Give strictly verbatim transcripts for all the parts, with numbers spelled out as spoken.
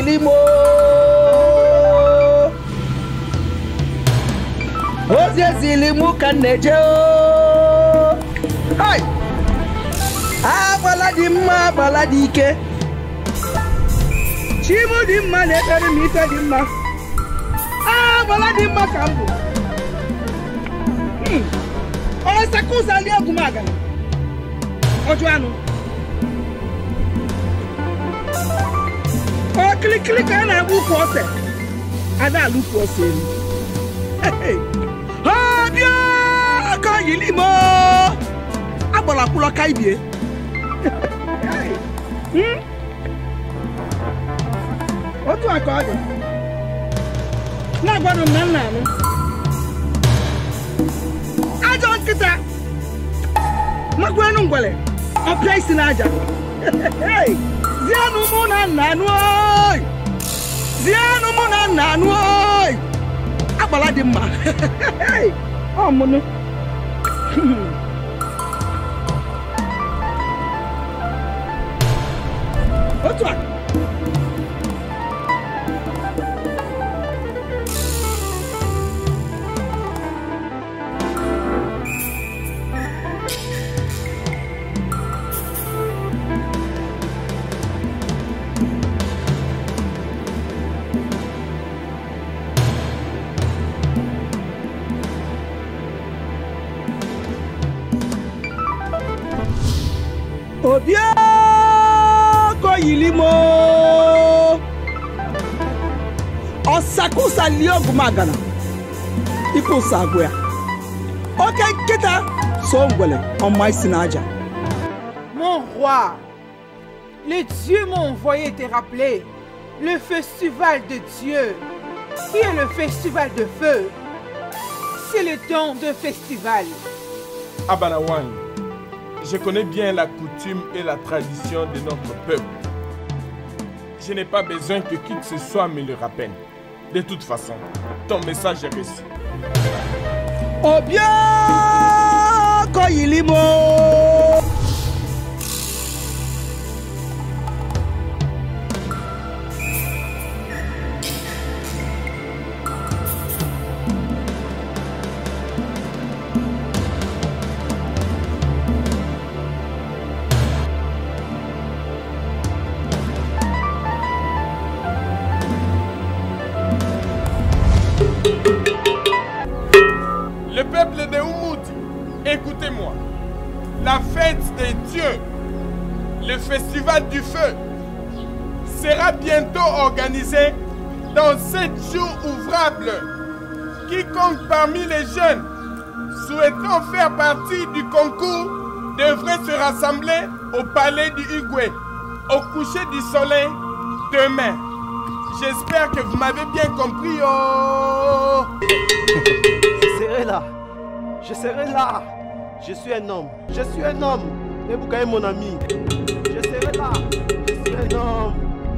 yilimo ozi ezilimu ka nneje hai agbala dị mma agbala dị ike chimu dị mma na-ekpere m ife dị mma agbala dị mma ka m bụ ọsakụzali egwu m agana ọjụ anụ ọ kilikili ka a na-agba ukwu ose ada ala ukwu ose elu ha bịa ka yilimo agbara kwụlọ ka ibie otu aka ọ dị na-agwado m na nna anụ ajọ nkịta magwenu ngwere ọpịa isi n'aja zianụ mụ na nna anụ oyi zianụ mụ na nna anụ oyi agbala dị mma ọ mụnụ otu a Obiako yilimo Osakusa liogu magana Ipo sagwea Ok kita Songwele en maïsinaja. Mon roi, les dieux m'ont envoyé te rappeler le festival de Dieu, qui est le festival de feu. C'est le temps de festival. Abanawan, je connais bien la coutume et la tradition de notre peuple. Je n'ai pas besoin que qui que ce soit me le rappelle. De toute façon, ton message est reçu. Obiako yilimo Le peuple de Umudi, écoutez-moi. La fête des dieux, le festival du feu, sera bientôt organisé dans sept jours ouvrables. Quiconque parmi les jeunes souhaitant faire partie du concours devrait se rassembler au palais du Igwe au coucher du soleil demain. J'espère que vous m'avez bien compris. Oh. Je serai là. Je serai là. Je suis un homme. Je suis un homme. Et vous est mon ami. Je serai là. Je suis un homme.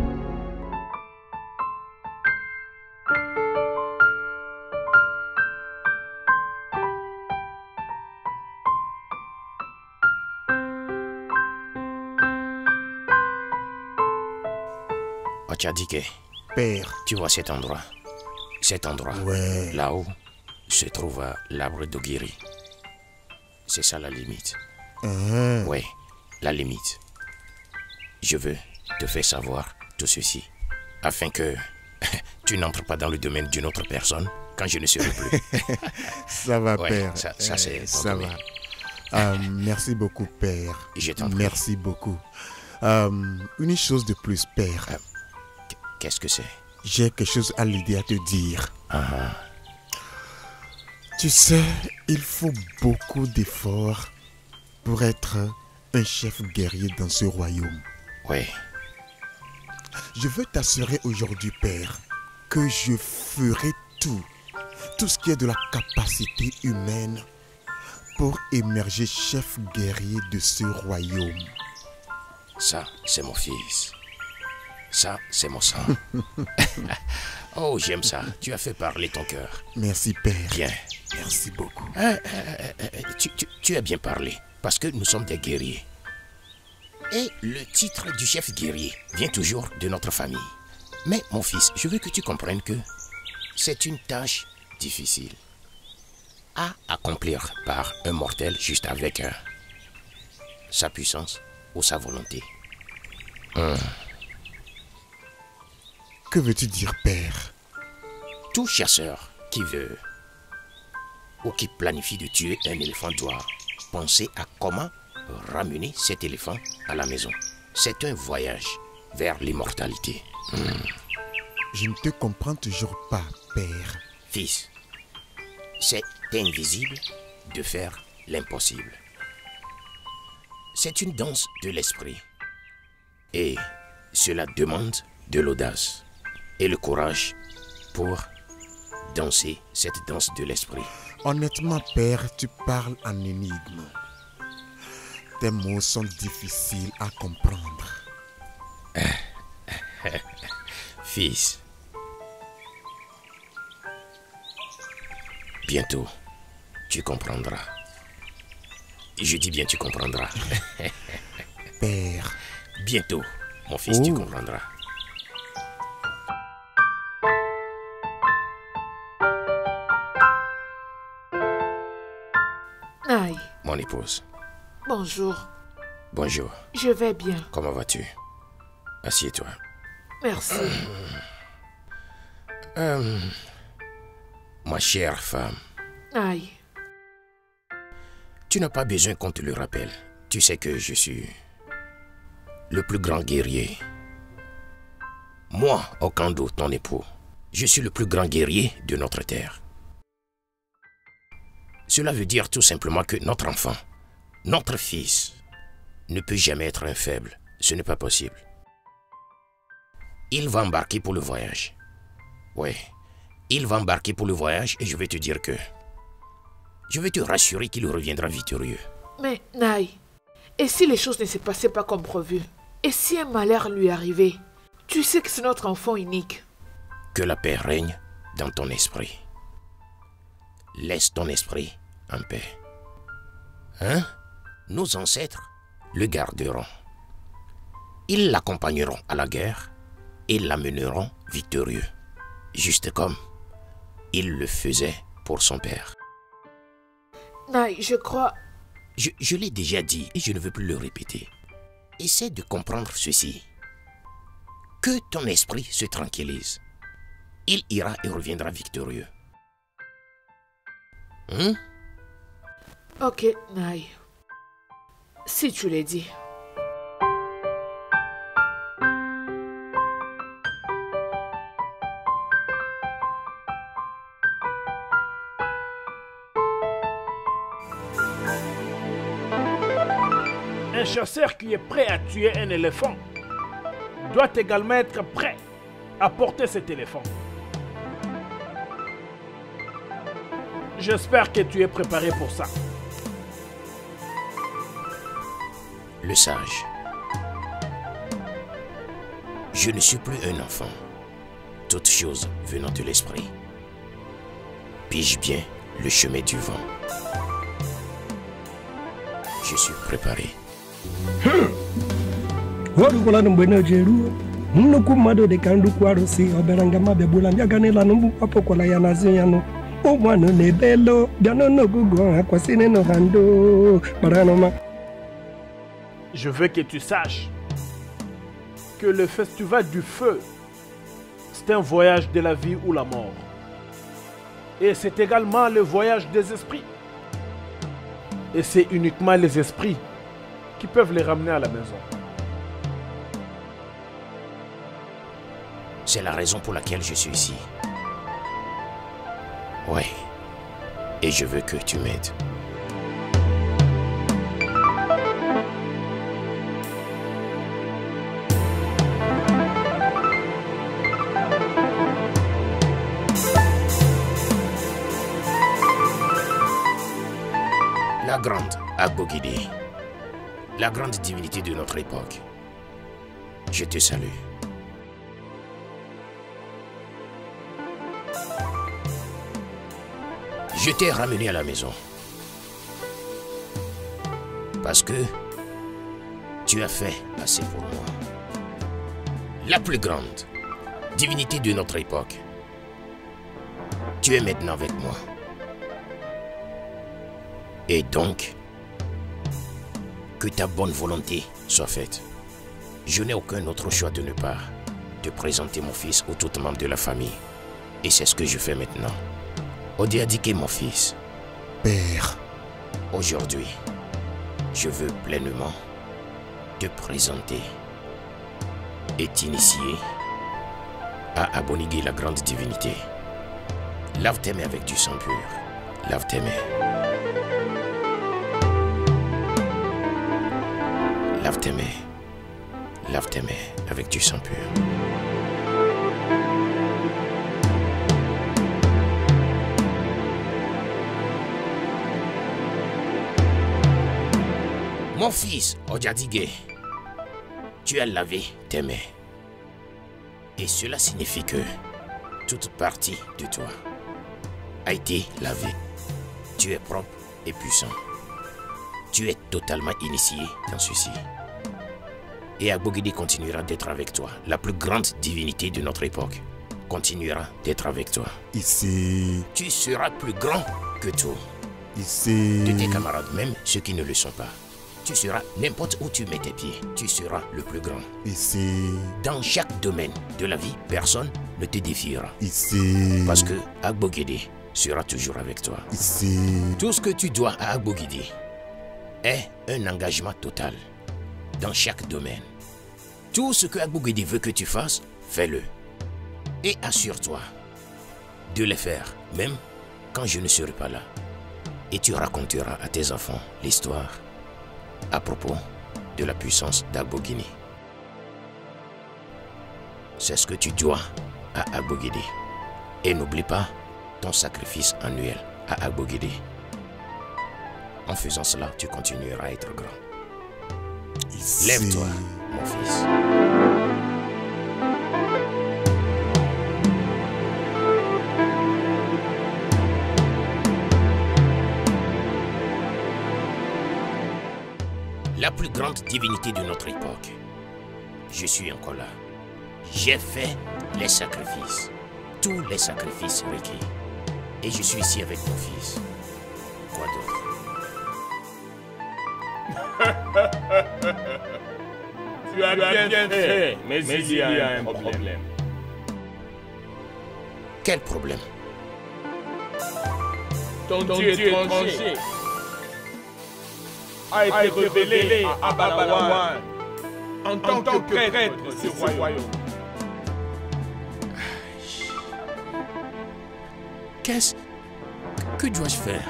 Ochadike. Père. Tu vois cet endroit? Cet endroit. Ouais. Là-haut se trouve l'arbre d'Ogiri. C'est ça la limite. Mmh. Oui, la limite. Je veux te faire savoir tout ceci, afin que tu n'entres pas dans le domaine d'une autre personne quand je ne serai plus. Ça va, ouais, Père. Ça, ça c'est ça va. Euh, merci beaucoup, Père. Je t'en prie. Merci beaucoup. Euh, une chose de plus, Père. Euh, Qu'est-ce que c'est? J'ai quelque chose à l'idée à te dire. Uh-huh. Tu sais, il faut beaucoup d'efforts pour être un chef guerrier dans ce royaume. Oui. Je veux t'assurer aujourd'hui, Père, que je ferai tout, tout ce qui est de la capacité humaine pour émerger chef guerrier de ce royaume. Ça, c'est mon fils. Ça, c'est mon sang. Oh, j'aime ça. Tu as fait parler ton cœur. Merci, Père. Bien. Merci beaucoup. Euh, euh, euh, tu, tu, tu as bien parlé, parce que nous sommes des guerriers. Et le titre du chef guerrier vient toujours de notre famille. Mais mon fils, je veux que tu comprennes que c'est une tâche difficile à accomplir par un mortel juste avec euh, sa puissance ou sa volonté. Hum. Que veux-tu dire, père? Tout chasseur qui veut ou qui planifie de tuer un éléphant doit penser à comment ramener cet éléphant à la maison. C'est un voyage vers l'immortalité. Hum. Je ne te comprends toujours pas, père. Fils, c'est invisible de faire l'impossible. C'est une danse de l'esprit. Et cela demande de l'audace et le courage pour danser cette danse de l'esprit. Honnêtement, père, tu parles en énigme. Tes mots sont difficiles à comprendre. Fils, bientôt, tu comprendras. Je dis bien tu comprendras. Père. Bientôt, mon fils, Oh. tu comprendras. Aïe, Mon épouse, bonjour. bonjour. Je vais bien, Comment vas-tu? Assieds-toi. merci. Euh, ma chère femme, Aïe, tu n'as pas besoin qu'on te le rappelle. Tu sais que je suis le plus grand guerrier. Moi, Okando, ton époux, je suis le plus grand guerrier de notre terre. Cela veut dire tout simplement que notre enfant, notre fils, ne peut jamais être un faible. Ce n'est pas possible. Il va embarquer pour le voyage. Oui, il va embarquer pour le voyage et je vais te dire que... Je vais te rassurer qu'il reviendra victorieux. mais Naï, et si les choses ne se passaient pas comme prévu? Et si un malheur lui arrivait? Tu sais que c'est notre enfant unique. Que la paix règne dans ton esprit. Laisse ton esprit en paix. Hein? Nos ancêtres le garderont. Ils l'accompagneront à la guerre et l'amèneront victorieux. Juste comme il le faisait pour son père. Naï, je crois... Je, je l'ai déjà dit et je ne veux plus le répéter. Essaie de comprendre ceci. Que ton esprit se tranquillise. Il ira et reviendra victorieux. Hein? Ok, Naï. Si tu l'as dit. Un chasseur qui est prêt à tuer un éléphant doit également être prêt à porter cet éléphant. J'espère que tu es préparé pour ça. Le sage. Je ne suis plus un enfant. Toute chose venant de l'esprit. Pige bien le chemin du vent. Je suis préparé. Warukola mbwene jeru nnukwu mmadụ dị ka nnukwu arụsị ọbịara nga ma bịagbula mbịa ganịla na mgbapụkwala ya n'azụ ya nụ ụmụanụ na-ebe elo bịanụ n'ogugu ọha kwesịrị nụ ha ndo kparanụma. Je veux que tu saches que le festival du feu, c'est un voyage de la vie ou la mort. Et c'est également le voyage des esprits. Et c'est uniquement les esprits qui peuvent les ramener à la maison. C'est la raison pour laquelle je suis ici. Oui. Et je veux que tu m'aides. La grande Agbogide, la grande divinité de notre époque, je te salue. Je t'ai ramené à la maison parce que tu as fait assez pour moi. La plus grande, divinité de notre époque, tu es maintenant avec moi. Et donc, que ta bonne volonté soit faite. Je n'ai aucun autre choix de ne pas te présenter mon fils aux autres membres de la famille. Et c'est ce que je fais maintenant. Odiadike, mon fils. Père. Aujourd'hui, je veux pleinement te présenter et t'initier à Agbonigi, la grande divinité. Lave tes mains avec du sang pur. Lave tes mains. Lave tes mains. Lave tes mains avec du sang pur. Mon fils, Odiadige, tu as lavé tes mains. Et cela signifie que toute partie de toi a été lavée. Tu es propre et puissant. Tu es totalement initié dans ceci. Et Agbogidi continuera d'être avec toi. La plus grande divinité de notre époque continuera d'être avec toi. Ici. Tu seras plus grand que tout. Ici. De tes camarades, même ceux qui ne le sont pas. Tu seras n'importe où tu mets tes pieds. Tu seras le plus grand. Ici. Dans chaque domaine de la vie, personne ne te défiera. Ici. Parce que Agbogidi sera toujours avec toi. Ici. Tout ce que tu dois à Agbogidi est un engagement total dans chaque domaine. Tout ce que Agbogidi veut que tu fasses, fais-le. Et assure-toi de le faire, même quand je ne serai pas là. Et tu raconteras à tes enfants l'histoire à propos de la puissance d'Agbogini. C'est ce que tu dois à Agbogidi. Et n'oublie pas ton sacrifice annuel à Agbogidi. En faisant cela, tu continueras à être grand. Ici. Lève-toi, mon fils. La plus grande divinité de notre époque. Je suis encore là. J'ai fait les sacrifices. Tous les sacrifices requis. Et je suis ici avec mon fils. Quoi d'autre? Tu as bien, bien fait, fait, mais, mais il y a, il y a un problème. problème. Quel problème? Ton, Ton Dieu, Dieu étranger a été, a été révélé à Abalawan en tant, en tant que prêtre de ce royaume. royaume. Qu'est-ce que dois-je faire?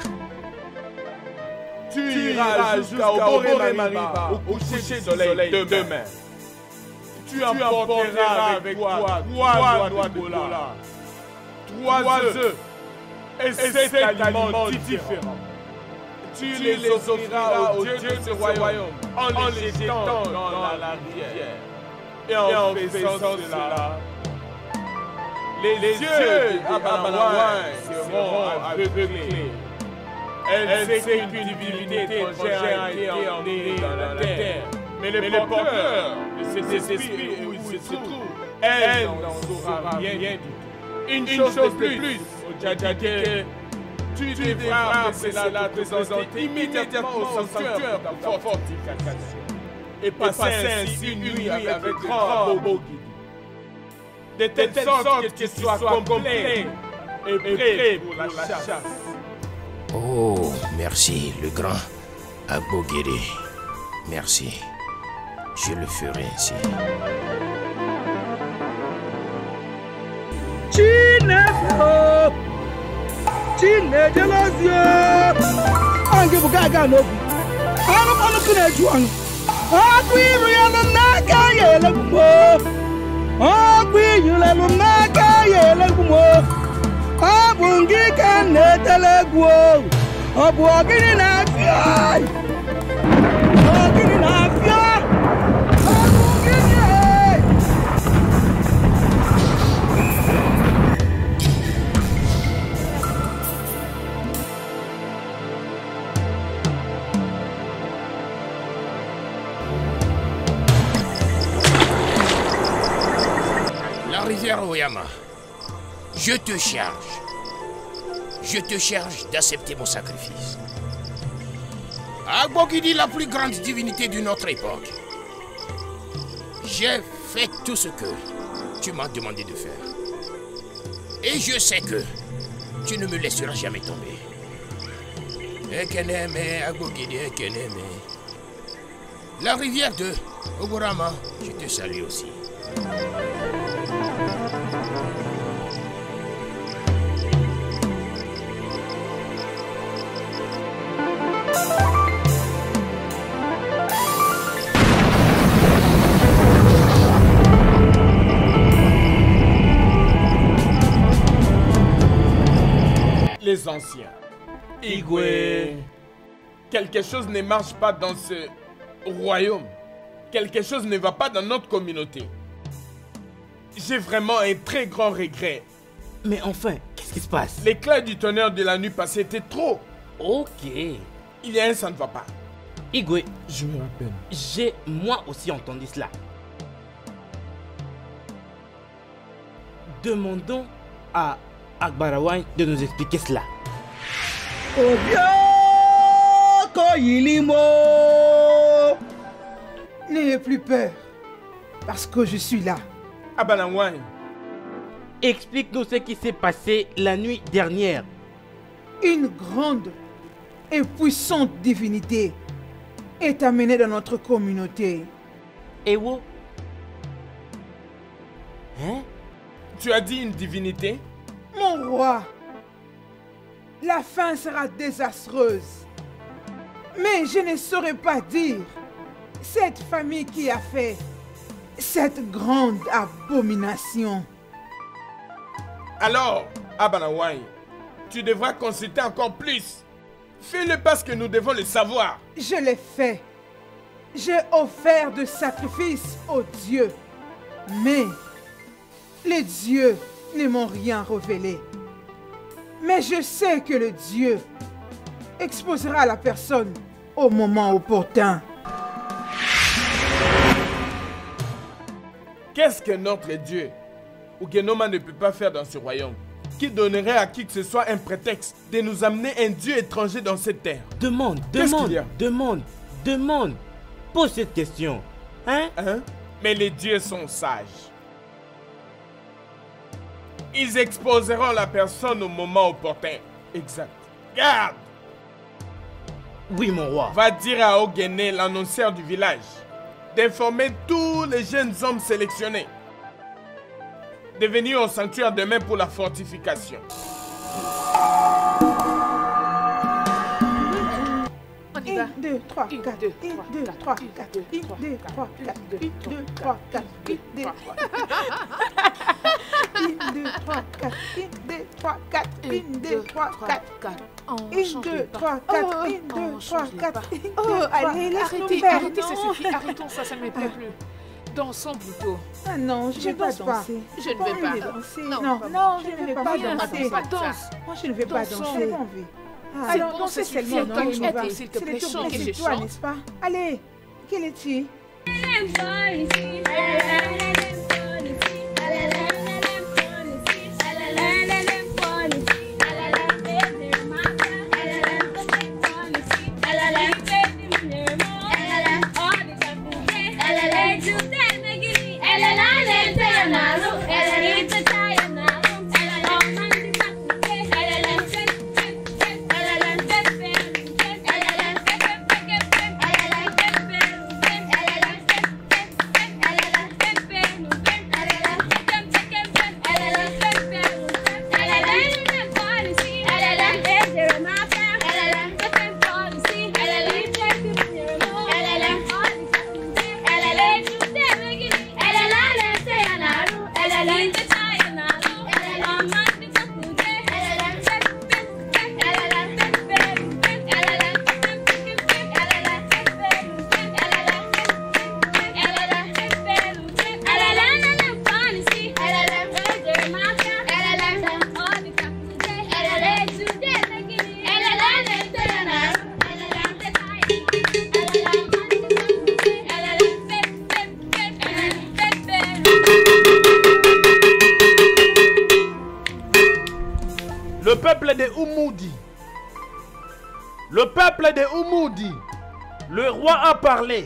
Tu iras jusqu'à Oboré-Mariba, au coucher du soleil demain. Tu emporteras avec toi trois noix de cola, trois œufs et sept aliments différents. Tu les offriras au Dieu de ce royaume en les jetant dans la rivière. Et en faisant cela, les yeux d'Abalawan seront aveuglés. Elle sait qu'une divinité étrangère a été emmenée dans la terre. Mais le porteur de cet esprit où il se trouve, elle n'en saura rien du tout. Une chose de plus, Odiadike, tu devras après cela te présenter immédiatement au sanctuaire pour ta fortification et passer ainsi une nuit avec grand Agbogidi. De telle sorte que tu sois complet et prêt pour la chasse. Oh, merci, le grand Agbogidi. Merci. Je le ferai ainsi. Chinefo! Chinejelozio! Ange bugaga no. Anu anu kuna juan. Akwiru ya no naka yele gumo. Akwiru ya no naka yele gumo. Abungi kanetele guo. Obu ogini na fia. Ogini na fia. La rivière Oyama, je te charge. Je te charge d'accepter mon sacrifice. Agbogidi, la plus grande divinité de notre époque. J'ai fait tout ce que tu m'as demandé de faire. Et je sais que tu ne me laisseras jamais tomber. Ekeneme, Agbogidi, Ekeneme. La rivière de Ogorama, je te salue aussi. Les anciens. Igwe. Quelque chose ne marche pas dans ce royaume. Quelque chose ne va pas dans notre communauté. J'ai vraiment un très grand regret. Mais enfin, qu'est-ce qui se passe? L'éclat du tonnerre de la nuit passée était trop. Ok. Il y a un, ça ne va pas. Igwe, je me rappelle. J'ai moi aussi entendu cela. Demandons à Agbarawan de nous expliquer cela. N'ayez plus peur, parce que je suis là. Abanawan, explique-nous ce qui s'est passé la nuit dernière. Une grande et puissante divinité est amenée dans notre communauté. Ewo? Hein? Tu as dit une divinité? Mon roi, la fin sera désastreuse. Mais je ne saurais pas dire cette famille qui a fait cette grande abomination. Alors, Abanawai, tu devras consulter encore plus. Fais-le parce que nous devons le savoir. Je l'ai fait. J'ai offert de sacrifices aux dieux. Mais les dieux ne m'ont rien révélé. Mais je sais que le Dieu exposera la personne au moment opportun. Qu'est-ce que notre Dieu ou Genoma ne peut pas faire dans ce royaume, qui donnerait à qui que ce soit un prétexte de nous amener un Dieu étranger dans cette terre? Demande, demande, demande, demande. Pose cette question. Hein? Hein? Mais les dieux sont sages. Ils exposeront la personne au moment opportun. Exact. Garde! Oui, mon roi. Va dire à Ogene, l'annonceur du village, d'informer tous les jeunes hommes sélectionnés de venir au sanctuaire demain pour la fortification. On y va. un, deux, trois, quatre. un, deux, trois, quatre. un, deux, trois, quatre. un, deux, trois, quatre. un, deux, trois, quatre. un, deux, trois, quatre. un, deux, trois, quatre. un, deux, trois, quatre. un, deux, trois, quatre. Oh, allez, laisse-nous faire. Arrêtez, ça suffit. Arrêtons ça, ça ne me plaît plus. Dansons plutôt. Ah non, je ne vais pas danser. Je ne vais pas danser. Non, non, je ne vais pas danser. Moi, je ne vais pas danser. Ah, alors, danser seulement, non, on va. C'est le tour de toi, n'est-ce pas? Allez, quelle est-tu? Oumoudi. Le peuple de Oumoudi. Le roi a parlé.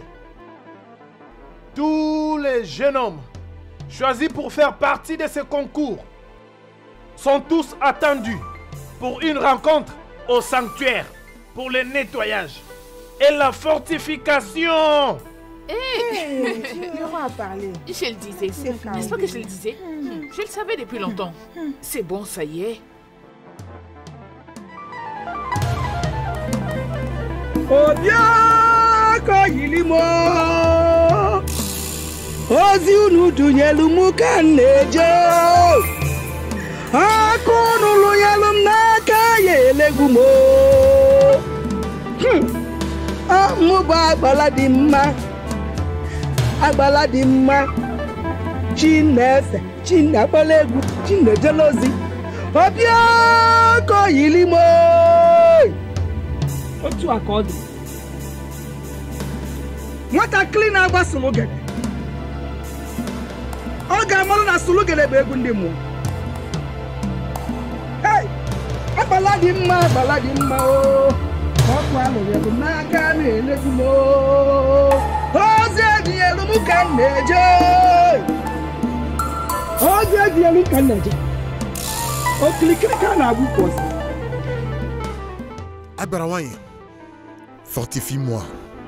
Tous les jeunes hommes choisis pour faire partie de ce concours sont tous attendus pour une rencontre au sanctuaire pour le nettoyage et la fortification. Hey, le roi a parlé. Je le disais, n'est-ce pas que je le disais? Je le savais depuis longtemps. C'est bon, ça y est. Obiako yilimo Ozi unu dunyelu muka nejo Akunu luyelu mnaka yelegwu mo Amuba agbala di mma Agbala di mma Chinese Chine agbala egwu Chine jelozi Obiako yilimo Otu akọdụ nwatakịrị na-agba sulugede ọ ga-amarụ na sulugede bụ egwu ndị mmụọ. Hey! Agbala dị mma agbala dị mma o ọkụ alụrụ elu n'aka na-elegbu m ozi eji elu m ka m na-eje ozi eji elu ka m na-eje okilikiri ka na-agwụ kwọsị. Abarawanye, fortifie-moi.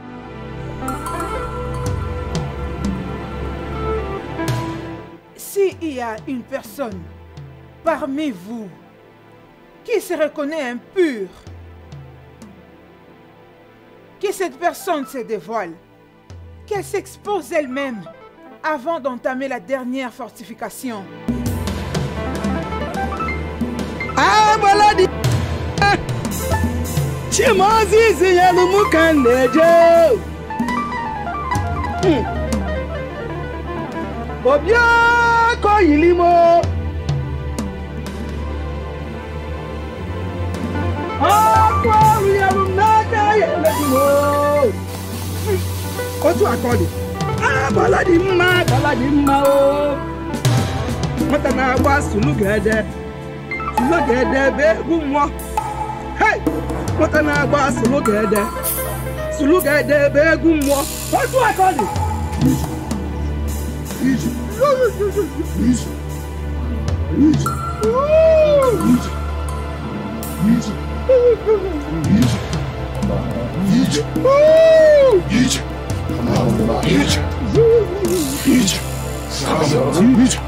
S'il y a une personne parmi vous qui se reconnaît impure, que cette personne se dévoile, qu'elle s'expose elle-même avant d'entamer la dernière fortification. Ah, voilà dit. Chimazizi yelu muka neje Obiako yilimo Akwaru yelu naka yelegimo Otu akọdị Agbala dị mma agbala dị mma o Nwata na-agba sulugede Sulugede bụ egwu mmụọ. Hey! Nwata na-agba sulugede Sulugede bụ egwu mmụọ. Otu akọdị Ije Ije Ije Ije Ije Amama Ije Ije Amama Ije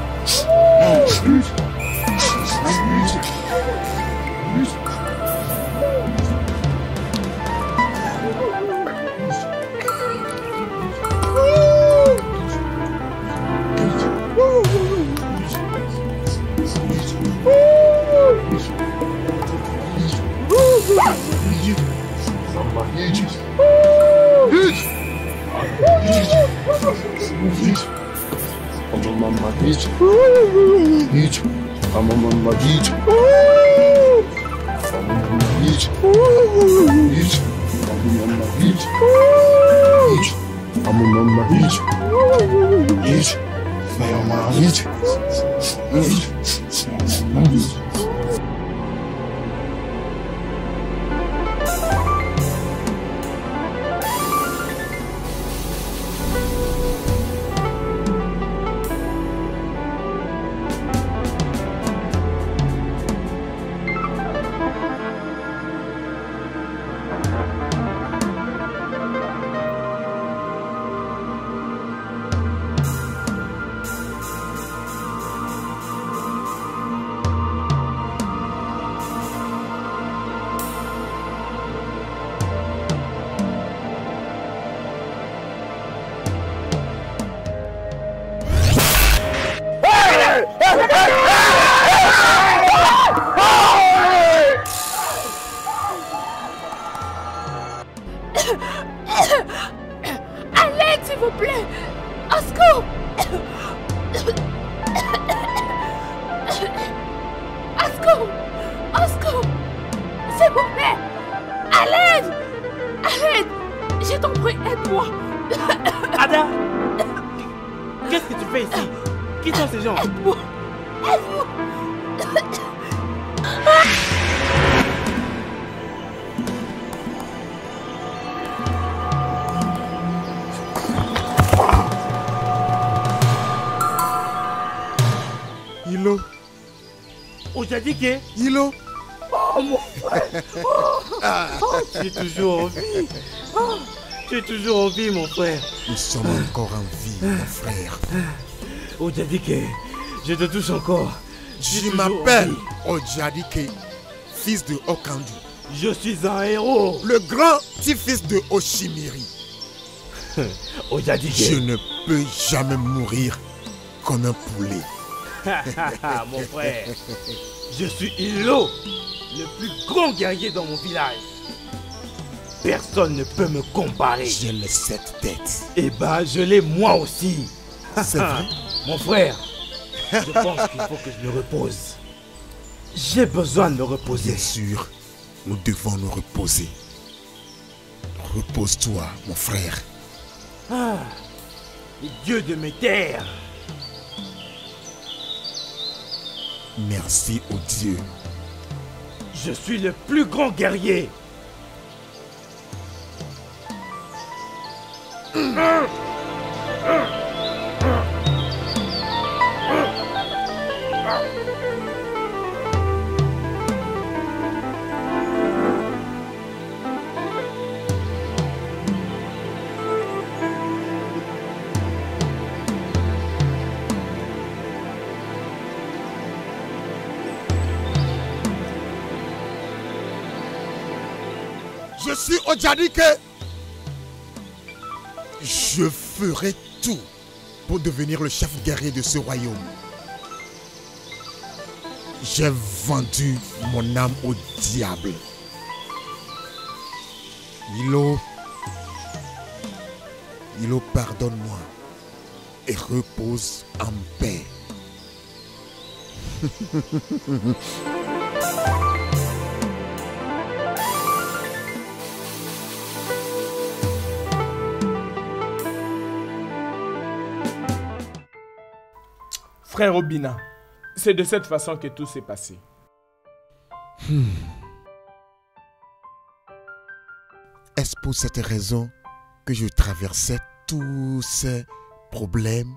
Allez, s'il vous plaît. Au secours. Au secours. Au secours. S'il vous plaît. À l'aide. À l'aide. Je t'en prie, aide-moi. Ada, qu'est-ce que tu fais ici? Qui sont ces gens? Aide-moi. Aide-moi. Hilo. Ojadike. Hilo. Oh mon frère. Oh, oh, tu es toujours en vie. Oh, tu es toujours en vie, mon frère. Nous sommes encore en vie, mon frère. Ojadike, je te touche encore. Je m'appelle Ojadike, fils de Okandu. Je suis un héros. Le grand petit-fils de Oshimiri. Ojadike. Je ne peux jamais mourir comme un poulet. Mon frère, je suis Hilo, le plus grand guerrier dans mon village. Personne ne peut me comparer. J'ai les sept têtes. Eh ben, je l'ai moi aussi. C'est vrai? Mon frère, je pense qu'il faut que je me repose. J'ai besoin de me reposer. Bien sûr, nous devons nous reposer. Repose-toi, mon frère. Ah, les dieux de mes terres. Merci aux dieux. Je suis le plus grand guerrier. Je suis Ojadike. Je ferai tout pour devenir le chef guerrier de ce royaume. J'ai vendu mon âme au diable. Hilo, Hilo, pardonne-moi et repose en paix. Frère Obina, c'est de cette façon que tout s'est passé. Hmm. Est-ce pour cette raison que je traversais tous ces problèmes?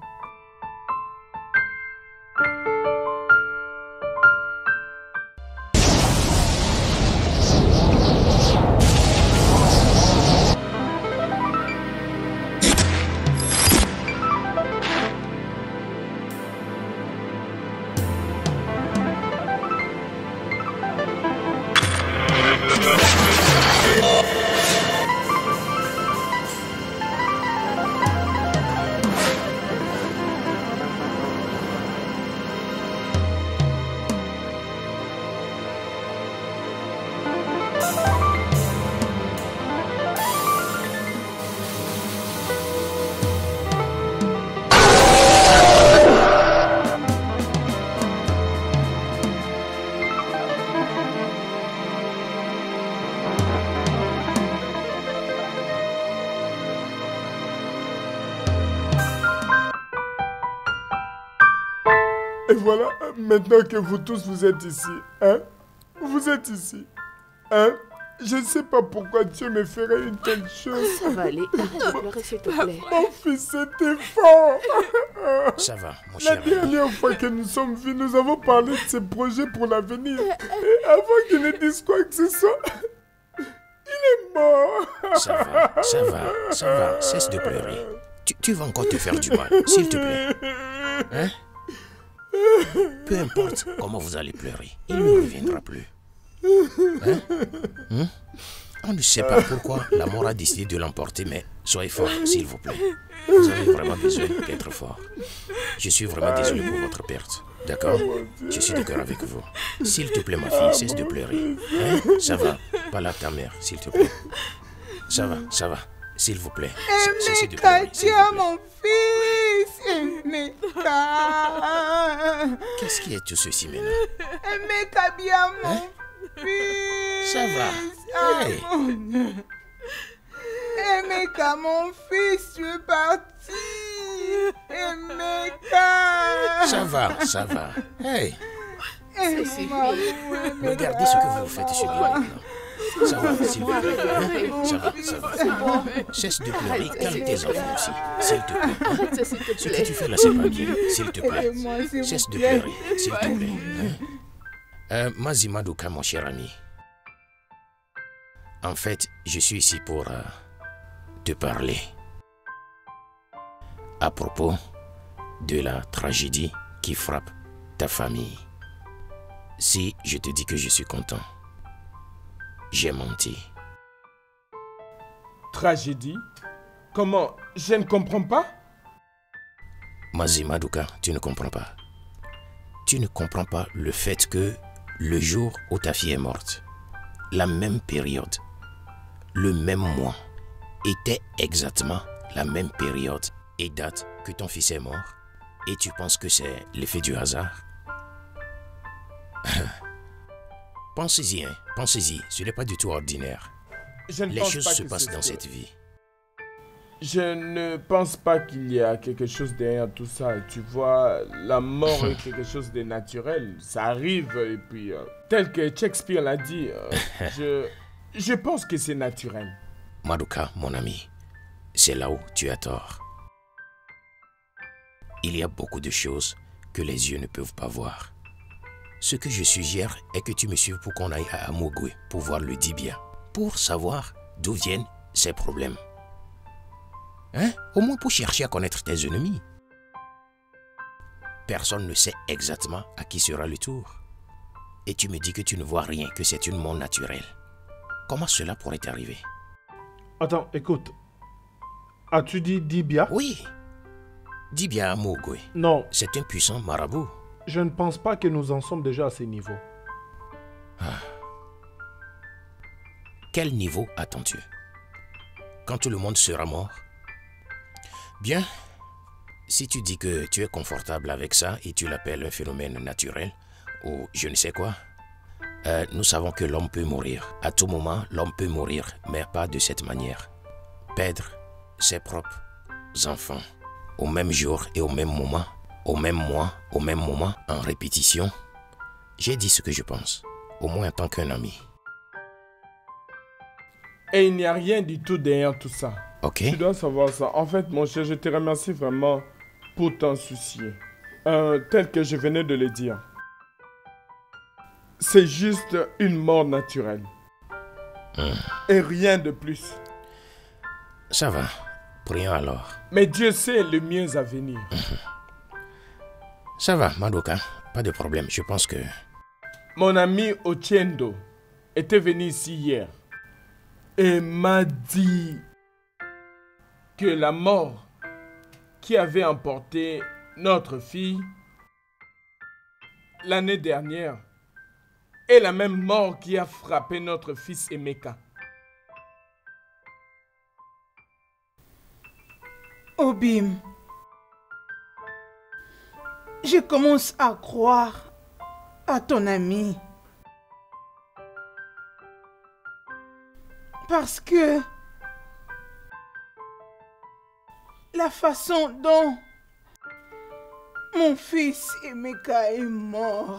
Et voilà, maintenant que vous tous vous êtes ici, hein? Vous êtes ici, hein? Je ne sais pas pourquoi Dieu me ferait une telle chose. Ça va aller, arrête de pleurer s'il te plaît. Mon fils était fort. Ça va, mon La chéri. dernière fois que nous sommes vus, nous avons parlé de ses projets pour l'avenir. Et avant qu'il ne dise quoi que ce soit, il est mort. Ça va, ça va, ça va, cesse de pleurer. Tu, tu vas encore te faire du mal, s'il te plaît. Hein? Peu importe comment vous allez pleurer, il ne reviendra plus. Hein? Hein? On ne sait pas pourquoi la mort a décidé de l'emporter, mais soyez fort, s'il vous plaît. Vous avez vraiment besoin d'être fort. Je suis vraiment désolé pour votre perte. D'accord? Je suis d'accord avec vous. S'il te plaît, ma fille, cesse de pleurer. Hein? Ça va? Parle à ta mère, s'il te plaît. Ça va, ça va. S'il vous plaît. Cessez de pleurer, s'il vous plaît. Mon fils, Emeka. Qu'est-ce qui est tout ceci maintenant? Emeka, bien mon hein? fils. Ça va. Hey. Emeka, mon fils, tu es parti. Emeka. Ça va, ça va. Hey. C'est si Regardez ce que vous faites sur lui maintenant. Ça va, s'il te plaît. Hein? Ça va, ça va. Cesse de pleurer, calme tes enfants aussi. S'il te plaît. Hein? Ce que tu fais là, c'est pas bien. S'il te plaît. Cesse de pleurer, s'il te plaît. Hein? Euh, Mazi Madoka, mon cher ami. En fait, je suis ici pour euh, te parler à propos de la tragédie qui frappe ta famille. Si je te dis que je suis content, j'ai menti. Tragédie? Comment? Je ne comprends pas. Mazi Madoka, tu ne comprends pas. Tu ne comprends pas le fait que le jour où ta fille est morte, la même période, le même mois, était exactement la même période et date que ton fils est mort, et tu penses que c'est l'effet du hasard? Pensez-y, hein, pensez-y, ce n'est pas du tout ordinaire. Je ne Les pense choses pas se que passent c'est dans ça. cette vie. Je ne pense pas qu'il y a quelque chose derrière tout ça. Tu vois, la mort est quelque chose de naturel. Ça arrive et puis, euh, tel que Shakespeare l'a dit, euh, je, je pense que c'est naturel. Madoka, mon ami, c'est là où tu as tort. Il y a beaucoup de choses que les yeux ne peuvent pas voir. Ce que je suggère est que tu me suives pour qu'on aille à Amogwe pour voir le Dibia, pour savoir d'où viennent ces problèmes. Hein? Au moins pour chercher à connaître tes ennemis. Personne ne sait exactement à qui sera le tour. Et tu me dis que tu ne vois rien, que c'est une mort naturelle. Comment cela pourrait t'arriver? Attends, écoute. As-tu dit Dibia? Oui. Dibia Amogwe. Non. C'est un puissant marabout. Je ne pense pas que nous en sommes déjà à ce niveau. Ah. Quel niveau attends-tu? Quand tout le monde sera mort? Bien, si tu dis que tu es confortable avec ça et tu l'appelles un phénomène naturel, ou je ne sais quoi, euh, nous savons que l'homme peut mourir. À tout moment, l'homme peut mourir, mais pas de cette manière. Perdre ses propres enfants, au même jour et au même moment, au même mois, au même moment, en répétition. J'ai dit ce que je pense, au moins en tant qu'un ami. Et il n'y a rien du tout derrière tout ça. Ok. Tu dois savoir ça. En fait, mon cher, je te remercie vraiment pour t'en soucier. Euh, tel que je venais de le dire. C'est juste une mort naturelle. Mmh. Et rien de plus. Ça va. Prions alors. Mais Dieu sait le mieux à venir. Mmh. Ça va, Madoka. Pas de problème. Je pense que... Mon ami Otiendo était venu ici hier et m'a dit que la mort qui avait emporté notre fille l'année dernière est la même mort qui a frappé notre fils Emeka. Obim, je commence à croire à ton ami. Parce que la façon dont mon fils Emeka est mort,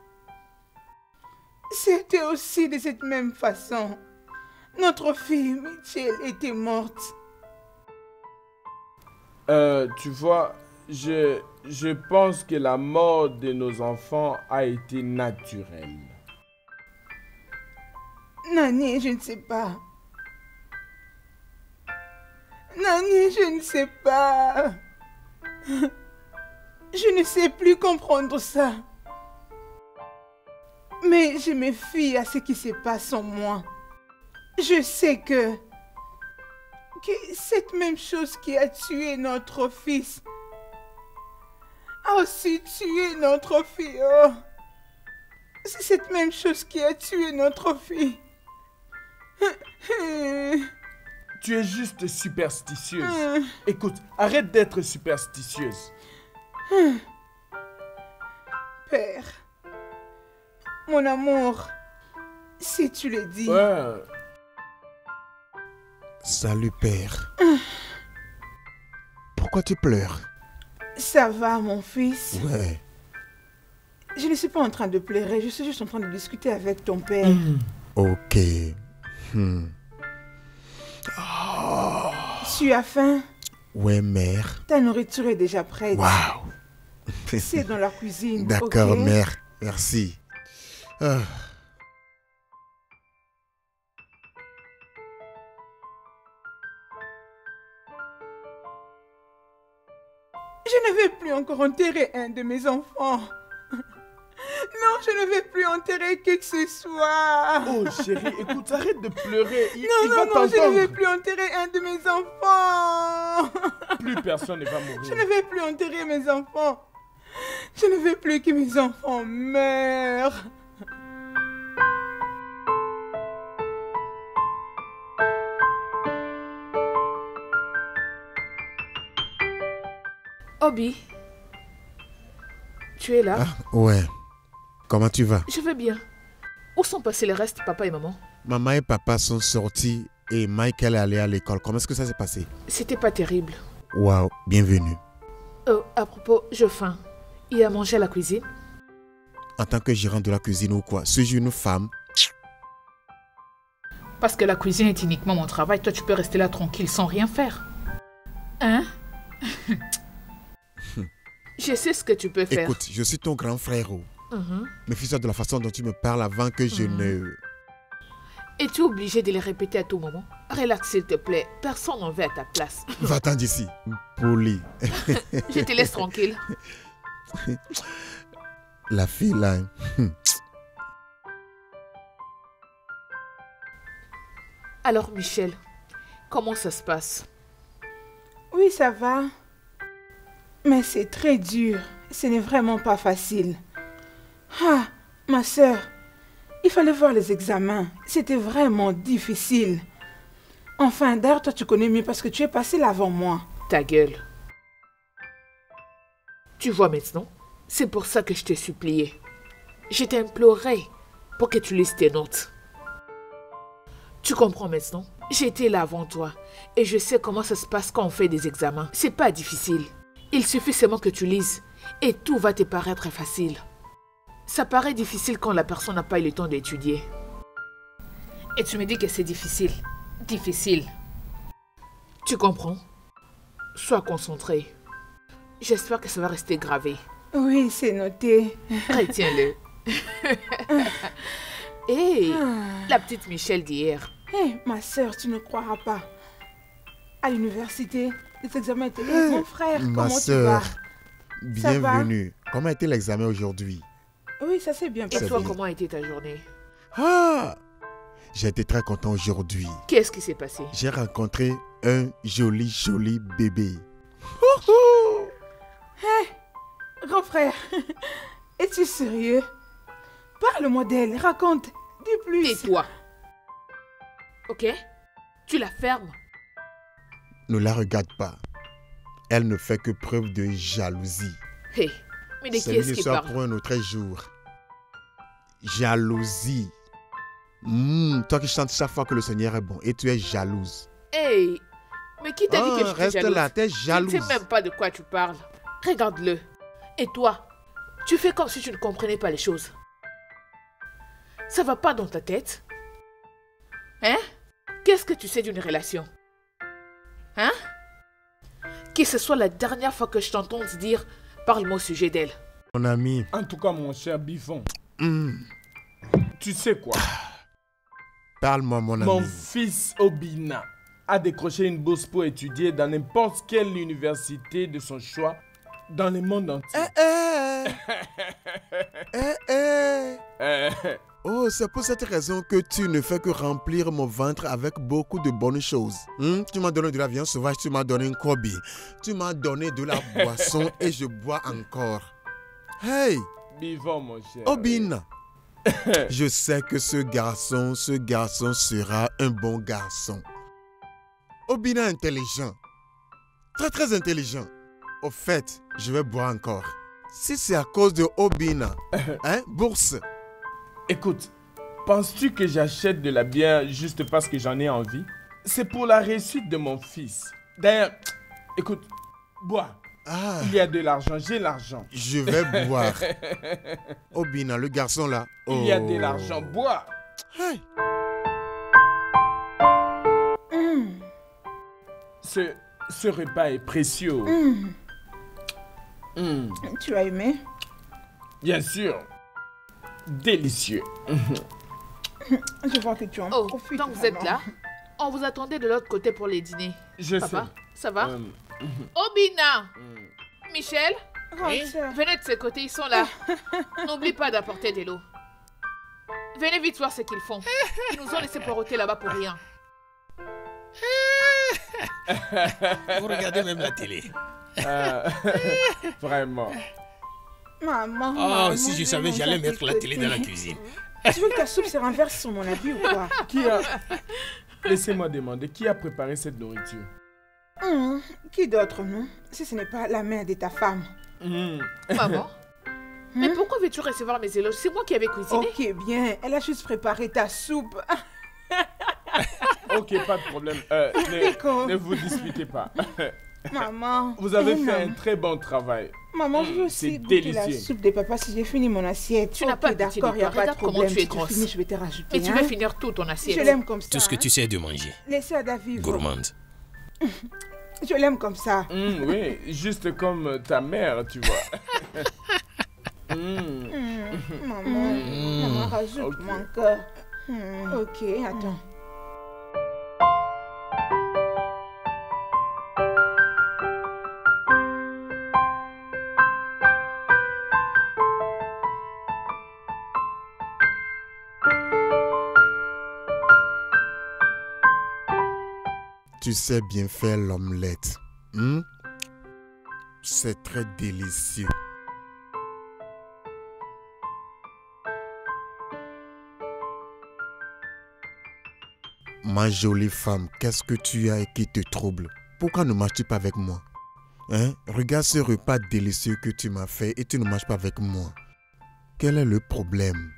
c'était aussi de cette même façon. Notre fille Michel était morte. Euh, tu vois, je, je pense que la mort de nos enfants a été naturelle. Nani, je ne sais pas. Nani, je ne sais pas. Je ne sais plus comprendre ça. Mais je me fie à ce qui se passe en moi. Je sais que, que cette même chose qui a tué notre fils a aussi tué notre fille. Oh. C'est cette même chose qui a tué notre fille. Tu es juste superstitieuse. Écoute, arrête d'être superstitieuse. Père, mon amour, si tu le dis. Ouais. Salut, père. Pourquoi tu pleures? Ça va, mon fils? Ouais. Je ne suis pas en train de pleurer, je suis juste en train de discuter avec ton père. Ok, Hmm. Oh. Tu as faim? Ouais, mère. Ta nourriture est déjà prête. Waouh. C'est dans la cuisine. D'accord, okay? mère. Merci. Ah. Je ne vais plus encore enterrer un de mes enfants. Non, je ne vais plus enterrer qui que ce soit. Oh chérie, écoute, arrête de pleurer. Il, non, il non, va non, t'entendre. je ne vais plus enterrer un de mes enfants. Plus personne ne va mourir. Je ne vais plus enterrer mes enfants. Je ne veux plus que mes enfants meurent. Obi, tu es là? Ah, ouais. Comment tu vas? Je vais bien. Où sont passés les restes, papa et maman? Maman et papa sont sortis et Michael est allé à l'école. Comment est-ce que ça s'est passé? C'était pas terrible. Waouh, bienvenue. Oh, à propos, j'ai faim. Il y a mangé à la cuisine? En tant que gérant de la cuisine ou quoi? Suis-je une femme? Parce que la cuisine est uniquement mon travail, toi tu peux rester là tranquille sans rien faire. Hein? Je sais ce que tu peux faire. Écoute, je suis ton grand frère. Uh-huh. Méfie-toi de la façon dont tu me parles avant que je uh-huh. ne... Es-tu obligé de les répéter à tout moment? Relax s'il te plaît, personne n'en veut à ta place. Va-t'en d'ici, poli. Je te laisse tranquille. La fille là... Alors Michel, comment ça se passe? Oui, ça va. Mais c'est très dur. Ce n'est vraiment pas facile. Ah, ma soeur, il fallait voir les examens. C'était vraiment difficile. Enfin, d'ailleurs, toi, tu connais mieux parce que tu es passé là avant moi. Ta gueule. Tu vois maintenant, c'est pour ça que je t'ai supplié. Je t'ai imploré pour que tu lises tes notes. Tu comprends maintenant? J'étais là avant toi et je sais comment ça se passe quand on fait des examens. C'est pas difficile. Il suffit seulement que tu lises et tout va te paraître facile. Ça paraît difficile quand la personne n'a pas eu le temps d'étudier. Et tu me dis que c'est difficile. Difficile. Tu comprends? Sois concentré. J'espère que ça va rester gravé. Oui, c'est noté. Retiens-le. Hé, hey, ah. La petite Michel d'hier. Hé, hey, ma soeur, tu ne croiras pas. À l'université, les examens étaient... Hey, mon frère, ma comment soeur, tu vas? Bienvenue. Comment a été l'examen aujourd'hui? Oui, ça s'est bien passé. Et toi, comment a été ta journée? Ah, j'ai été très content aujourd'hui. Qu'est-ce qui s'est passé? J'ai rencontré un joli, joli bébé. Hé, hey, grand frère, es-tu sérieux? Parle-moi d'elle, raconte, dis plus. Tais-toi. Ok? Tu la fermes. Ne la regarde pas. Elle ne fait que preuve de jalousie. Hé, hey, mais de qui est-ce qui parle? Pour un autre jour. Jalousie. Mmh, toi qui chantes chaque fois que le Seigneur est bon et tu es jalouse. Hé, hey, mais qui t'a oh, dit que je suis reste jalouse? là, t'es jalouse. Tu ne sais même pas de quoi tu parles. Regarde-le. Et toi, tu fais comme si tu ne comprenais pas les choses. Ça va pas dans ta tête? Hein? Qu'est-ce que tu sais d'une relation? Hein? Que ce soit la dernière fois que je t'entends dire « Parle-moi au sujet d'elle ». Mon ami. En tout cas, mon cher Bifon. Mm. Tu sais quoi? Parle-moi, mon ami. Mon fils Obina a décroché une bourse pour étudier dans n'importe quelle université de son choix dans le monde entier. Eh eh Eh eh Oh, c'est pour cette raison que tu ne fais que remplir mon ventre avec beaucoup de bonnes choses. Hmm? Tu m'as donné de la viande sauvage, tu m'as donné un kobe. Tu m'as donné de la boisson et je bois encore. Hey! Vivons, mon cher. Obina! Je sais que ce garçon, ce garçon sera un bon garçon. Obina intelligent. Très, très intelligent. Au fait, je vais boire encore. Si c'est à cause de Obina, hein, bourse. Écoute, penses-tu que j'achète de la bière juste parce que j'en ai envie? C'est pour la réussite de mon fils. D'ailleurs, écoute, bois. Ah. Il y a de l'argent, j'ai l'argent. Je vais boire. Obina, le garçon là. Oh. Il y a de l'argent, bois. Hey. Ce, ce repas est précieux. Mmh. Mmh. Tu as aimé? Bien sûr. Délicieux. Je vois que tu en Oh, profites. donc vous êtes là? On vous attendait de l'autre côté pour les dîners. Je Papa, sais. ça va? Euh, Obina! Michel? Oui? Venez de ce côté, ils sont là. N'oublie pas d'apporter de l'eau. Venez vite voir ce qu'ils font. Ils nous ont laissé poireauter là-bas pour rien. Vous regardez même la télé. euh, vraiment. Maman. Oh, maman, si je savais, vais j'allais manger à mettre tes la télé dans la côtés. cuisine. Tu veux que ta soupe se renverse sur mon habit ou quoi? Qui a... Laissez-moi demander, qui a préparé cette nourriture? Hum, Qui d'autre, non? Si ce n'est pas la mère de ta femme. Mmh. Maman? Mais pourquoi veux-tu recevoir mes éloges? C'est moi qui avais cuisiné. Ok, bien. Elle a juste préparé ta soupe. Ok, pas de problème. Euh, ne, ne vous disputez pas. Maman. Vous avez eh, fait maman. un très bon travail. Maman, je veux Mmh, aussi c'est goûter la délicieux. soupe de papa si j'ai fini mon assiette. Tu n'as Ok, pas pitié d'accord, de il n'y a toi. pas de Regarde comment problème. tu es Si grosse. finis, je vais te rajouter. Mais tu hein. vas finir tout ton assiette. Je l'aime comme ça. Tout ce que hein. tu sais de manger. Laissez Ada vivre. Gourmande. Je l'aime comme ça. Mmh, oui, juste comme ta mère, tu vois. Mmh. Hum, Maman, Mmh. maman, rajoute Ok. mon cœur. Hum, Ok, attends. Tu sais bien faire l'omelette. Hmm? C'est très délicieux. Ma jolie femme, qu'est-ce que tu as et qui te trouble? Pourquoi ne manges-tu pas avec moi? Hein? Regarde ce repas délicieux que tu m'as fait et tu ne manges pas avec moi. Quel est le problème?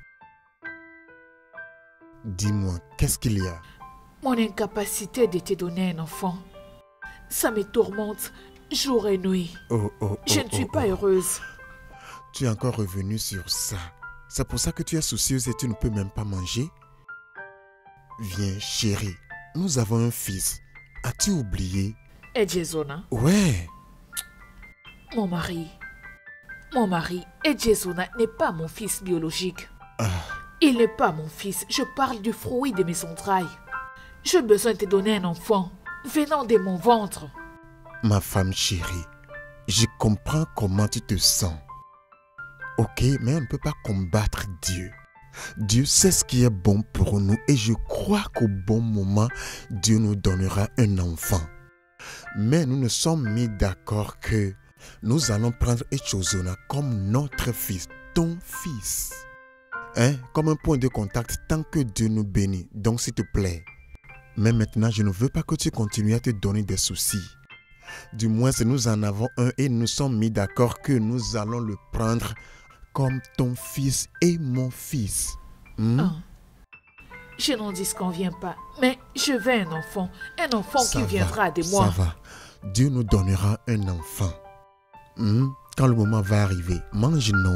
Dis-moi, qu'est-ce qu'il y a? Mon incapacité de te donner un enfant, ça me tourmente jour et nuit. Oh, oh, oh, Je ne suis oh, pas oh. heureuse. Tu es encore revenu sur ça. C'est pour ça que tu es soucieuse et tu ne peux même pas manger? Viens, chérie. Nous avons un fils. As-tu oublié? Et Jezona, Ouais. mon mari, mon mari, et Jezona n'est pas mon fils biologique. Ah, Il n'est pas mon fils. Je parle du fruit de mes entrailles. J'ai besoin de te donner un enfant venant de mon ventre. ma femme chérie, je comprends comment tu te sens. Ok, mais on ne peut pas combattre Dieu. Dieu sait ce qui est bon pour nous et je crois qu'au bon moment, Dieu nous donnera un enfant. Mais nous nous sommes mis d'accord que nous allons prendre Echozona comme notre fils, ton fils. Hein? Comme un point de contact tant que Dieu nous bénit. Donc s'il te plaît. Mais maintenant, je ne veux pas que tu continues à te donner des soucis. Du moins, si nous en avons un et nous sommes mis d'accord que nous allons le prendre comme ton fils et mon fils. Hmm? Ah. Je n'en disconviens pas, mais je veux un enfant, un enfant Ça qui va, viendra de moi. Ça va. Dieu nous donnera un enfant. Hmm? Quand le moment va arriver, mange non.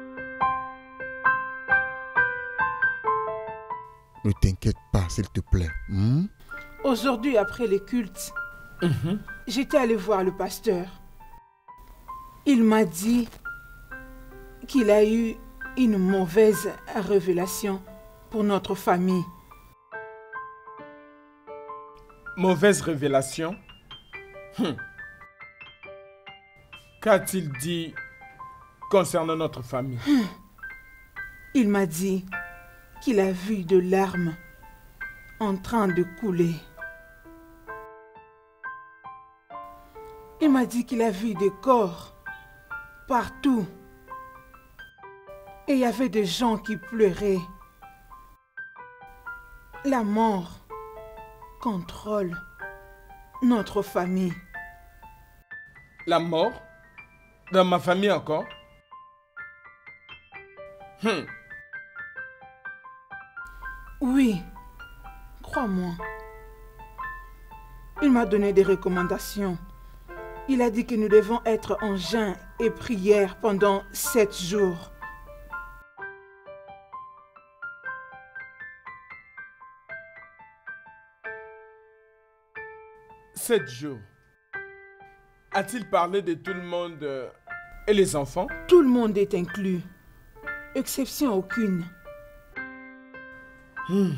Ne t'inquiète pas, s'il te plaît. Hmm? Aujourd'hui, après les cultes, Mhm. j'étais allé voir le pasteur. Il m'a dit qu'il a eu une mauvaise révélation pour notre famille. Mauvaise révélation. Hum. Qu'a-t-il dit concernant notre famille? Il m'a dit qu'il a vu de larmes en train de couler. Il m'a dit qu'il a vu des corps partout. Et il y avait des gens qui pleuraient. La mort contrôle notre famille. La mort? Dans ma famille encore? Hum. Oui, crois-moi. Il m'a donné des recommandations. Il a dit que nous devons être en jeûne et prière pendant sept jours. sept jours, a-t-il parlé de tout le monde euh, et les enfants? Tout le monde est inclus. Exception aucune. Hmm.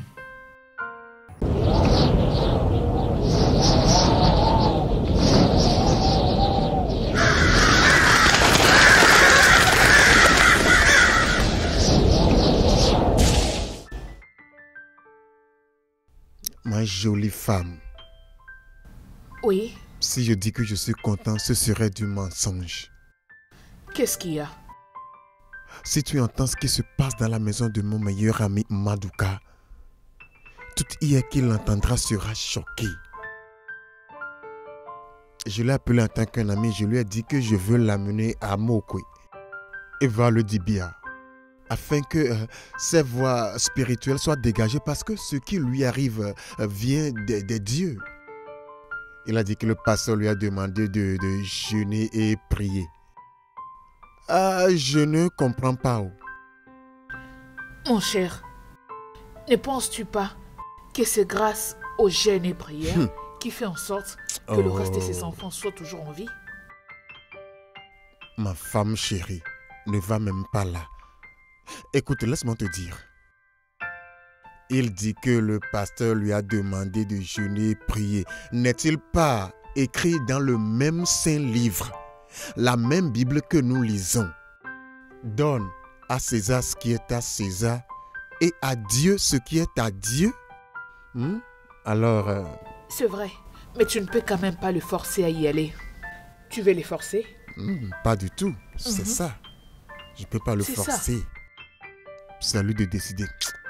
Ma jolie femme. Oui. Si je dis que je suis content, ce serait du mensonge. Qu'est-ce qu'il y a? Si tu entends ce qui se passe dans la maison de mon meilleur ami Maduka, tout hier qu'il l'entendra sera choqué. Je l'ai appelé en tant qu'un ami, je lui ai dit que je veux l'amener à Mokwe et voir le Dibia, afin que euh, ses voies spirituelles soient dégagées parce que ce qui lui arrive euh, vient des, des dieux. Il a dit que le pasteur lui a demandé de, de jeûner et prier. Ah, je ne comprends pas. Mon cher, ne penses-tu pas que c'est grâce au jeûne et prière hum. qui fait en sorte que oh. le reste de ses enfants soient toujours en vie? Ma femme chérie ne va même pas là. Écoute, laisse-moi te dire. Il dit que le pasteur lui a demandé de jeûner et prier. N'est-il pas écrit dans le même saint livre, la même Bible que nous lisons? Donne à César ce qui est à César et à Dieu ce qui est à Dieu. Hmm? Alors... Euh... C'est vrai, mais tu ne peux quand même pas le forcer à y aller. Tu veux les forcer? hmm, Pas du tout, c'est mm-hmm. ça. Je ne peux pas le forcer. C'est à lui de décider.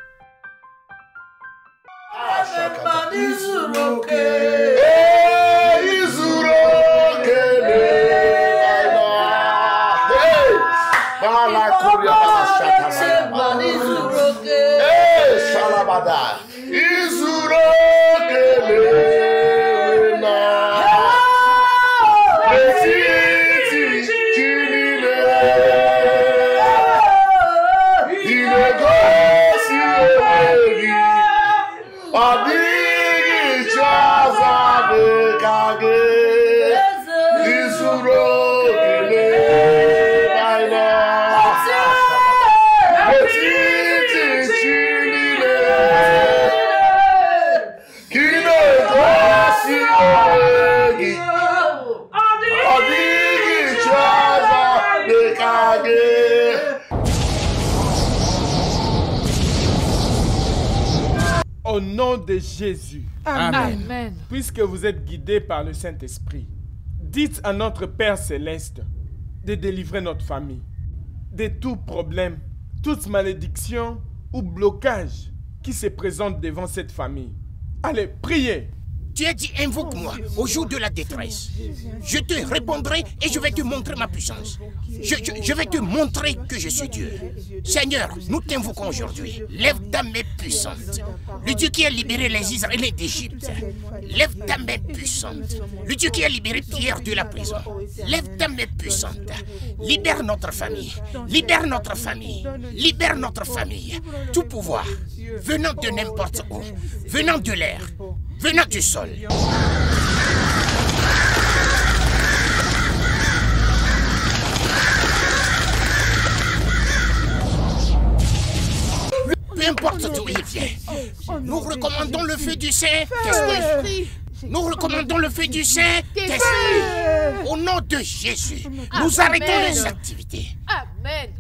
Au nom de Jésus. Amen. Amen. Puisque vous êtes guidés par le Saint-Esprit, dites à notre Père Céleste de délivrer notre famille de tout problème, toute malédiction ou blocage qui se présente devant cette famille. Allez, priez. Tu as dit invoque-moi au jour de la détresse. Je te répondrai et je vais te montrer ma puissance. Je, je, je vais te montrer que je suis Dieu. Seigneur, nous t'invoquons aujourd'hui. Lève ta main puissante. Le Dieu qui a libéré les Israéliens d'Égypte. Lève ta main puissante. Le Dieu qui a libéré Pierre de la prison. Lève ta main puissante. Libère notre famille. Libère notre famille. Libère notre famille. Tout pouvoir, venant de n'importe où, venant de l'air, venant du sol. Peu importe d'où il vient, nous recommandons le feu du Saint-Esprit. Nous recommandons le feu du Saint-Esprit. Au nom de Jésus, nous Amen. arrêtons les activités. Amen.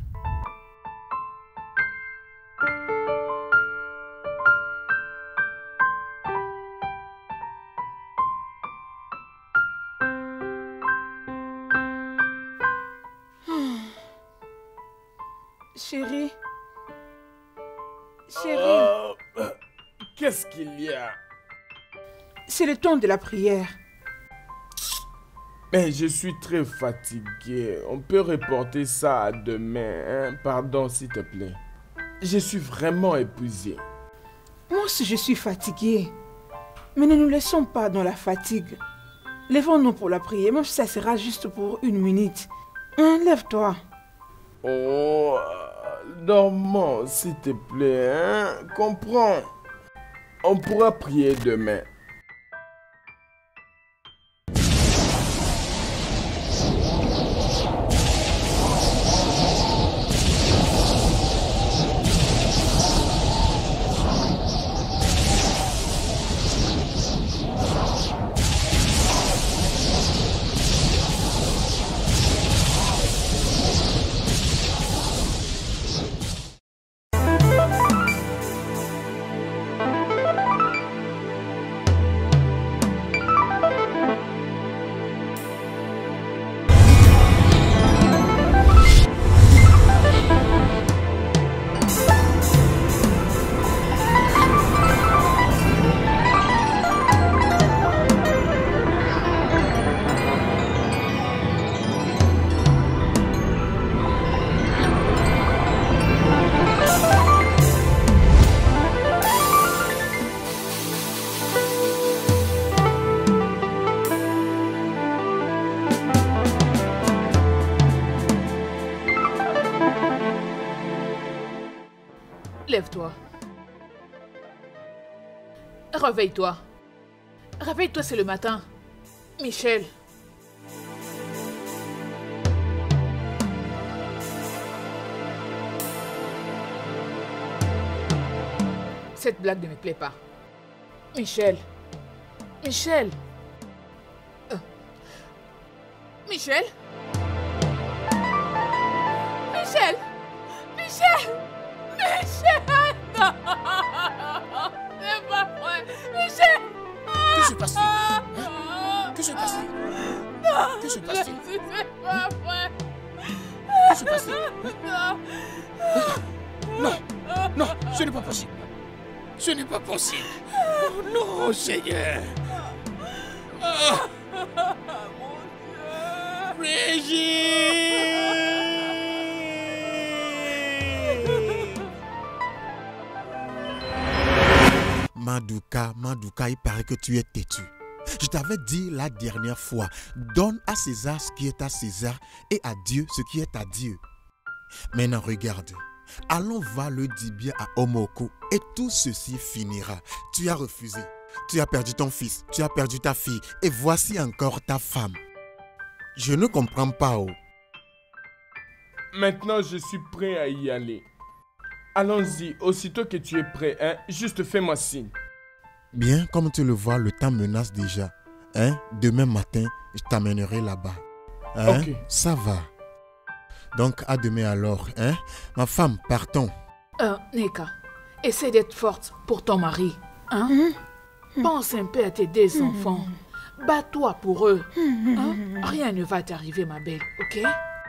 Chérie. Chérie. Oh, qu'est-ce qu'il y a? C'est le temps de la prière. Mais je suis très fatigué. On peut reporter ça à demain, hein? Pardon, s'il te plaît. Je suis vraiment épuisé. Moi aussi, je suis fatiguée. Mais ne nous laissons pas dans la fatigue. Lèvons-nous pour la prière, même si ça sera juste pour une minute. Hein, lève-toi. Oh, dormons, s'il te plaît, hein? Comprends. On pourra prier demain. Lève-toi. Réveille-toi. Réveille-toi, c'est le matin. Michel. Cette blague ne me plaît pas. Michel. Michel. Euh. Michel. Michel. Michel. Michel. Non. C'est pas vrai. Michel. Que se passe-t-il, hein? Que se passe-t-il? Non. Que se passe-t-il? C'est pas vrai. Que se passe-t-il? Non. Non. Non, ce n'est pas possible. Ce n'est pas possible. Oh non, Seigneur. Ah. Mon Dieu. Brigitte. Maduka, Maduka, il paraît que tu es têtu. Je t'avais dit la dernière fois, donne à César ce qui est à César et à Dieu ce qui est à Dieu. Maintenant, regarde. Allons voir le Dibia à Omoko et tout ceci finira. Tu as refusé. Tu as perdu ton fils, tu as perdu ta fille et voici encore ta femme. Je ne comprends pas. Oh. Maintenant, je suis prêt à y aller. Allons-y, aussitôt que tu es prêt, hein, juste fais-moi signe. Bien, comme tu le vois, le temps menace déjà. Hein? Demain matin, je t'amènerai là-bas. Hein? Ok. Ça va. Donc, à demain alors. Hein? Ma femme, partons. Euh, Nneka, essaie d'être forte pour ton mari. Hein? Mmh. Pense un peu à tes deux enfants. Bats-toi pour eux. Hein? Rien ne va t'arriver, ma belle, ok?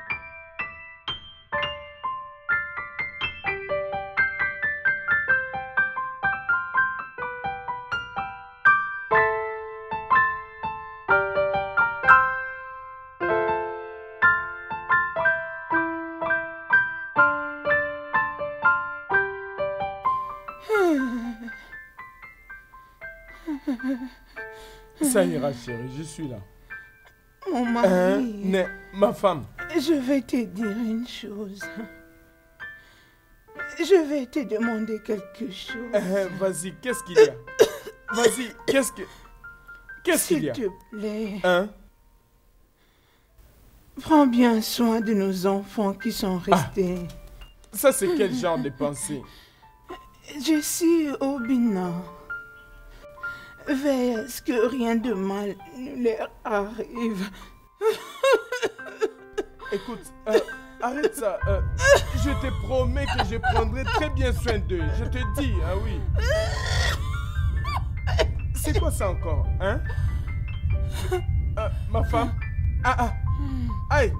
Ça ira, chérie, je suis là. Mon mari, Hein, mais, ma femme. je vais te dire une chose. Je vais te demander quelque chose. Hein, vas-y, qu'est-ce qu'il y a? Vas-y, qu'est-ce que... Qu'est-ce qu'il y a? S'il te plaît. Hein? Prends bien soin de nos enfants qui sont restés. Ah, ça, c'est quel genre de pensée? Je suis au Bénin. Veille à ce que rien de mal ne leur arrive. Écoute, euh, arrête ça. Euh, je te promets que je prendrai très bien soin d'eux. Je te dis, ah oui. C'est quoi ça encore, hein? euh, Ma femme? Ah ah. Aïe.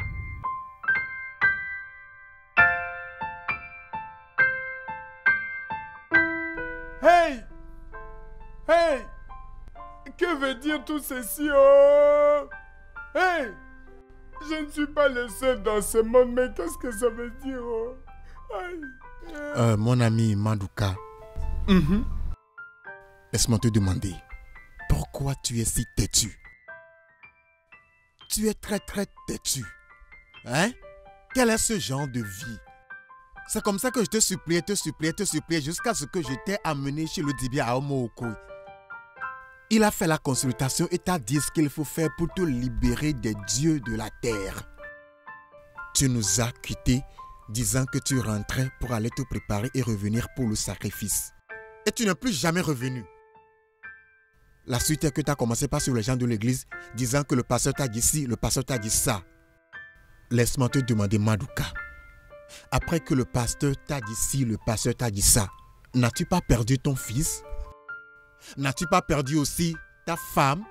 Hey! Hey! Que veut dire tout ceci, oh? Hey! Je ne suis pas le seul dans ce monde, mais qu'est-ce que ça veut dire, oh? Aïe! Euh, mon ami Maduka, Mm-hmm. laisse-moi te demander, pourquoi tu es si têtu? Tu es très très têtu. Hein? Quel est ce genre de vie? C'est comme ça que je te suppliais, te suppliais, te suppliais jusqu'à ce que je t'ai amené chez le Dibia à Omoko. Il a fait la consultation et t'a dit ce qu'il faut faire pour te libérer des dieux de la terre. Tu nous as quittés disant que tu rentrais pour aller te préparer et revenir pour le sacrifice. Et tu n'es plus jamais revenu. La suite est que tu as commencé par sur les gens de l'église disant que le pasteur t'a dit ci, le pasteur t'a dit ça. Laisse-moi te demander, Maduka. Après que le pasteur t'a dit ci, le pasteur t'a dit ça, n'as-tu pas perdu ton fils? N'as-tu pas perdu aussi ta femme?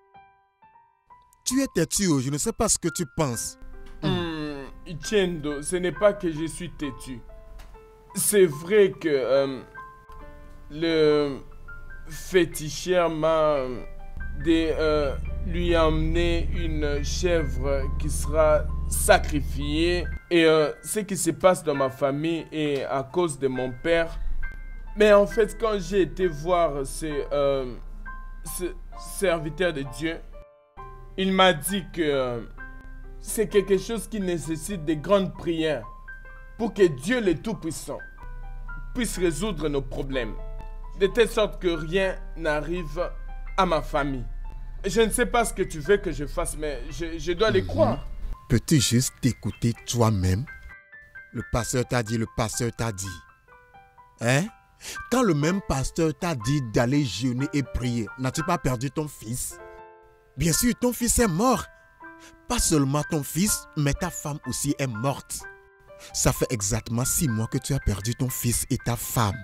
Tu es têtu, je ne sais pas ce que tu penses. Hmm, Chendo, ce n'est pas que je suis têtu. C'est vrai que euh, le féticheur m'a de euh, lui emmener une chèvre qui sera sacrifiée. Et euh, ce qui se passe dans ma famille est à cause de mon père. Mais en fait, quand j'ai été voir ce, euh, ce serviteur de Dieu, il m'a dit que euh, c'est quelque chose qui nécessite de grandes prières pour que Dieu le Tout-Puissant puisse résoudre nos problèmes, de telle sorte que rien n'arrive à ma famille. Je ne sais pas ce que tu veux que je fasse, mais je, je dois les Mhm. croire. Peux-tu juste t'écouter toi-même? Le pasteur t'a dit, le pasteur t'a dit. Hein? Quand le même pasteur t'a dit d'aller jeûner et prier, n'as-tu pas perdu ton fils? Bien sûr, ton fils est mort. Pas seulement ton fils, mais ta femme aussi est morte. Ça fait exactement six mois que tu as perdu ton fils et ta femme.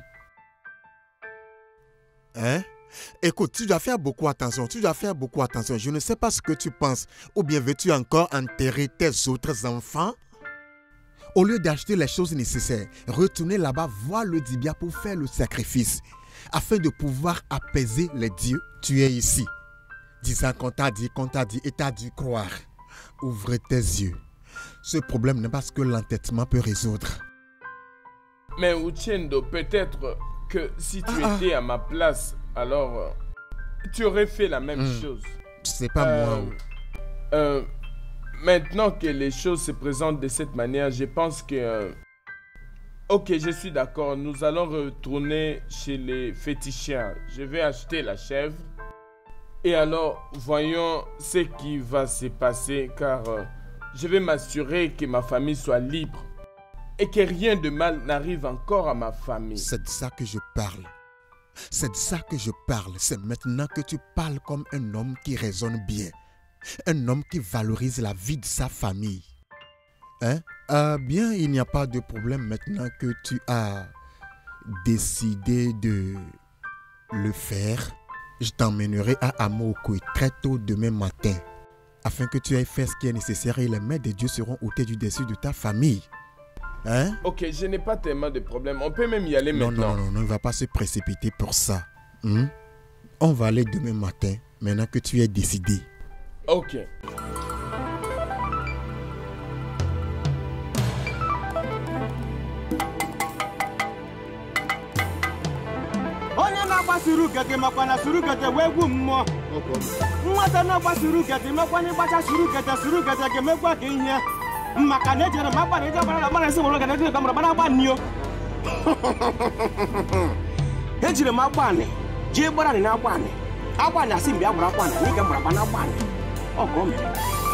Hein? Écoute, tu dois faire beaucoup attention, tu dois faire beaucoup attention. Je ne sais pas ce que tu penses. Ou bien veux-tu encore enterrer tes autres enfants? Au lieu d'acheter les choses nécessaires, retournez là-bas voir le Dibia pour faire le sacrifice. Afin de pouvoir apaiser les dieux, tu es ici. Disant qu'on t'a dit, qu'on t'a dit et t'as dû croire. Ouvre tes yeux. Ce problème n'est pas ce que l'entêtement peut résoudre. Mais Uchendo, peut-être que si tu Ah, étais à ma place, alors euh, tu aurais fait la même Hmm. chose. C'est pas Euh, moi. euh, maintenant que les choses se présentent de cette manière, je pense que... euh, ok, je suis d'accord. Nous allons retourner chez les féticheurs. Je vais acheter la chèvre. Et alors, voyons ce qui va se passer, car euh, je vais m'assurer que ma famille soit libre. Et que rien de mal n'arrive encore à ma famille. C'est de ça que je parle. C'est de ça que je parle. C'est maintenant que tu parles comme un homme qui raisonne bien. Un homme qui valorise la vie de sa famille. Hein? Euh, bien, il n'y a pas de problème maintenant que tu as décidé de le faire. Je t'emmènerai à Amokwe très tôt demain matin. Afin que tu ailles faire ce qui est nécessaire et les mains de Dieu seront ôtées du dessus de ta famille. Hein? Ok, je n'ai pas tellement de problèmes. On peut même y aller Non, maintenant. non, non, non, ne va pas se précipiter pour ça. Hmm? On va aller demain matin, maintenant que tu es décidé. Ok. onye na-agbasiri ugete makwa na suru ugete wee gwu mmụọ nwata na-agbasiri ugete mekwa na ịgbacha suru ugete suru ugete ga-emekwa ka ihe maka na ejere m agbara eje gbara agbara esi nwere ugete dị ka mara gbara agba nnio ejiri m agbanị jee gbara anị na agbanị agbanị asị mgbe a gwara agbanị n'ike mgbara gba na agbanị ọ ka o mere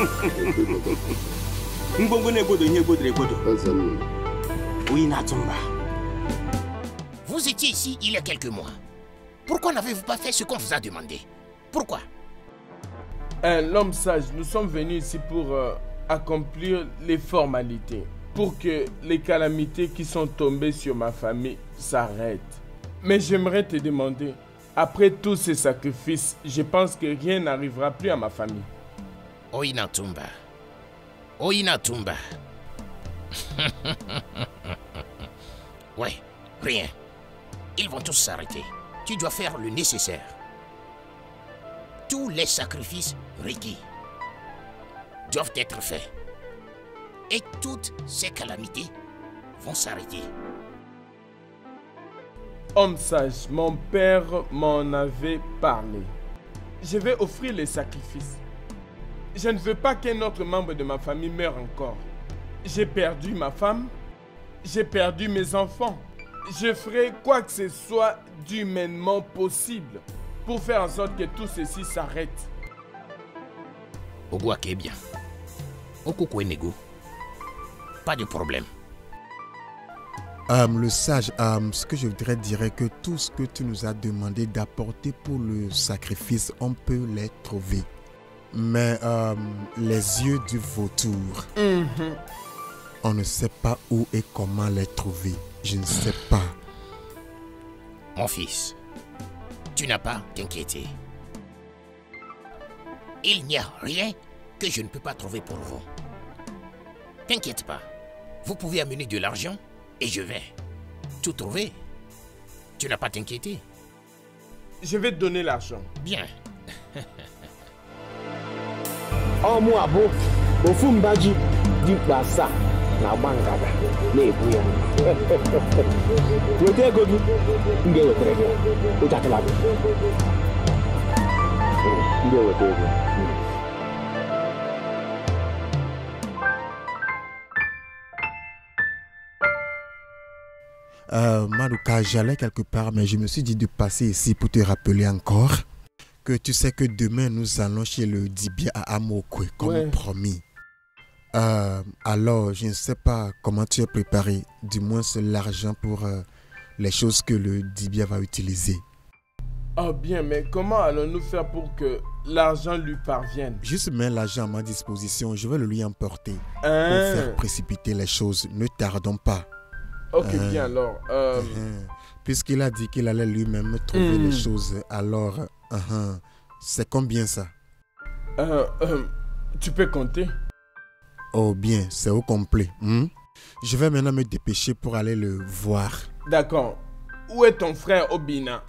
ngwongwo na-egbodo ihe egbodoro egbodo oyi na-atụ mba. Vous étiez ici il y a quelques mois. Pourquoi n'avez-vous pas fait ce qu'on vous a demandé? Pourquoi? Hein, l'homme sage, nous sommes venus ici pour euh, accomplir les formalités. Pour que les calamités qui sont tombées sur ma famille s'arrêtent. Mais j'aimerais te demander, après tous ces sacrifices, je pense que rien n'arrivera plus à ma famille. Oinatumba. Oinatumba. Ouais, rien. Ils vont tous s'arrêter. Tu dois faire le nécessaire. Tous les sacrifices requis doivent être faits. Et toutes ces calamités vont s'arrêter. Homme sage, mon père m'en avait parlé. Je vais offrir les sacrifices. Je ne veux pas qu'un autre membre de ma famille meure encore. J'ai perdu ma femme. J'ai perdu mes enfants. Je ferai quoi que ce soit d'humainement possible pour faire en sorte que tout ceci s'arrête. Ogwake bien. Okukwenego. Pas de problème. Euh, le sage, euh, ce que je voudrais dire est que tout ce que tu nous as demandé d'apporter pour le sacrifice, on peut les trouver. Mais euh, les yeux du vautour, Mm-hmm. on ne sait pas où et comment les trouver. Je ne sais pas. Mon fils, tu n'as pas à t'inquiéter. Il n'y a rien que je ne peux pas trouver pour vous. T'inquiète pas. Vous pouvez amener de l'argent et je vais tout trouver. Tu n'as pas à t'inquiéter. Je vais te donner l'argent. Bien. ọmụ abụ ofu mba ji dịkpa asaa na-agba ngada na-ebu ya weta ego gị m ga-ewetara gị ụjakịla gị m ga-eweta ego. Euh, Maduka, j'allais quelque part, mais je me suis dit de passer ici pour te rappeler encore que tu sais que demain nous allons chez le Dibia à Amokwe, comme Ouais. promis. Euh, alors, je ne sais pas comment tu es préparé, du moins c'est l'argent pour euh, les choses que le Dibia va utiliser. Oh bien, mais comment allons-nous faire pour que l'argent lui parvienne? Juste mets l'argent à ma disposition, je vais le lui emporter Hein? pour faire précipiter les choses. Ne tardons pas. Ok, Hein? bien alors. euh, Hein. Puisqu'il a dit qu'il allait lui-même trouver Hmm. les choses, alors, hein, c'est combien ça? euh, euh, tu peux compter? Oh bien, c'est au complet. Hmm? Je vais maintenant me dépêcher pour aller le voir. D'accord. Où est ton frère Obina?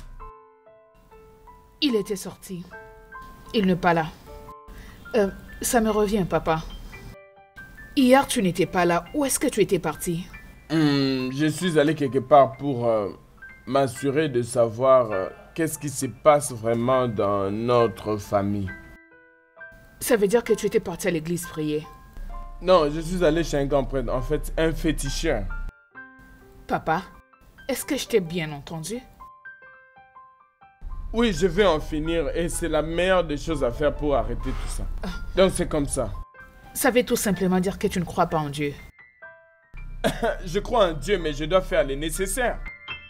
Il était sorti. Il n'est pas là. Euh, ça me revient, papa. Hier, tu n'étais pas là. Où est-ce que tu étais parti? Hmm, je suis allé quelque part pour euh, m'assurer de savoir euh, qu'est-ce qui se passe vraiment dans notre famille. Ça veut dire que tu étais parti à l'église prier. Non, je suis allé chez un grand prêtre, en fait, un féticheur. Papa, est-ce que je t'ai bien entendu? Oui, je vais en finir et c'est la meilleure des choses à faire pour arrêter tout ça. Donc c'est comme ça. Ça veut tout simplement dire que tu ne crois pas en Dieu. Je crois en Dieu, mais je dois faire le nécessaire.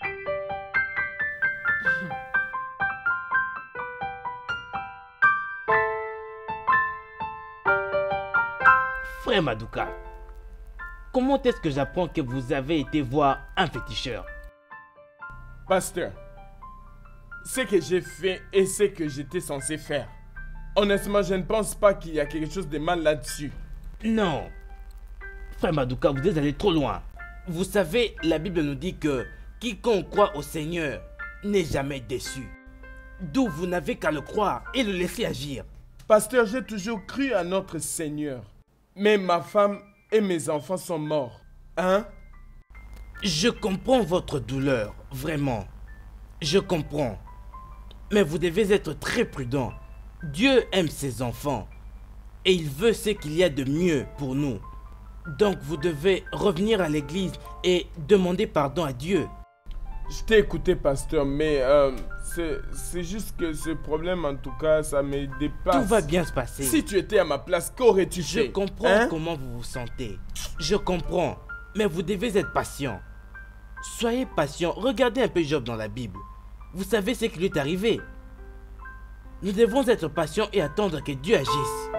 Frère Maduka, comment est-ce que j'apprends que vous avez été voir un féticheur? Pasteur, ce que j'ai fait et ce que j'étais censé faire, honnêtement, je ne pense pas qu'il y a quelque chose de mal là-dessus. Non. Frère Maduka, vous êtes allé trop loin. Vous savez, la Bible nous dit que quiconque croit au Seigneur n'est jamais déçu. D'où vous n'avez qu'à le croire et le laisser agir. Pasteur, j'ai toujours cru à notre Seigneur. Mais ma femme et mes enfants sont morts. Hein? Je comprends votre douleur, vraiment. Je comprends. Mais vous devez être très prudent. Dieu aime ses enfants. Et il veut ce qu'il y a de mieux pour nous. Donc vous devez revenir à l'église et demander pardon à Dieu. Je t'ai écouté, pasteur, mais euh, c'est juste que ce problème, en tout cas, ça me dépasse. Tout va bien se passer. Si tu étais à ma place, qu'aurais-tu fait? Je comprends hein? comment vous vous sentez. Je comprends. Mais vous devez être patient. Soyez patient. Regardez un peu Job dans la Bible. Vous savez ce qui lui est arrivé. Nous devons être patients et attendre que Dieu agisse.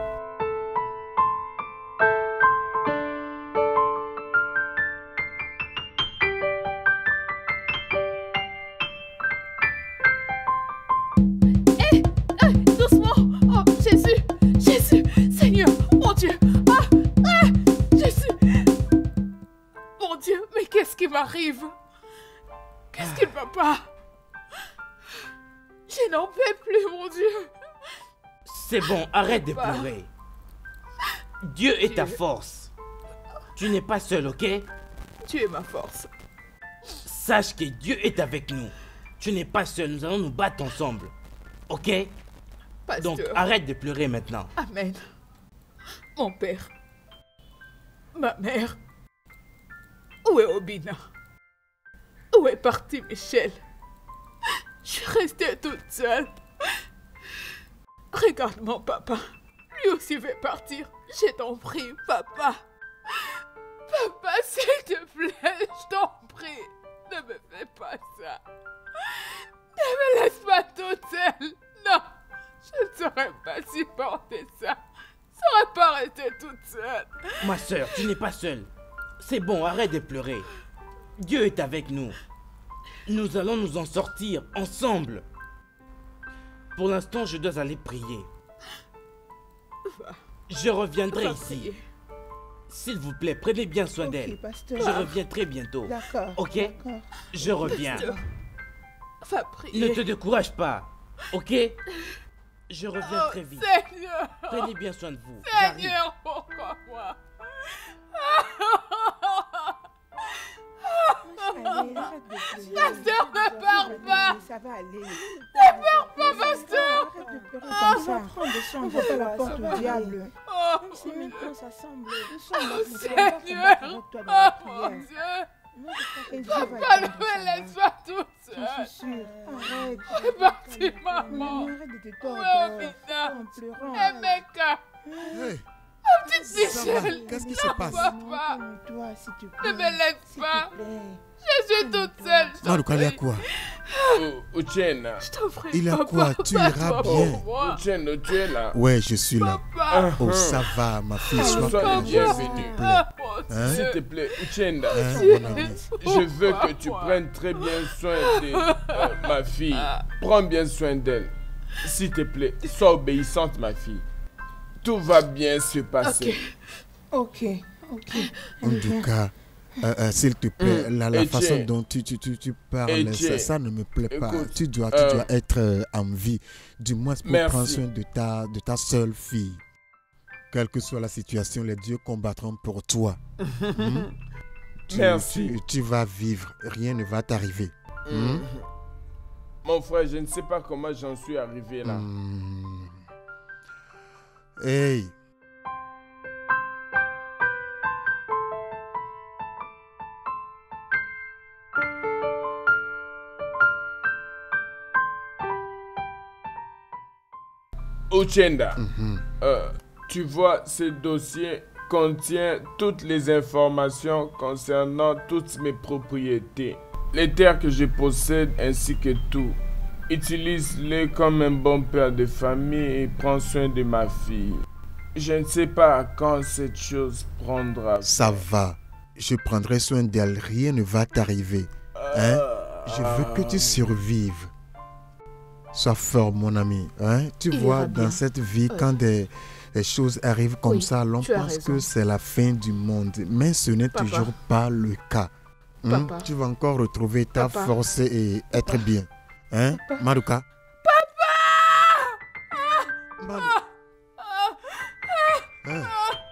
M'arrive. Qu'est-ce qui ne va pas? Je n'en peux plus, mon Dieu. C'est bon, arrête de pleurer. Dieu est ta force. Tu n'es pas seul, ok? Tu es ma force. Sache que Dieu est avec nous. Tu n'es pas seul, nous allons nous battre ensemble. Ok? Pasteur. Donc arrête de pleurer maintenant. Amen. Mon père. Ma mère. Où est Obina? Où est parti Michel? Je suis restée toute seule. Regarde mon papa. Lui aussi veut partir. Je t'en prie, papa. Papa, s'il te plaît, je t'en prie. Ne me fais pas ça. Ne me laisse pas toute seule. Non, je ne saurais pas supporter ça. Je ne saurais pas rester toute seule. Ma soeur, tu n'es pas seule. C'est bon, arrête de pleurer. Dieu est avec nous. Nous allons nous en sortir ensemble. Pour l'instant, je dois aller prier. Je reviendrai Va ici. prier. S'il vous plaît, prenez bien soin Ok, d'elle. pasteur. Je reviens très bientôt. D'accord. Ok? D'accord. Je reviens. Pasteur. Va prier. Ne te décourage pas. Ok? Je reviens Oh, très vite. Seigneur. Prenez bien soin de vous. J'arrive. Seigneur, pourquoi moi? Allez, arrête de pleurer. Pasteur, ne pars pas. Ça va aller. Ne pars pas, pasteur. Arrête de pleurer comme ça. Prends de sang, On va pas la ça porte va au diable. Oh, C'est maintenant, ça semble. Nous oh sommes là pour Seigneur. toi dans la Oh prière. mon Dieu. Et Dieu va Papa, ne entendre Qu'est-ce qui se passe? Papa, Toi, s'il te plaît. ne me laisse S'il pas. te plaît. Je suis toute seule. je t'en Maruka, il y a prie. quoi? Oh, Uchenna. Je t'en prie, Il y a papa, quoi? Tu iras papa, bien. pour moi. Uchenna, tu es là. Ouais, je suis là. Papa. Oh, ça va, ma fille, sois Sois le courageuse, s'il bienvenu. te plaît. Ah, mon Hein? S'il te plaît, Uchenna. Hein, mon ami? Je veux que tu prennes très bien soin de euh, ma fille. Prends bien soin d'elle. S'il te plaît, sois obéissante, ma fille. Tout va bien se passer. Ok, ok. En tout cas, euh, euh, s'il te plaît, Mm. la, la Etienne. façon dont tu, tu, tu, tu parles, Etienne. ça, ça ne me plaît pas. Écoute, Tu dois, tu euh, dois être euh, en vie, du moins pour merci. prendre soin de ta, de ta seule fille. Quelle que soit la situation, les dieux combattront pour toi. Hmm? Tu, Merci. Tu, tu vas vivre, rien ne va t'arriver. Mm. Hmm? Mon frère, je ne sais pas comment j'en suis arrivé là. Hmm. Hey! Uchenna, Mhm. euh, tu vois, ce dossier contient toutes les informations concernant toutes mes propriétés. Les terres que je possède ainsi que tout. Utilise-les comme un bon père de famille et prends soin de ma fille. Je ne sais pas quand cette chose prendra. Ça va. Je prendrai soin d'elle. Rien ne va t'arriver. Hein? Je veux que tu survives. Sois fort, mon ami. Hein? Tu Il vois, ira dans bien. cette vie, Oui. quand des, des choses arrivent comme Oui, ça, l'on tu as pense raison. que c'est la fin du monde. Mais ce n'est Papa. toujours pas le cas. Hein? Papa. Tu vas encore retrouver ta Papa. force et être bien. Hein? Papa. Maruka? Papa. Hein?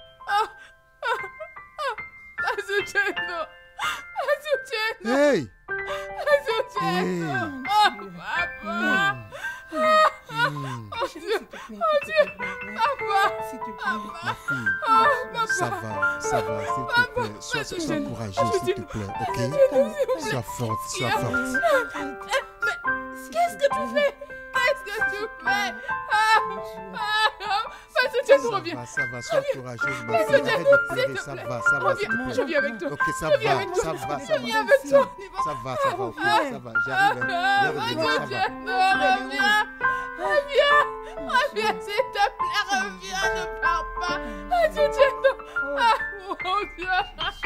Azuceno. Azuceno. Hey! Azuceno. Hey. Oh, papa. Hmm. Oh Dieu. Oh Dieu. Papa. S'il te plaît. Ma fille, Oh, ça papa. va, ça va, s'il te plaît. Sois, sois Azuceno. courageuse, s'il te plaît, ok? Azuceno. Sois forte, sois forte. Qu'est-ce que tu fais? Qu'est-ce que tu fais? Ah, ah, Azuceno, Ça reviens. va, ça va, sois courageuse, ma S'il fille. te Arrête plaît, de pleurer, s'il te ça plaît. va, ça va, s'il te Reviens, plaît. je viens avec toi. Ok, ça Je viens va, avec toi. ça va, ça Je va. viens avec toi. On y va. Ça va, ça va, ok, ça va, j'arrive, hein. Ah, Viens revenir, ça va. Azuceno, reviens. Reviens. Reviens, s'il te plaît, reviens, ne pars pas. Azuceno. Ah, mon Dieu.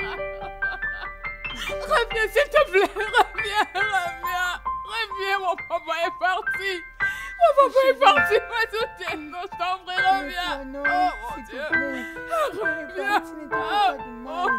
Reviens, s'il te plaît. Reviens, reviens. Reviens, mon papa est parti. Mon papa est parti. Azuceno, je t'en prie, reviens. Non, Oh, mon s'il te Dieu. plaît. Reviens. Tu n'es pas de mal.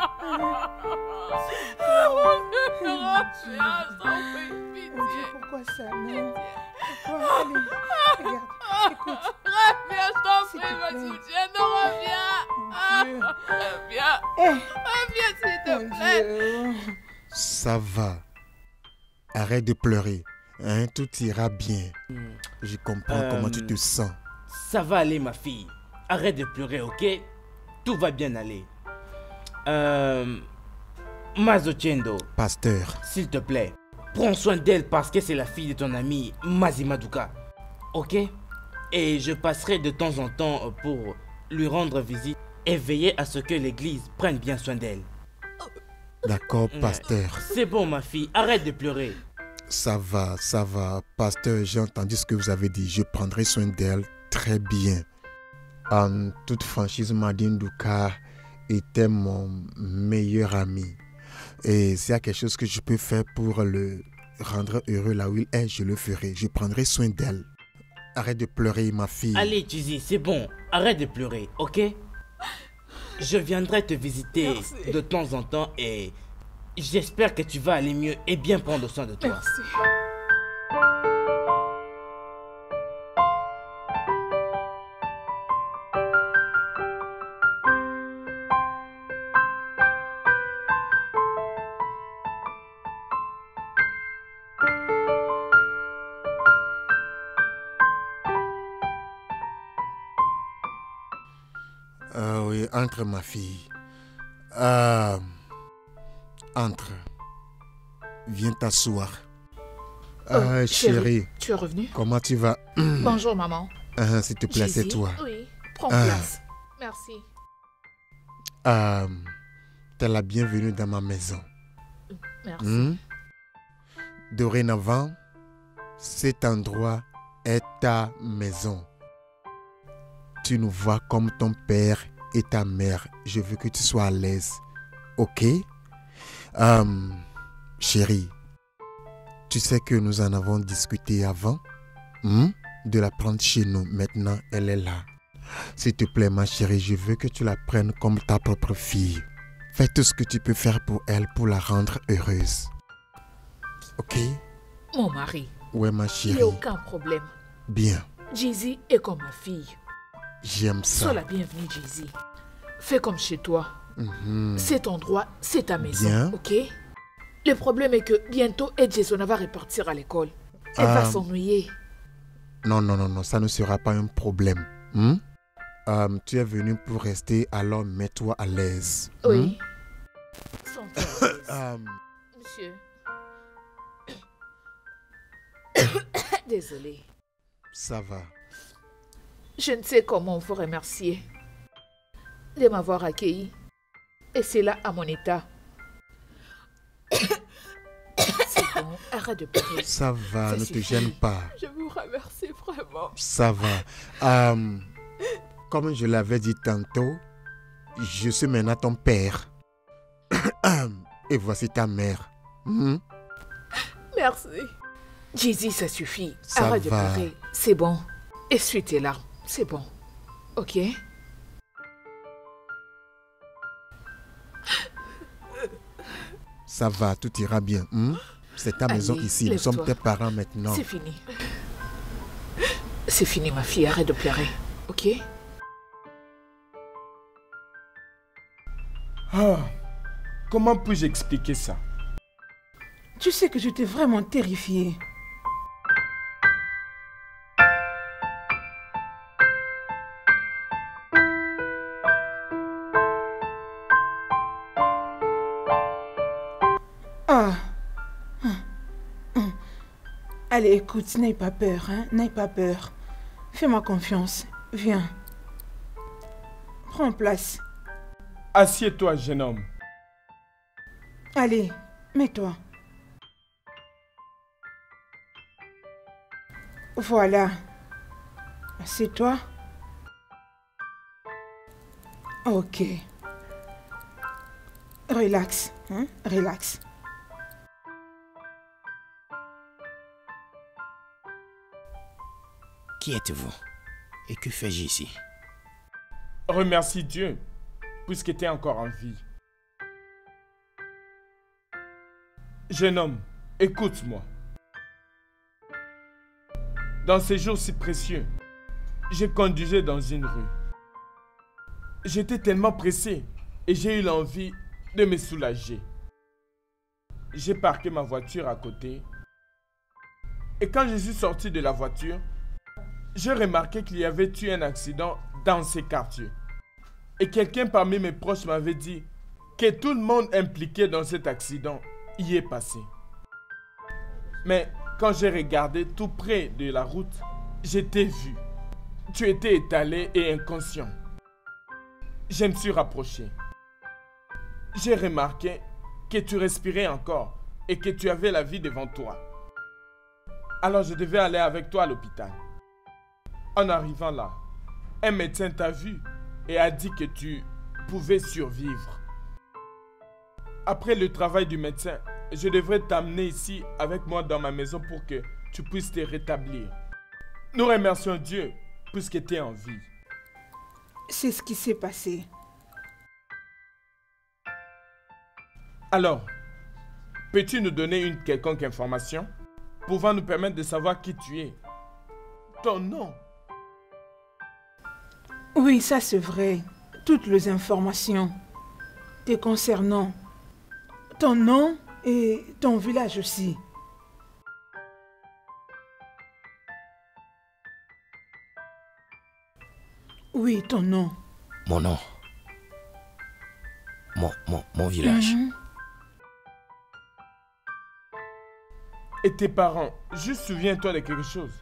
Ah, mon Dieu, reviens, je t'en prie, Mon Dieu, pitié. pourquoi ça? Non. Pourquoi? Allez, regarde. Écoute. Reviens, je t'en S'il prie, te ma plaît. soutienne, reviens. Ah, Dieu. reviens. Eh, Reviens, s'il te mon plaît. Dieu. Ça va. Arrête de pleurer. Hein, tout ira bien. Je comprends Euh, comment tu te sens. Ça va aller, ma fille. Arrête de pleurer, ok? Tout va bien aller. Euh... Mazochendo, Pasteur, s'il te plaît, prends soin d'elle parce que c'est la fille de ton ami Mazimaduka. Ok? Et je passerai de temps en temps pour lui rendre visite et veiller à ce que l'église prenne bien soin d'elle. d'accord, Ouais. pasteur. C'est bon, ma fille, arrête de pleurer. Ça va, ça va. Pasteur, j'ai entendu ce que vous avez dit. Je prendrai soin d'elle très bien. En toute franchise, Madine Douka était mon meilleur ami. Et s'il y a quelque chose que je peux faire pour le rendre heureux là où il est, je le ferai. Je prendrai soin d'elle. Arrête de pleurer, ma fille. Allez, Chizi, c'est bon, arrête de pleurer, ok? Je viendrai te visiter Merci. de temps en temps et j'espère que tu vas aller mieux et bien prendre soin de toi. Merci. Ah oui, entre ma fille. Ah, entre. Viens t'asseoir. Ah, Oh, chérie, tu es revenu? comment tu vas? Bonjour, maman. Ah, s'il te plaît, c'est Jésus? toi. Oui, prends Ah. place. Merci. Euh, t'es la bienvenue dans ma maison. Merci. Hmm? Dorénavant, cet endroit est ta maison. Tu nous vois comme ton père et ta mère. Je veux que tu sois à l'aise. Ok? Euh, chérie, tu sais que nous en avons discuté avant, hmm? de la prendre chez nous. Maintenant, elle est là. S'il te plaît, ma chérie, je veux que tu la prennes comme ta propre fille. Fais tout ce que tu peux faire pour elle pour la rendre heureuse. Ok? Mon mari. Ouais, ma Il chérie. n'y a aucun problème. Bien. Jay-Z est comme ma fille. J'aime ça. Sois la bienvenue, Jay-Z. Fais comme chez toi. Mhm. Cet endroit, c'est ta maison, Bien. ok? Le problème est que bientôt, Ed Jason va repartir à l'école. Elle va Euh, s'ennuyer. Non, non, non, non, ça ne sera pas un problème. Hmm? Euh, tu es venu pour rester, alors mets-toi à l'aise. Oui. Hmm? Sens-toi à l'aise. Euh, Monsieur. Désolée. ça va. Je ne sais comment vous remercier de m'avoir accueilli. Et c'est là à mon état. C'est bon, arrête de pleurer. Ça va, Ça ne te suffit. gêne pas. Je vous remercie vraiment. Ça va. Euh, comme je l'avais dit tantôt, je suis maintenant ton père. Et voici ta mère. Hmm? Merci. Jay-Z, ça suffit. Ça Arrête va. de pleurer. C'est bon. Essuie tes larmes. C'est bon. Ok? Ça va, tout ira bien. Hmm? C'est ta Allez, maison ici. Nous sommes lève-toi. tes parents maintenant. C'est fini. C'est fini, ma fille. Arrête de pleurer. Ok? Ah, comment puis-je expliquer ça? Tu sais que j'étais vraiment terrifiée. Ah. Hum. Hum. Allez, écoute, n'aie pas peur, hein? N'aie pas peur. Fais-moi confiance. Viens. Prends place. Assieds-toi, jeune homme. Allez, mets-toi. Voilà. Assieds-toi. Ok. Relax, hein? Relax. Qui êtes-vous? Et que fais-je ici? Remercie Dieu, puisque tu es encore en vie. Jeune homme, écoute-moi. Dans ces jours si précieux, je conduisais dans une rue. J'étais tellement pressé et j'ai eu l'envie de me soulager. J'ai parqué ma voiture à côté. Et quand je suis sorti de la voiture, j'ai remarqué qu'il y avait eu un accident dans ces quartiers. Et quelqu'un parmi mes proches m'avait dit que tout le monde impliqué dans cet accident y est passé. Mais quand j'ai regardé tout près de la route, j'ai t'ai vu. Tu étais étalé et inconscient. Je me suis rapproché. J'ai remarqué que tu respirais encore et que tu avais la vie devant toi. Alors je devais aller avec toi à l'hôpital. En arrivant là, un médecin t'a vu et a dit que tu pouvais survivre. Après le travail du médecin, je devrais t'amener ici avec moi dans ma maison pour que tu puisses te rétablir. Nous remercions Dieu puisque tu es en vie. C'est ce qui s'est passé. Alors, peux-tu nous donner une quelconque information pouvant nous permettre de savoir qui tu es? Ton nom? Oui, ça c'est vrai. Toutes les informations te concernant. Ton nom et ton village aussi. Oui, ton nom. Mon nom. Mon, mon, mon village. Mhm. Et tes parents, juste souviens-toi de quelque chose.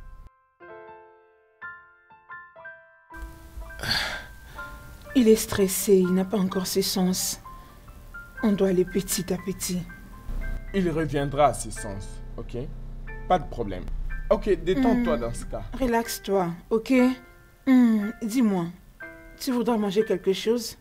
Il est stressé, il n'a pas encore ses sens. On doit aller petit à petit. Il reviendra à ses sens, ok? Pas de problème. Ok, détends-toi Hmm. dans ce cas. Relaxe-toi, ok? Hmm, dis-moi, tu voudras manger quelque chose?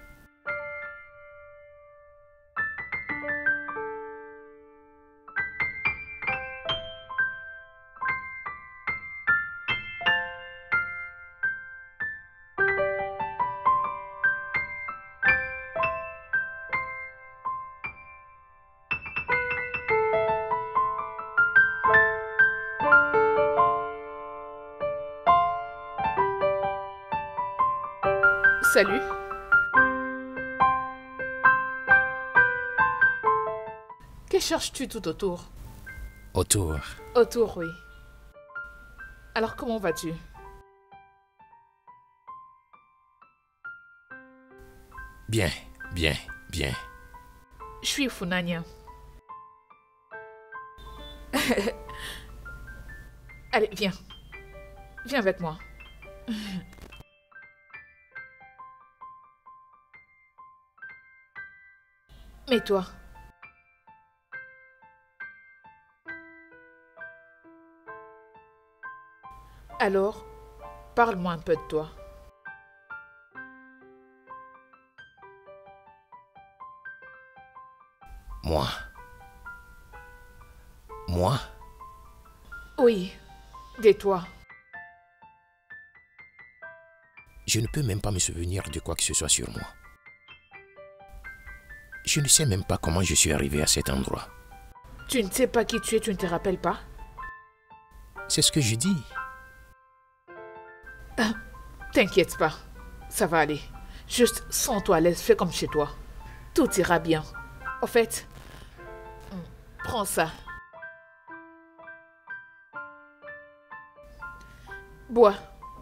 Salut. Que cherches-tu tout autour? Autour. Autour, oui. Alors, comment vas-tu? Bien, bien, bien. Je suis Funanya. Allez, viens. Viens avec moi. Mets-toi. Alors, parle-moi un peu de toi. Moi. Moi? Oui, de toi. Je ne peux même pas me souvenir de quoi que ce soit sur moi. Je ne sais même pas comment je suis arrivé à cet endroit. Tu ne sais pas qui tu es, tu ne te rappelles pas? C'est ce que je dis. Ah, t'inquiète pas, ça va aller. Juste sens-toi à l'aise, fais comme chez toi. Tout ira bien. Au fait, prends ça. Bois.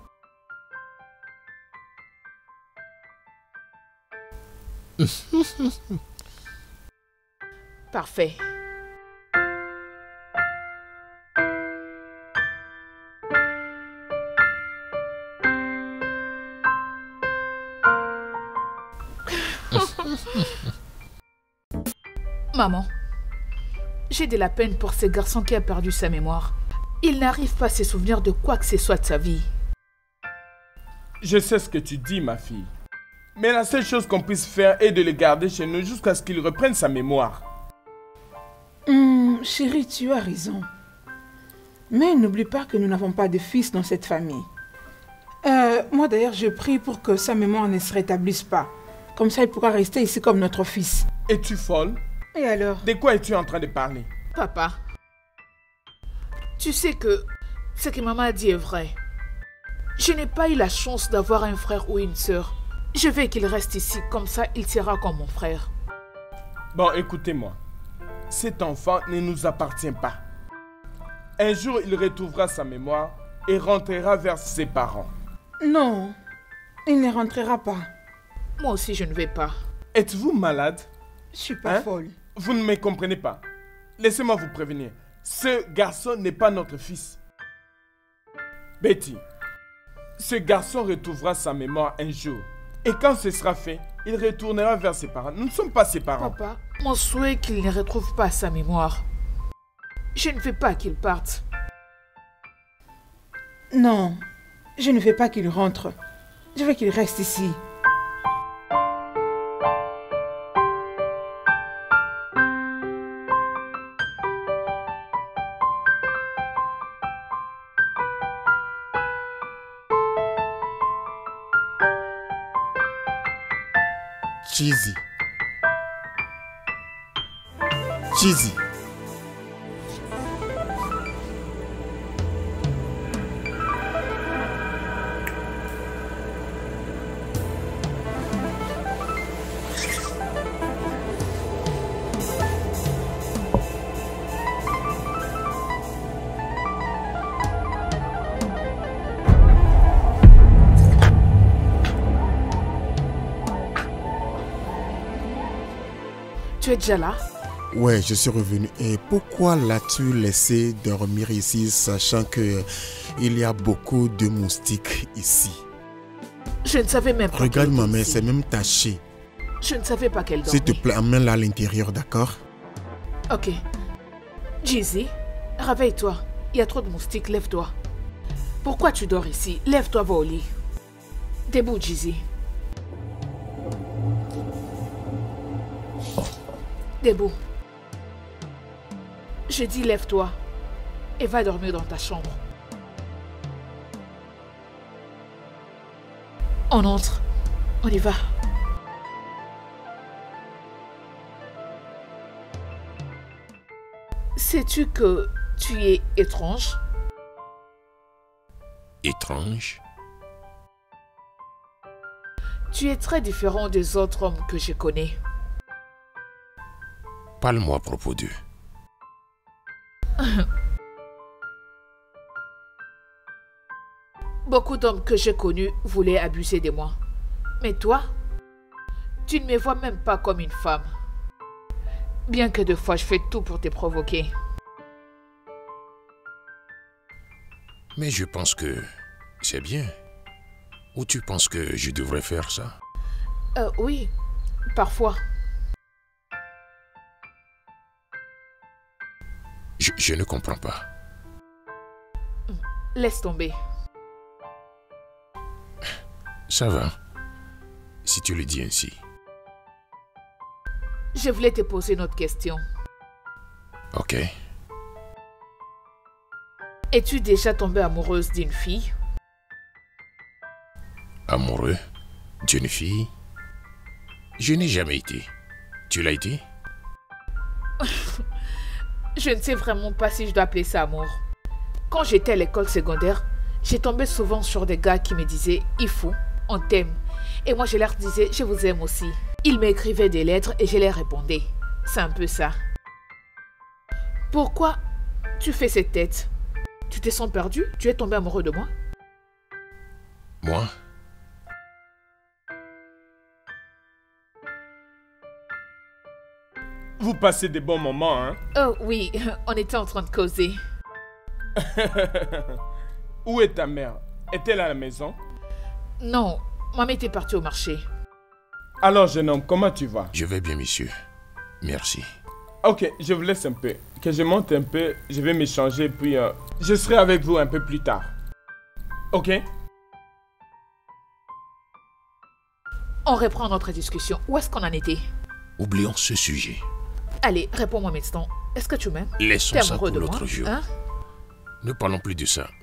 Parfait. Maman, j'ai de la peine pour ce garçon qui a perdu sa mémoire. Il n'arrive pas à se souvenir de quoi que ce soit de sa vie. Je sais ce que tu dis, ma fille. Mais la seule chose qu'on puisse faire est de le garder chez nous jusqu'à ce qu'il reprenne sa mémoire. Hum, chérie, tu as raison. Mais n'oublie pas que nous n'avons pas de fils dans cette famille. Euh, moi d'ailleurs, je prie pour que sa mémoire ne se rétablisse pas. Comme ça, il pourra rester ici comme notre fils. Es-tu folle? Et alors? De quoi es-tu en train de parler? Papa, tu sais que ce que maman a dit est vrai. Je n'ai pas eu la chance d'avoir un frère ou une sœur. Je veux qu'il reste ici, comme ça il sera comme mon frère. Bon, écoutez-moi. Cet enfant ne nous appartient pas. Un jour, il retrouvera sa mémoire et rentrera vers ses parents. Non, il ne rentrera pas. Moi aussi, je ne vais pas. Êtes-vous malade? Je suis pas Hein? folle. Vous ne me comprenez pas. Laissez-moi vous prévenir. Ce garçon n'est pas notre fils. Betty, ce garçon retrouvera sa mémoire un jour. Et quand ce sera fait, il retournera vers ses parents. Nous ne sommes pas ses parents. Papa, mon souhait est qu'il ne retrouve pas sa mémoire. Je ne veux pas qu'il parte. Non, je ne veux pas qu'il rentre. Je veux qu'il reste ici. Cheesy. Cheesy. Tu es déjà là? Ouais, je suis revenu. Et pourquoi l'as-tu laissé dormir ici, sachant que il y a beaucoup de moustiques ici? Je ne savais même pas. Regarde qu'elle ma était main, ici. c'est même taché. Je ne savais pas qu'elle dormait. S'il te plaît, emmène-la à l'intérieur, d'accord? Ok. Jizzy, réveille-toi. Il y a trop de moustiques, lève-toi. Pourquoi tu dors ici? Lève-toi, va au lit. Debout, Jizzy. Debout. Je dis lève-toi et va dormir dans ta chambre. On entre. On y va. Sais-tu que tu es étrange? Étrange? Tu es très différent des autres hommes que je connais. Parle-moi à propos d'eux. Beaucoup d'hommes que j'ai connus voulaient abuser de moi. Mais toi, tu ne me vois même pas comme une femme. Bien que des fois je fais tout pour te provoquer. Mais je pense que c'est bien. Ou tu penses que je devrais faire ça? Euh, oui, parfois. Je, je ne comprends pas. Laisse tomber. Ça va, si tu le dis ainsi. Je voulais te poser une autre question. Ok. Es-tu déjà tombée amoureuse d'une fille? Amoureux d'une fille? Je n'ai jamais été. Tu l'as été? Je ne sais vraiment pas si je dois appeler ça amour. Quand j'étais à l'école secondaire, j'ai tombé souvent sur des gars qui me disaient « Il faut, on t'aime ». Et moi je leur disais « Je vous aime aussi ». Ils m'écrivaient des lettres et je les répondais. C'est un peu ça. Pourquoi tu fais cette tête? Tu te sens perdu? Tu es tombé amoureux de moi? Moi? Vous passez des bons moments, hein? Oh oui, on était en train de causer. Où est ta mère? Est-elle à la maison? Non, maman était partie au marché. Alors, jeune homme, comment tu vas? Je vais bien, monsieur. Merci. Ok, je vous laisse un peu. Que je monte un peu, je vais m'échanger, puis euh, je serai avec vous un peu plus tard. Ok? On reprend notre discussion. Où est-ce qu'on en était? Oublions ce sujet. Allez, réponds-moi maintenant. Est-ce que tu m'aimes? Laissons T'es ça amoureux pour de moi, l'autre jour. hein? Ne parlons plus de ça.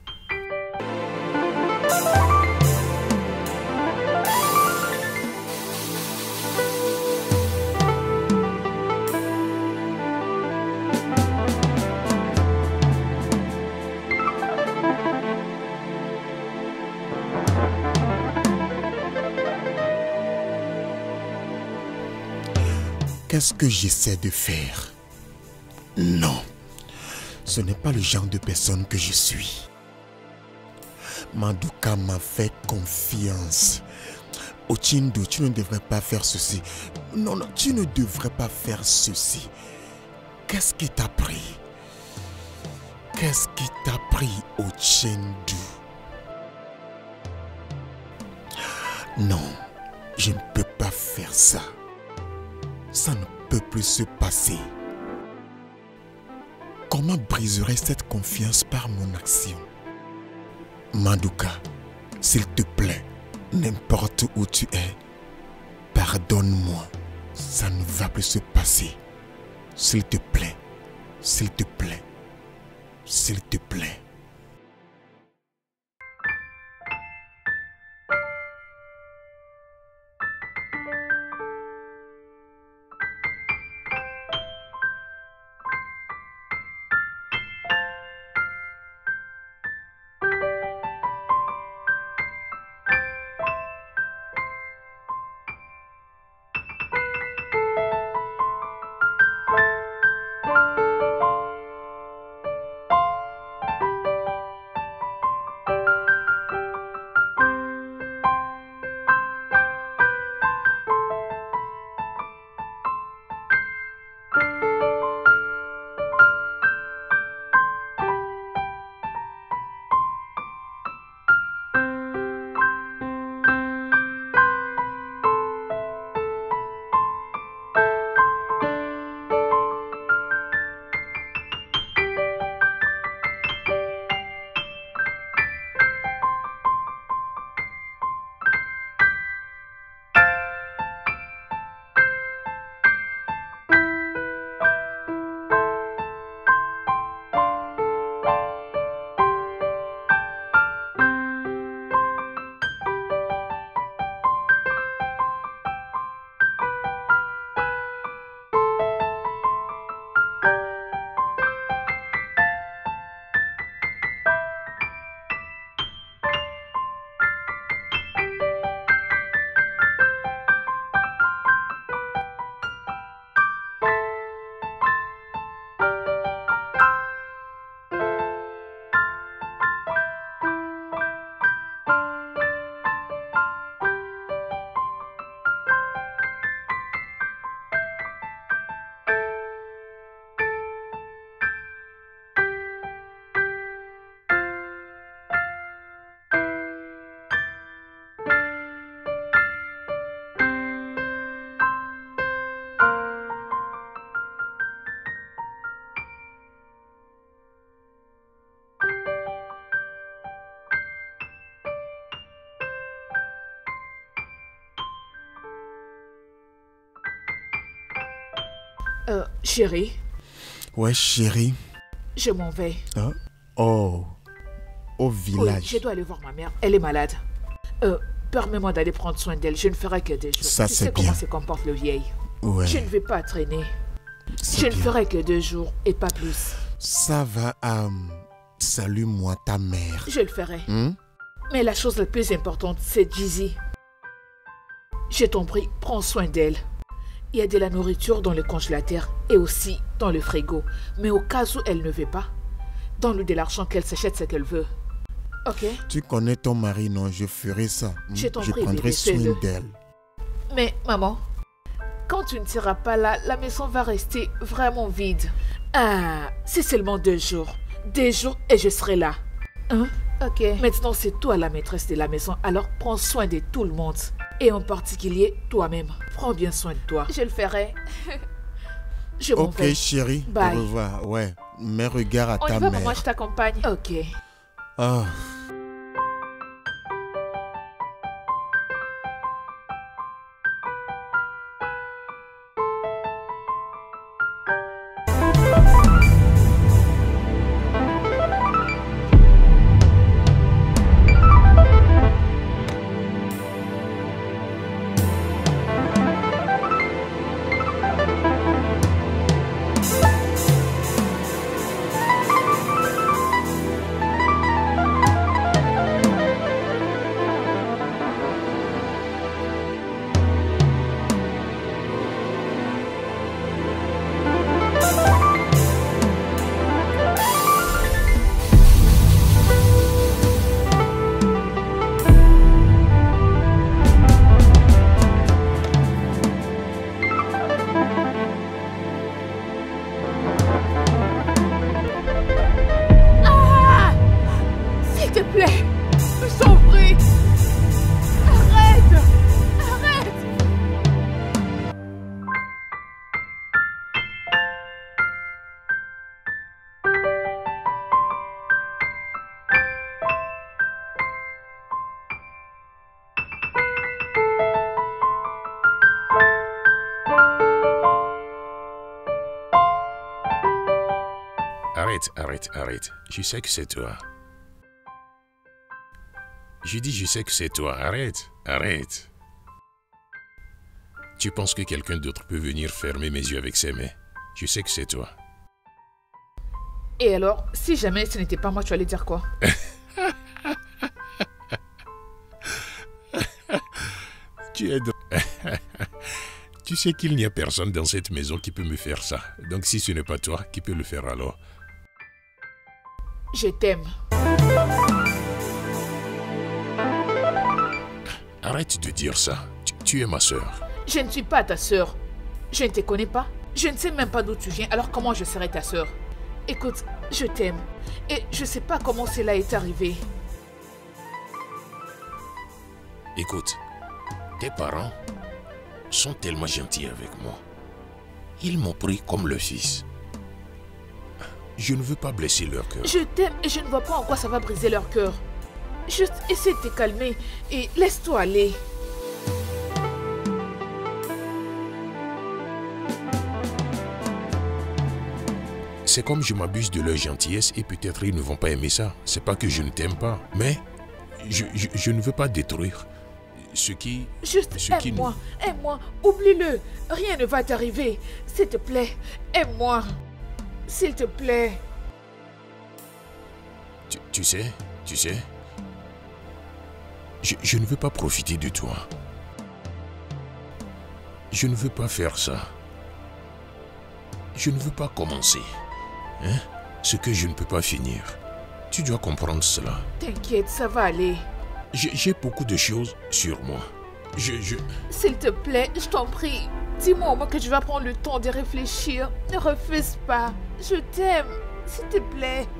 Qu'est-ce que j'essaie de faire? Non, ce n'est pas le genre de personne que je suis. Maduka m'a fait confiance. Ochindo, tu ne devrais pas faire ceci. Non, non, tu ne devrais pas faire ceci. Qu'est-ce qui t'a pris? Qu'est-ce qui t'a pris, Ochindu? Non, je ne peux pas faire ça. Ça ne peut plus se passer. Comment briserais cette confiance par mon action? Maduka, s'il te plaît, n'importe où tu es, pardonne-moi. Ça ne va plus se passer. S'il te plaît, s'il te plaît, s'il te plaît. Euh, chérie. Ouais, chérie. Je m'en vais. Hein? Oh. Au village. Oui, je dois aller voir ma mère. Elle est malade. Euh, permets-moi d'aller prendre soin d'elle. Je ne ferai que deux jours. Ça, tu c'est sais bien. comment se comporte le vieil. Ouais. Je ne vais pas traîner. C'est Je ne bien. ferai que deux jours et pas plus. Ça va, euh, salue-moi ta mère. Je le ferai. Hmm? Mais la chose la plus importante, c'est Jizzy. Je t'en prie, prends soin d'elle. Il y a de la nourriture dans le congélateur et aussi dans le frigo. Mais au cas où elle ne veut pas, donne-lui de l'argent qu'elle s'achète ce qu'elle veut. Ok? Tu connais ton mari, non? Je ferai ça. Hmm? Je t'en prie, prendrai bébé, soin fais-le. d'elle. Mais maman, quand tu ne seras pas là, la maison va rester vraiment vide. Ah, c'est seulement deux jours. Deux jours et je serai là. Hein? Ok. Maintenant, c'est toi la maîtresse de la maison, alors prends soin de tout le monde. Et en particulier, toi-même. Prends bien soin de toi. Je le ferai. Je m'en Ok, vais. chérie. Bye. Au revoir. Ouais. Mets regard à On ta y va, mère. maman, je t'accompagne. Ok. Ah. Ah! S'il te plaît, je t'en prie. Arrête! Arrête! Arrête, arrête, arrête. Je sais que c'est toi. Je dis, je sais que c'est toi. Arrête, arrête. Tu penses que quelqu'un d'autre peut venir fermer mes yeux avec ses mains? Je sais que c'est toi. Et alors, si jamais ce n'était pas moi, tu allais dire quoi? Tu es drôle. Tu sais qu'il n'y a personne dans cette maison qui peut me faire ça. Donc si ce n'est pas toi, qui peut le faire alors? Je t'aime. Arrête de dire ça. Tu, tu es ma sœur. Je ne suis pas ta sœur. Je ne te connais pas. Je ne sais même pas d'où tu viens, alors comment je serai ta sœur? Écoute, je t'aime. Et je ne sais pas comment cela est arrivé. Écoute, tes parents sont tellement gentils avec moi. Ils m'ont pris comme leur fils. Je ne veux pas blesser leur cœur. Je t'aime et je ne vois pas en quoi ça va briser leur cœur. Juste essaie de te calmer et laisse-toi aller. C'est comme je m'abuse de leur gentillesse et peut-être ils ne vont pas aimer ça. C'est pas que je ne t'aime pas, mais je, je, je ne veux pas détruire ce qui... Juste ce qui aime-moi, aime-moi, oublie-le. Rien ne va t'arriver. S'il te plaît, aime-moi. S'il te plaît. Tu, tu sais, tu sais, je, je ne veux pas profiter de toi. Je ne veux pas faire ça. Je ne veux pas commencer. Hein? Ce que je ne peux pas finir. Tu dois comprendre cela. T'inquiète, ça va aller. J'ai j'ai beaucoup de choses sur moi. Je... je... S'il te plaît, je t'en prie. Dis-moi au moins que je vais prendre le temps de réfléchir. Ne refuse pas. Je t'aime. S'il te plaît.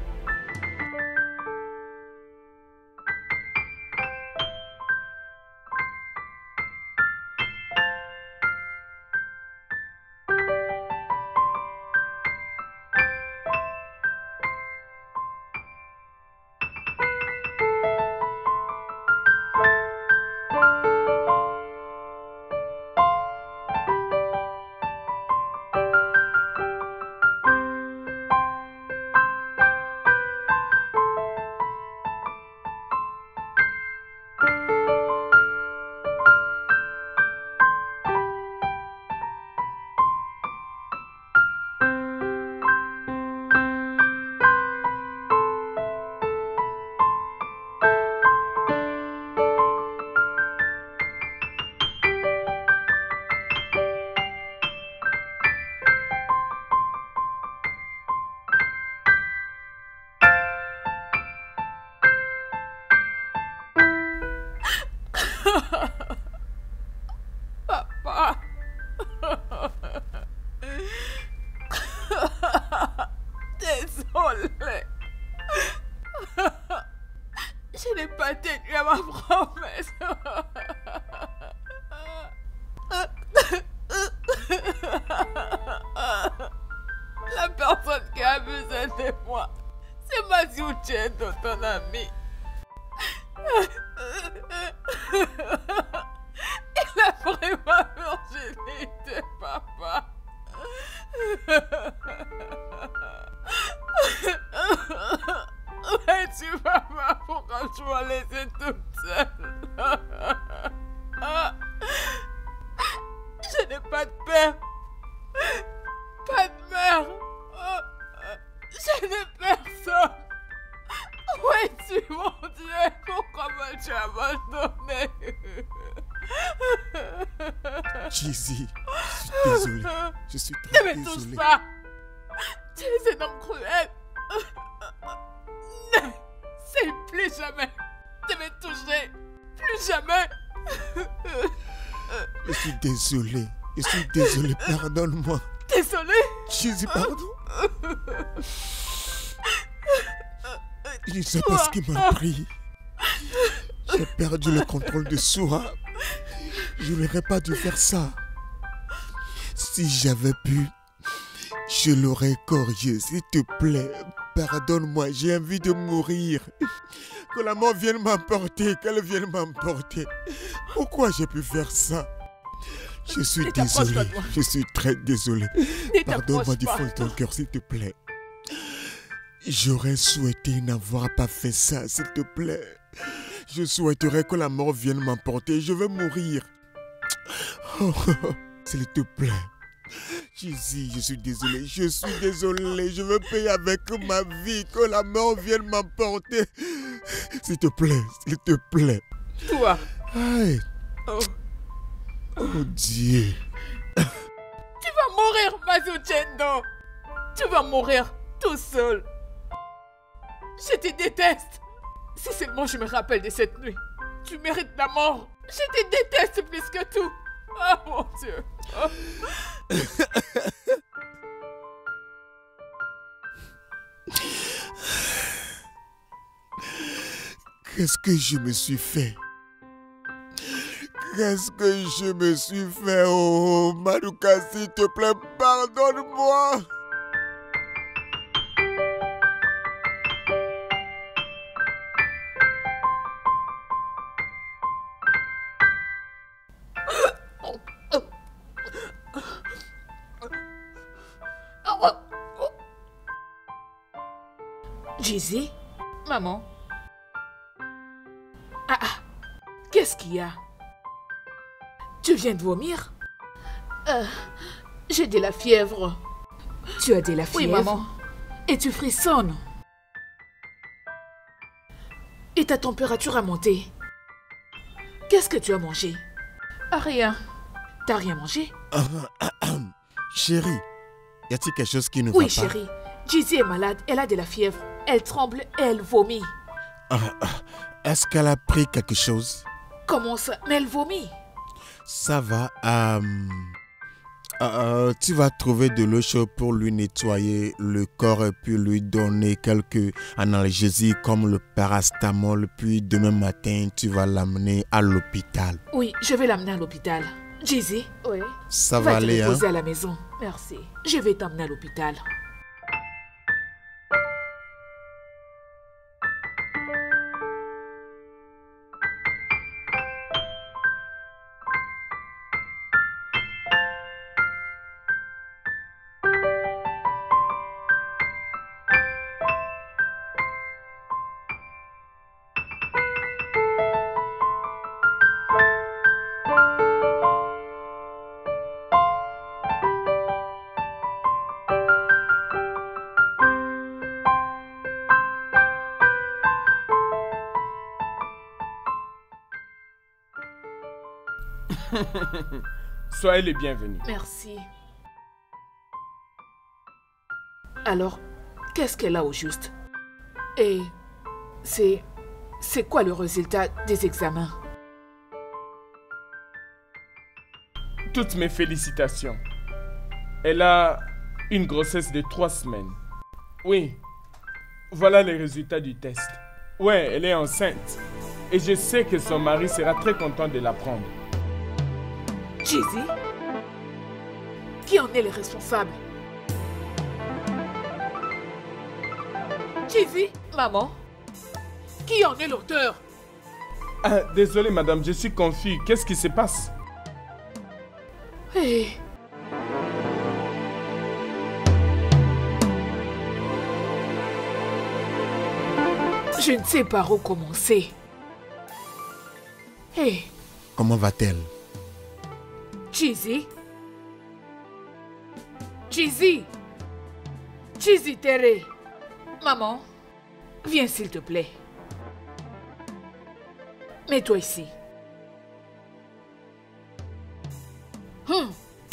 n'ai pas tenu à ma promesse. La personne qui a besoin de moi, c'est Mathieu Chendo, ton ami. Il a pris ma virginité, papa. Mais tu vas pas pourquoi tu m'as laissé toute seule. Je n'ai pas de père, pas de mère. Je n'ai personne. Où es-tu, mon Dieu? Pourquoi m'as-tu abandonné? Jizzy, je suis désolé. Je suis très Ne me désolé. touche pas. Tu es un homme cruel. Ne, c'est plus jamais de me toucher. Plus jamais. Je suis désolé. Je suis désolé. Pardonne-moi. Désolé? Jizzy, pardon. Je ne sais pas ce qui m'a pris. J'ai perdu le contrôle de Soura. Je n'aurais pas dû faire ça. Si j'avais pu, je l'aurais corrigé. S'il te plaît, pardonne-moi. J'ai envie de mourir. Que la mort vienne m'emporter. Qu'elle vienne m'emporter. Pourquoi j'ai pu faire ça? Je suis désolé. Je suis très désolé. Pardonne-moi du fond de ton cœur, s'il te plaît. J'aurais souhaité n'avoir pas fait ça, s'il te plaît. Je souhaiterais que la mort vienne m'emporter. Je vais mourir. Oh, s'il te plaît. Jizzy, je suis désolé. Je suis désolé. Je veux payer avec ma vie. Que la mort vienne m'emporter. S'il te plaît, s'il te plaît. Toi. Aïe. Oh. Oh Dieu. Tu vas mourir, Mazuchendo. Tu vas mourir tout seul. Je te déteste. Si seulement je me rappelle de cette nuit. Tu mérites la mort. Je te déteste plus que tout. Oh mon Dieu. Oh. Qu'est-ce que je me suis fait? Qu'est-ce que je me suis fait? Oh, Maduka, s'il te plaît, pardonne-moi. Jizzy? Maman? Ah ah, qu'est-ce qu'il y a? Tu viens de vomir? euh, J'ai de la fièvre. Tu as de la fièvre? Oui, maman. Et tu frissonnes. Et ta température a monté. Qu'est-ce que tu as mangé? Rien. T'as rien mangé? Chérie, y a-t-il quelque chose qui ne oui, va pas? Oui, chérie. Jizzy est malade, elle a de la fièvre. Elle tremble et elle vomit. Ah, est-ce qu'elle a pris quelque chose? Comment ça? Mais elle vomit. Ça va. Euh, euh, tu vas trouver de l'eau chaude pour lui nettoyer le corps et puis lui donner quelques analgésiques comme le paracétamol. Puis demain matin, tu vas l'amener à l'hôpital. Oui, je vais l'amener à l'hôpital. Jizzy? Oui. Ça va, va aller, te reposer hein? à la maison. Merci. Je vais t'emmener à l'hôpital. Soyez les bienvenus. Merci. Alors, qu'est-ce qu'elle a au juste? Et c'est... c'est quoi le résultat des examens? Toutes mes félicitations. Elle a une grossesse de trois semaines. Oui, voilà les résultats du test. Ouais, elle est enceinte. Et je sais que son mari sera très content de l'apprendre. Jésus? Qui en est le responsable? Jésus? Maman? Qui en est l'auteur? Ah, désolé madame, je suis confus. Qu'est-ce qui se passe? Hey. Je ne sais par où commencer. Hey. Comment va-t-elle? Chizzy? Chizzy? Chizzy Terre? Maman, viens s'il te plaît. Mets-toi ici. Hum.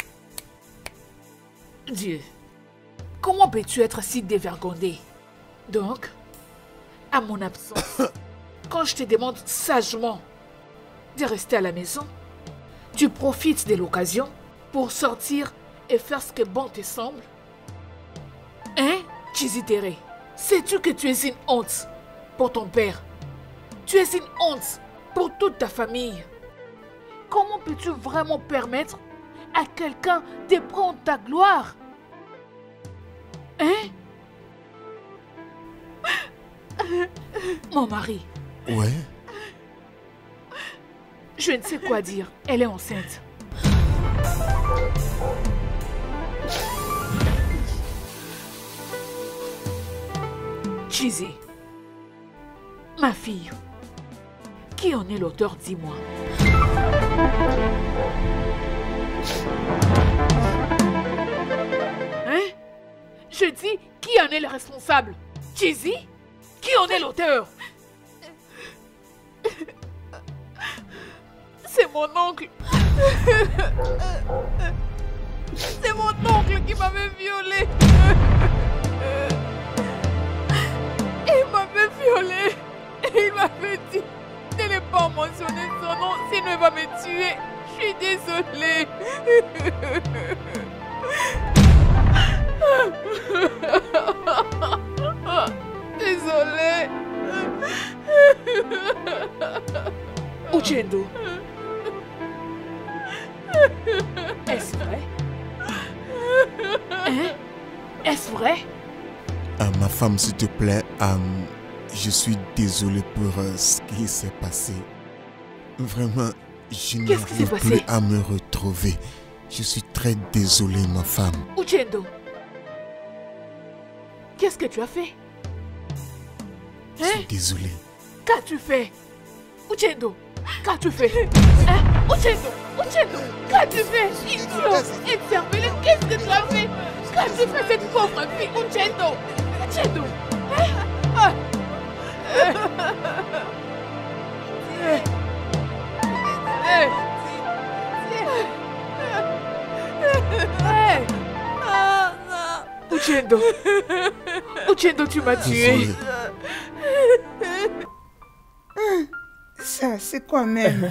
Dieu, comment peux-tu être si dévergondé? Donc, à mon absence, quand je te demande sagement de rester à la maison, tu profites de l'occasion pour sortir et faire ce que bon te semble? Hein, Chizzy Terre? Sais-tu que tu es une honte pour ton père? Tu es une honte pour toute ta famille. Comment peux-tu vraiment permettre à quelqu'un de prendre ta gloire? Hein? Mon mari. Ouais? Je ne sais quoi dire. Elle est enceinte. Chizzy, ma fille, qui en est l'auteur, dis-moi. Hein? Je dis, qui en est le responsable? Chizzy? Qui en est l'auteur? C'est mon oncle. C'est mon oncle qui m'avait violée. Il m'avait violée et il m'avait dit de ne pas mentionner son nom, sinon il va me tuer. Je suis désolée. Désolée. Uchendo. Est-ce vrai? Hein? Est-ce vrai? Ah, ma femme, s'il te plaît, euh, je suis désolé pour euh, ce qui s'est passé. Vraiment, je n'arrive plus à me retrouver. Je suis très désolé, ma femme. Uchendo, qu'est-ce que tu as fait? Je suis hein? désolé. Qu'as-tu fait? Uchendo, qu'as-tu fait? Hein? Uchendo, Uchendo, qu'as-tu fait? Idiot, écervelé, qu'est-ce que tu as fait? Qu'as-tu fait cette pauvre fille? Uchendo, Uchendo, hein? Ah. Eh. Eh. Eh. Uchendo, Uchendo, tu m'as tué. Ça, c'est quoi même?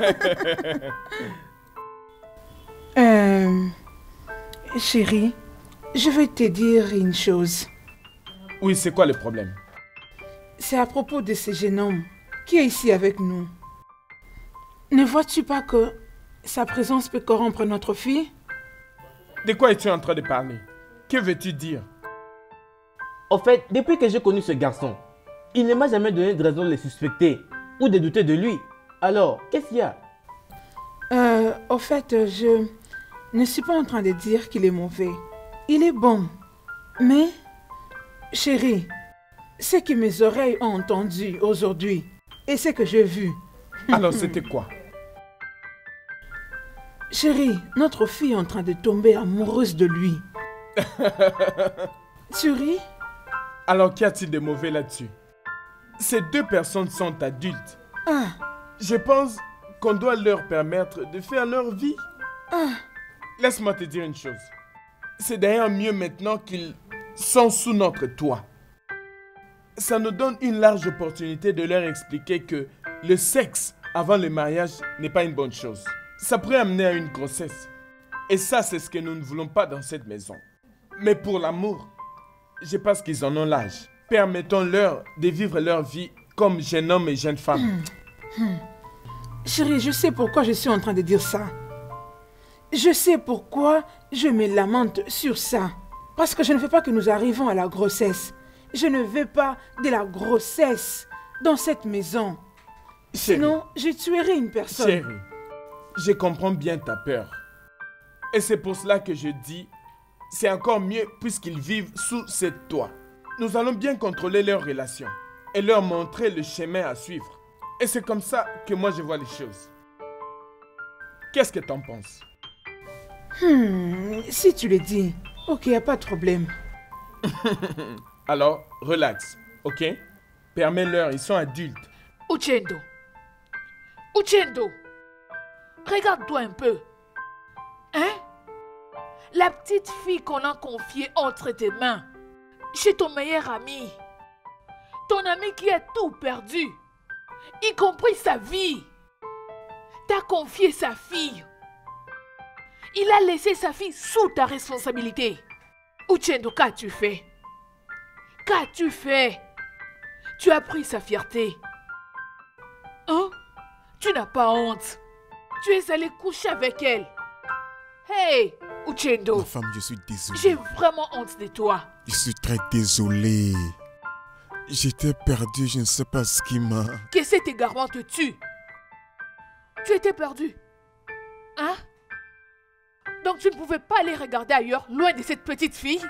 euh, Chérie, je vais te dire une chose. Oui, c'est quoi le problème? C'est à propos de ce jeune homme qui est ici avec nous. Ne vois-tu pas que sa présence peut corrompre notre fille? De quoi es-tu en train de parler? Que veux-tu dire? En fait, depuis que j'ai connu ce garçon, il ne m'a jamais donné de raison de le suspecter ou de douter de lui. Alors, qu'est-ce qu'il y a? Euh, au fait, je ne suis pas en train de dire qu'il est mauvais. Il est bon. Mais, chérie, ce que mes oreilles ont entendu aujourd'hui et ce que j'ai vu. Alors, c'était quoi? Chérie, notre fille est en train de tomber amoureuse de lui. Tu ris? Alors, qu'y a-t-il de mauvais là-dessus? Ces deux personnes sont adultes. Ah. Je pense qu'on doit leur permettre de faire leur vie. Ah. Laisse-moi te dire une chose. C'est d'ailleurs mieux maintenant qu'ils sont sous notre toit. Ça nous donne une large opportunité de leur expliquer que le sexe avant le mariage n'est pas une bonne chose. Ça pourrait amener à une grossesse. Et ça, c'est ce que nous ne voulons pas dans cette maison. Mais pour l'amour, je pense qu'ils en ont l'âge. Permettons-leur de vivre leur vie comme jeune homme et jeune femme. Hum, hum. Chérie, je sais pourquoi je suis en train de dire ça. Je sais pourquoi je me lamente sur ça. Parce que je ne veux pas que nous arrivions à la grossesse. Je ne veux pas de la grossesse dans cette maison. Chérie, sinon, je tuerai une personne. Chérie, je comprends bien ta peur. Et c'est pour cela que je dis, c'est encore mieux puisqu'ils vivent sous cette toit. Nous allons bien contrôler leurs relations et leur montrer le chemin à suivre. Et c'est comme ça que moi je vois les choses. Qu'est-ce que t'en penses? Hmm, si tu le dis, ok, y a pas de problème. Alors, relax, ok? Permets-leur, ils sont adultes. Uchendo. Uchendo. Regarde-toi un peu. Hein? La petite fille qu'on a confiée entre tes mains, chez ton meilleur ami. Ton ami qui a tout perdu, y compris sa vie. T'as confié sa fille. Il a laissé sa fille sous ta responsabilité. Uchendo, qu'as-tu fait? Qu'as-tu fait? Tu as pris sa fierté. Hein? Tu n'as pas honte. Tu es allé coucher avec elle. Hey, Uchendo. Ma femme, je suis désolé. J'ai vraiment honte de toi. Je suis très désolé. J'étais perdu, je ne sais pas ce qui m'a... Que cet égarement te tue. Tu étais perdu. Hein? Donc tu ne pouvais pas aller regarder ailleurs, loin de cette petite fille?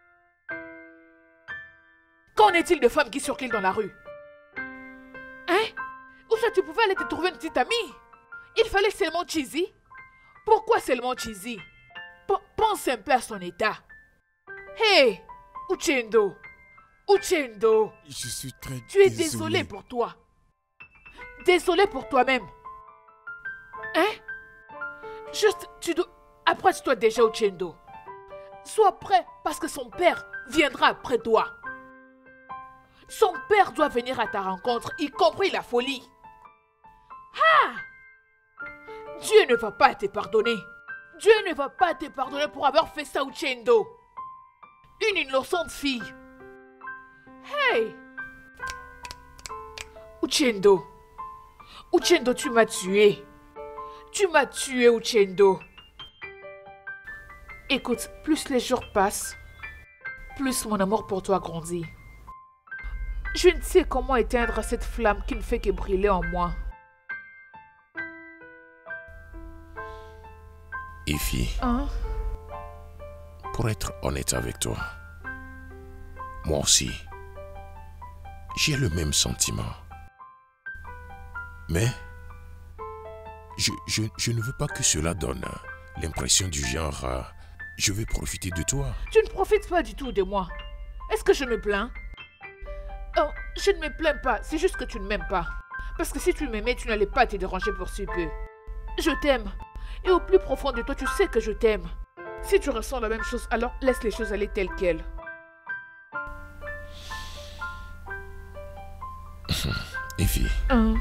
Qu'en est-il de femmes qui circulent dans la rue? Hein? Ou ça tu pouvais aller te trouver une petite amie? Il fallait seulement cheesy? Pourquoi seulement cheesy? P pense un peu à son état. Hey, Uchendo. Uchendo. Je suis très Tu es désolé. désolé pour toi. Désolé pour toi-même. Hein? Juste, tu dois... Approche-toi déjà, Uchendo. Sois prêt parce que son père viendra après toi. Son père doit venir à ta rencontre, y compris la folie. Ah! Dieu ne va pas te pardonner. Dieu ne va pas te pardonner pour avoir fait ça, Uchendo. Une innocente fille. Hey! Uchendo. Uchendo, tu m'as tué. Tu m'as tué, Uchendo. Écoute, plus les jours passent, plus mon amour pour toi grandit. Je ne sais comment éteindre cette flamme qui ne fait que brûler en moi. Ify, Hein? pour être honnête avec toi, moi aussi, j'ai le même sentiment. Mais, je, je, je ne veux pas que cela donne l'impression du genre, euh, je vais profiter de toi. Tu ne profites pas du tout de moi. Est-ce que je me plains? Oh, je ne me plains pas, c'est juste que tu ne m'aimes pas. Parce que si tu m'aimais, tu n'allais pas te déranger pour si peu. Je t'aime. Et au plus profond de toi, tu sais que je t'aime. Si tu ressens la même chose, alors laisse les choses aller telles quelles. Ify, Hein?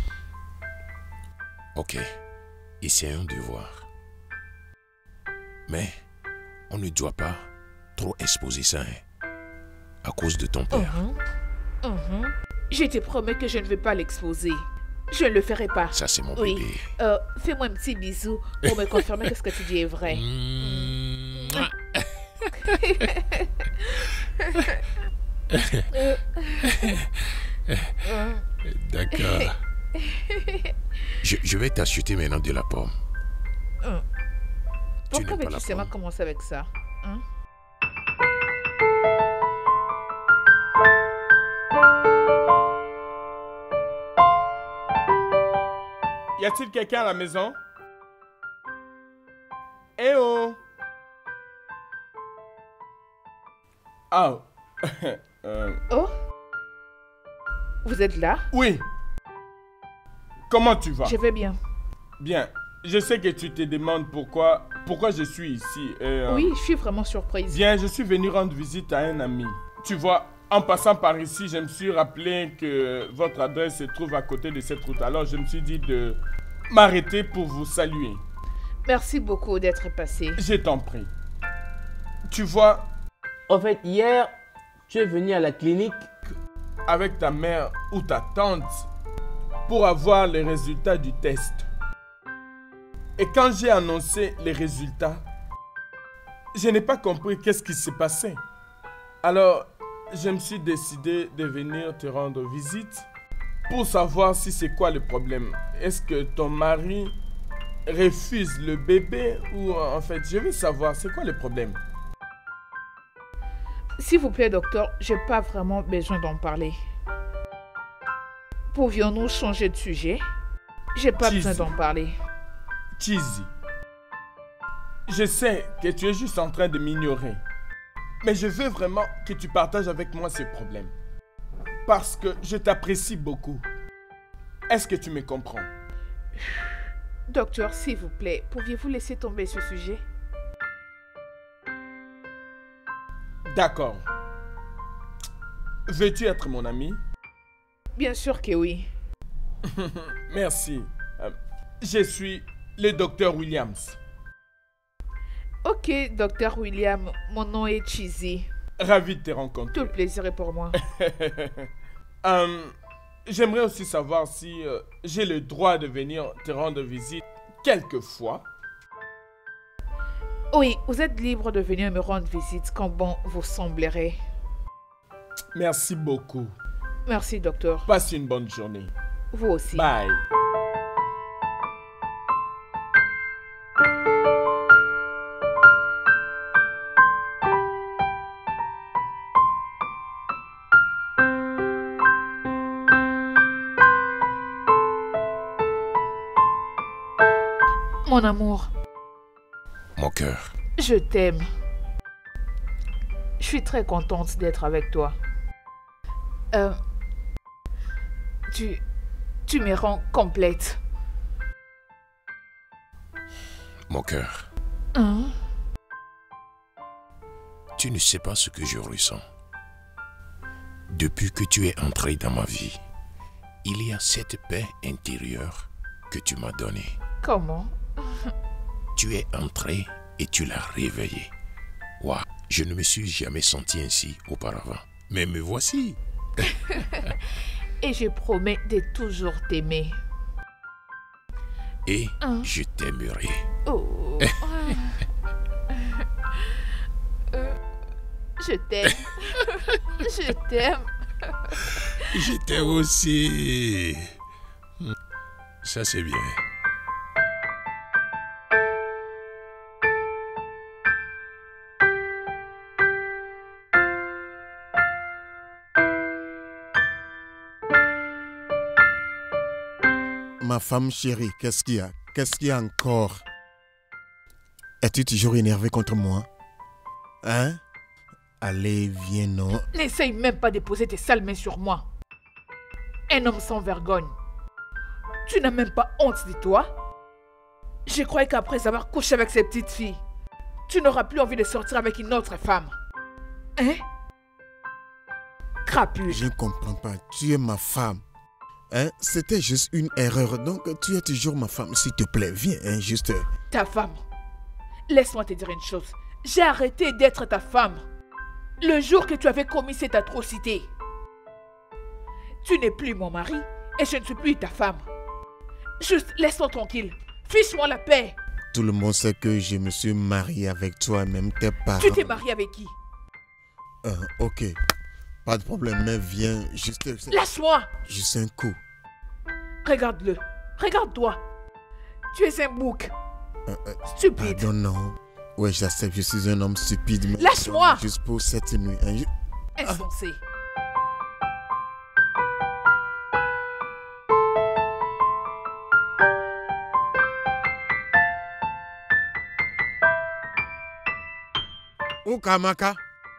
ok, essayons de voir. Mais, on ne doit pas trop exposer ça, hein, à cause de ton père. Mhm. Mhm. Je te promets que je ne vais pas l'exposer. Je ne le ferai pas. Ça, c'est mon Oui. bébé. Euh, fais-moi un petit bisou pour me confirmer que ce que tu dis est vrai. D'accord. Je, je vais t'acheter maintenant de la pomme. Hum. Tu Pourquoi n'aimes pas veux-tu la seulement pomme? commencer avec ça? Hein? Y a-t-il quelqu'un à la maison? Eh oh! Ah! euh, Oh? Vous êtes là? oui! Comment tu vas? Je vais bien. Bien. Je sais que tu te demandes pourquoi, pourquoi je suis ici. et, euh, Oui, je suis vraiment surprise. Bien, je suis venu rendre visite à un ami. Tu vois, en passant par ici, je me suis rappelé que votre adresse se trouve à côté de cette route. Alors, je me suis dit de m'arrêter pour vous saluer. Merci beaucoup d'être passé. Je t'en prie. Tu vois... En fait, hier, tu es venu à la clinique avec ta mère ou ta tante pour avoir les résultats du test. Et quand j'ai annoncé les résultats, je n'ai pas compris qu'est-ce qui s'est passé. Alors, je me suis décidé de venir te rendre visite pour savoir si c'est quoi le problème. Est-ce que ton mari refuse le bébé ou en fait, je veux savoir c'est quoi le problème. S'il vous plaît, docteur, j'ai pas vraiment besoin d'en parler. Pouvions-nous changer de sujet? J'ai pas Cheesy. besoin d'en parler. Cheesy, je sais que tu es juste en train de m'ignorer, mais je veux vraiment que tu partages avec moi ces problèmes. Parce que je t'apprécie beaucoup. Est-ce que tu me comprends? Docteur, s'il vous plaît, pouviez-vous laisser tomber ce sujet? D'accord. Veux-tu être mon ami? Bien sûr que oui. Merci. Euh, je suis le docteur Williams. Ok, docteur William, mon nom est Cheesy. Ravi de te rencontrer. Tout le plaisir est pour moi. euh, J'aimerais aussi savoir si euh, j'ai le droit de venir te rendre visite quelquefois. Oui, vous êtes libre de venir me rendre visite quand bon vous semblerait. Merci beaucoup. Merci, docteur. Passe une bonne journée. Vous aussi. Bye. Mon amour. Mon cœur. Je t'aime. Je suis très contente d'être avec toi. Euh, tu, tu me rends complète. Mon cœur. Hein? Tu ne sais pas ce que je ressens. Depuis que tu es entré dans ma vie, il y a cette paix intérieure que tu m'as donnée. Comment? Tu es entré et tu l'as réveillé. Waouh, je ne me suis jamais senti ainsi auparavant. Mais me voici. Et je promets de toujours t'aimer. Et Hein? je t'aimerai. Oh. Euh, je t'aime. Je t'aime. Je t'aime aussi. Ça, c'est bien. Ma femme chérie, qu'est-ce qu'il y a? Qu'est-ce qu'il y a encore? Es-tu toujours énervé contre moi? Hein? Allez, viens, non. N'essaye même pas de poser tes sales mains sur moi. Un homme sans vergogne. Tu n'as même pas honte de toi? Je croyais qu'après avoir couché avec ces petites filles, tu n'auras plus envie de sortir avec une autre femme. Hein? Crapule. Je ne comprends pas. Tu es ma femme. Hein? C'était juste une erreur. Donc, tu es toujours ma femme. S'il te plaît, viens, hein, juste. Ta femme. Laisse-moi te dire une chose. J'ai arrêté d'être ta femme. Le jour que tu avais commis cette atrocité. Tu n'es plus mon mari et je ne suis plus ta femme. Juste laisse-moi tranquille. Fiche-moi la paix. Tout le monde sait que je me suis marié avec toi, même tes parents. Tu t'es marié avec qui? Euh, ok. Pas de problème, mais viens, juste... Lâche-moi. Juste un coup. Regarde-le. Regarde-toi. Tu es un bouc. Euh, euh, Stupide. Pardon, non. Ouais, j'accepte, je suis un homme stupide. Mais Lâche-moi. Juste pour cette nuit. Hein, je- Insensé. Ukamaka.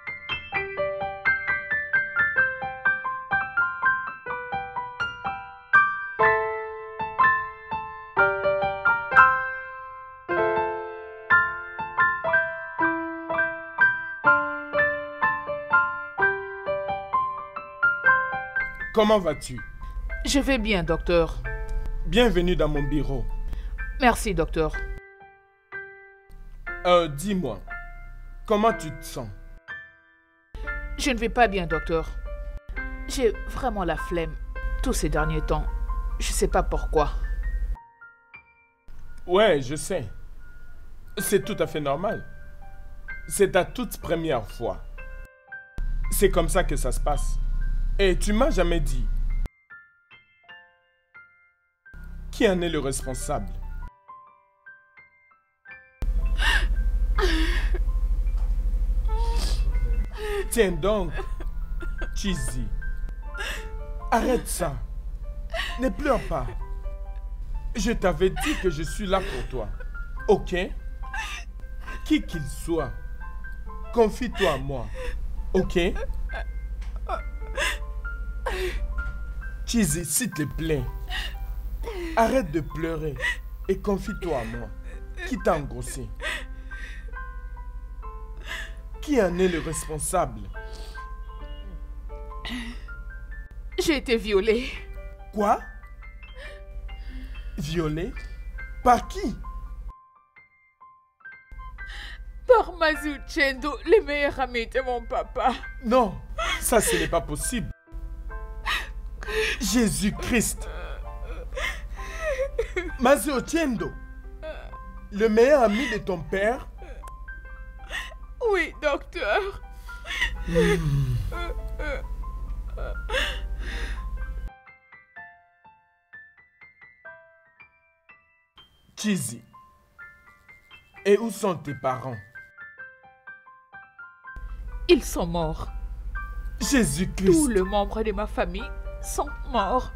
Comment vas-tu? Je vais bien, docteur. Bienvenue dans mon bureau. Merci, docteur. Euh, dis-moi, comment tu te sens? Je ne vais pas bien, docteur. J'ai vraiment la flemme tous ces derniers temps. Je sais pas pourquoi. Ouais, je sais. C'est tout à fait normal. C'est ta toute première fois. C'est comme ça que ça se passe. Et tu m'as jamais dit qui en est le responsable. Tiens donc, Cheesy. Arrête ça. Ne pleure pas. Je t'avais dit que je suis là pour toi. Ok? Qui qu'il soit, confie-toi à moi. Ok? Cheesy, s'il te plaît, arrête de pleurer et confie-toi à moi. Qui t'a engrossé? Qui en est le responsable? J'ai été violée. Quoi? Violée? Par qui? Par Mazuchendo, le meilleur ami de mon papa. Non, ça ce n'est pas possible. Jésus-Christ. Mazuchendo, le meilleur ami de ton père? Oui, docteur. Cheesy, et où sont tes parents? Ils sont morts. Jésus-Christ. Tous les membres de ma famille sont morts.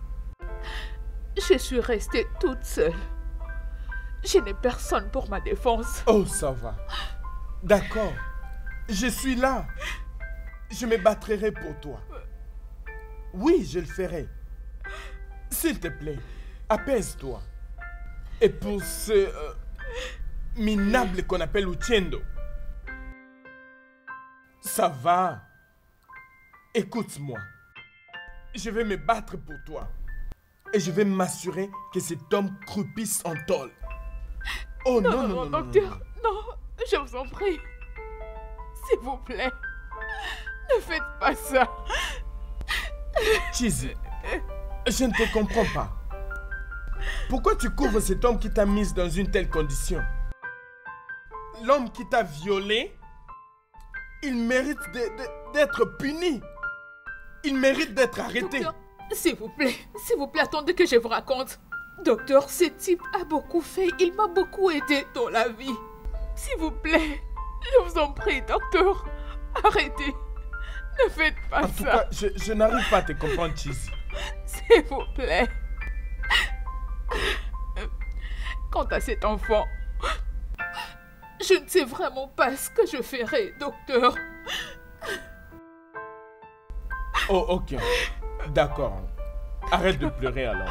Je suis restée toute seule. Je n'ai personne pour ma défense. Oh, ça va. D'accord. Je suis là. Je me battrai pour toi. Oui, je le ferai. S'il te plaît, apaise-toi. Et pour ce euh, minable qu'on appelle Uchendo, ça va. Écoute-moi. Je vais me battre pour toi. Et je vais m'assurer que cet homme croupisse en tôle. Oh non, non, non, non, non, docteur, non, non, je vous en prie. S'il vous plaît, ne faites pas ça. Cheesy, je ne te comprends pas. Pourquoi tu couvres cet homme qui t'a mise dans une telle condition? L'homme qui t'a violé, il mérite d'être puni. Il mérite d'être arrêté. Docteur, s'il vous plaît, s'il vous plaît, attendez que je vous raconte. Docteur, ce type a beaucoup fait. Il m'a beaucoup aidé dans la vie. S'il vous plaît, je vous en prie, docteur, arrêtez. Ne faites pas ça. En tout cas, je, je n'arrive pas à te comprendre, Cheesy. S'il vous plaît. Quant à cet enfant, je ne sais vraiment pas ce que je ferai, docteur. Oh, ok. D'accord. Arrête de pleurer alors.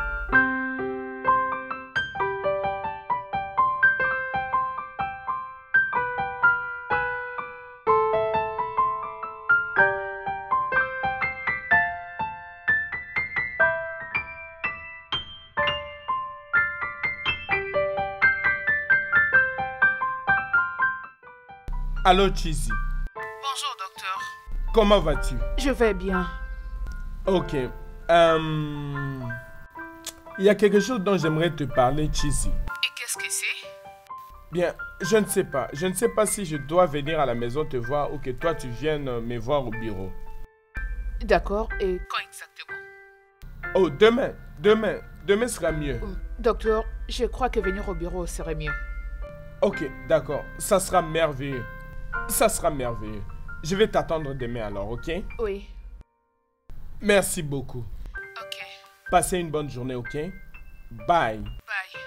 Allô, Cheesy. Bonjour, docteur. Comment vas-tu? Je vais bien. Ok. Euh... Il y a quelque chose dont j'aimerais te parler, Cheesy. Et qu'est-ce que c'est? Bien, je ne sais pas. Je ne sais pas si je dois venir à la maison te voir ou que toi tu viennes me voir au bureau. D'accord. Et quand exactement? Oh, demain. Demain. Demain sera mieux. Docteur, je crois que venir au bureau serait mieux. Ok, d'accord. Ça sera merveilleux. Ça sera merveilleux. Je vais t'attendre demain alors, ok? Oui. Merci beaucoup. Ok. Passez une bonne journée, ok? Bye. Bye.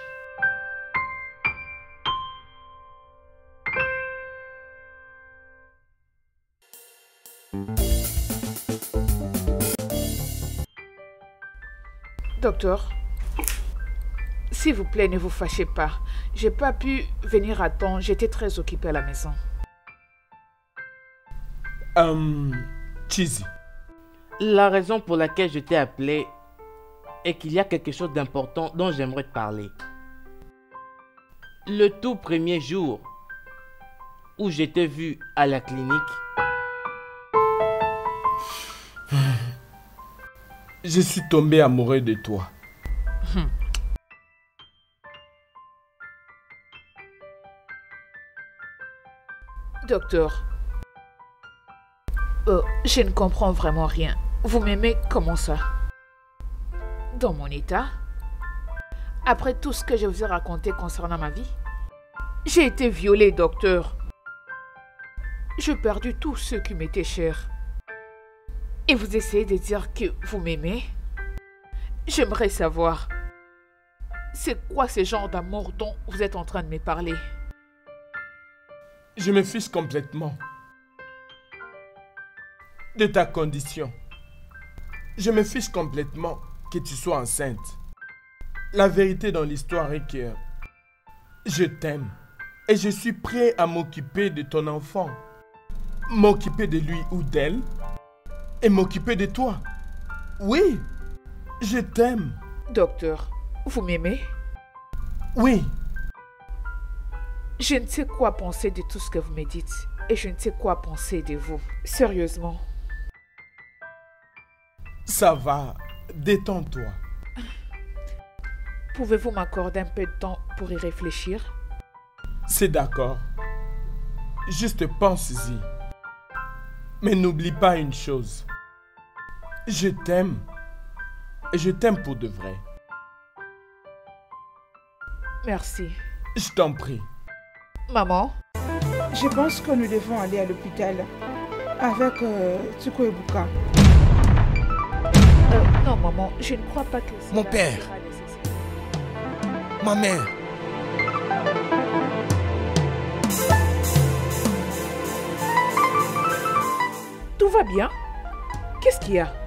Docteur, s'il vous plaît, ne vous fâchez pas. J'ai pas pu venir à temps. J'étais très occupée à la maison. Um, Cheesy. La raison pour laquelle je t'ai appelé est qu'il y a quelque chose d'important dont j'aimerais te parler. Le tout premier jour où je t'ai vu à la clinique, Je suis tombé amoureux de toi. Hmm. Docteur, euh, je ne comprends vraiment rien. Vous m'aimez comment ça? Dans mon état? Après tout ce que je vous ai raconté concernant ma vie? J'ai été violée, docteur. J'ai perdu tout ce qui m'était cher. Et vous essayez de dire que vous m'aimez? J'aimerais savoir, c'est quoi ce genre d'amour dont vous êtes en train de me parler? Je me fiche complètement de ta condition. Je me fiche complètement que tu sois enceinte. La vérité dans l'histoire est que je t'aime et je suis prêt à m'occuper de ton enfant. M'occuper de lui ou d'elle et m'occuper de toi. Oui, je t'aime. Docteur, vous m'aimez? Oui. Je ne sais quoi penser de tout ce que vous me dites et je ne sais quoi penser de vous. Sérieusement. Ça va, détends-toi. Pouvez-vous m'accorder un peu de temps pour y réfléchir? C'est d'accord. Juste pense-y. Mais n'oublie pas une chose. Je t'aime. Et je t'aime pour de vrai. Merci. Je t'en prie. Maman? Je pense que nous devons aller à l'hôpital avec euh, Tsuko Ebuka. Euh, non, maman, je ne crois pas que... Mon père. Ma mère. Tout va bien? Qu'est-ce qu'il y a?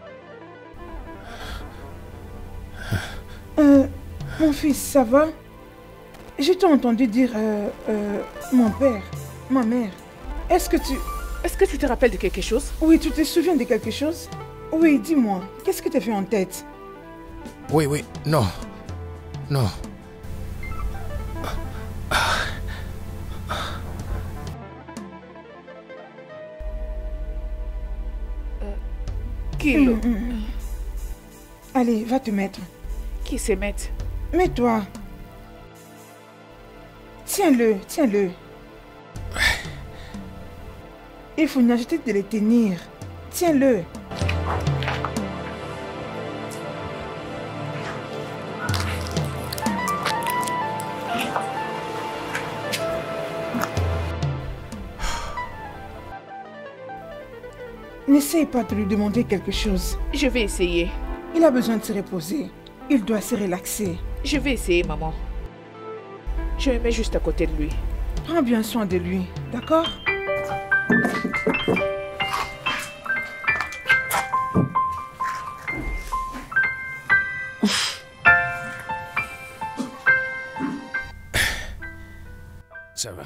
Euh, mon fils, ça va? Je t'ai entendu dire euh, euh, mon père, ma mère. Est-ce que tu... Est-ce que tu te rappelles de quelque chose? Oui, tu te souviens de quelque chose? Oui, dis-moi, qu'est-ce que tu as fait en tête? Oui, oui, non. Non. Euh, Kilo. Mmh, mmh. Allez, va te mettre. Qui se mette? Mets-toi. Tiens-le, tiens-le. Il faut n'ajouter de le tenir. Tiens-le. N'essaye pas de lui demander quelque chose. Je vais essayer. Il a besoin de se reposer. Il doit se relaxer. Je vais essayer, maman. Je me mets juste à côté de lui. Prends bien soin de lui, d'accord? Ça va.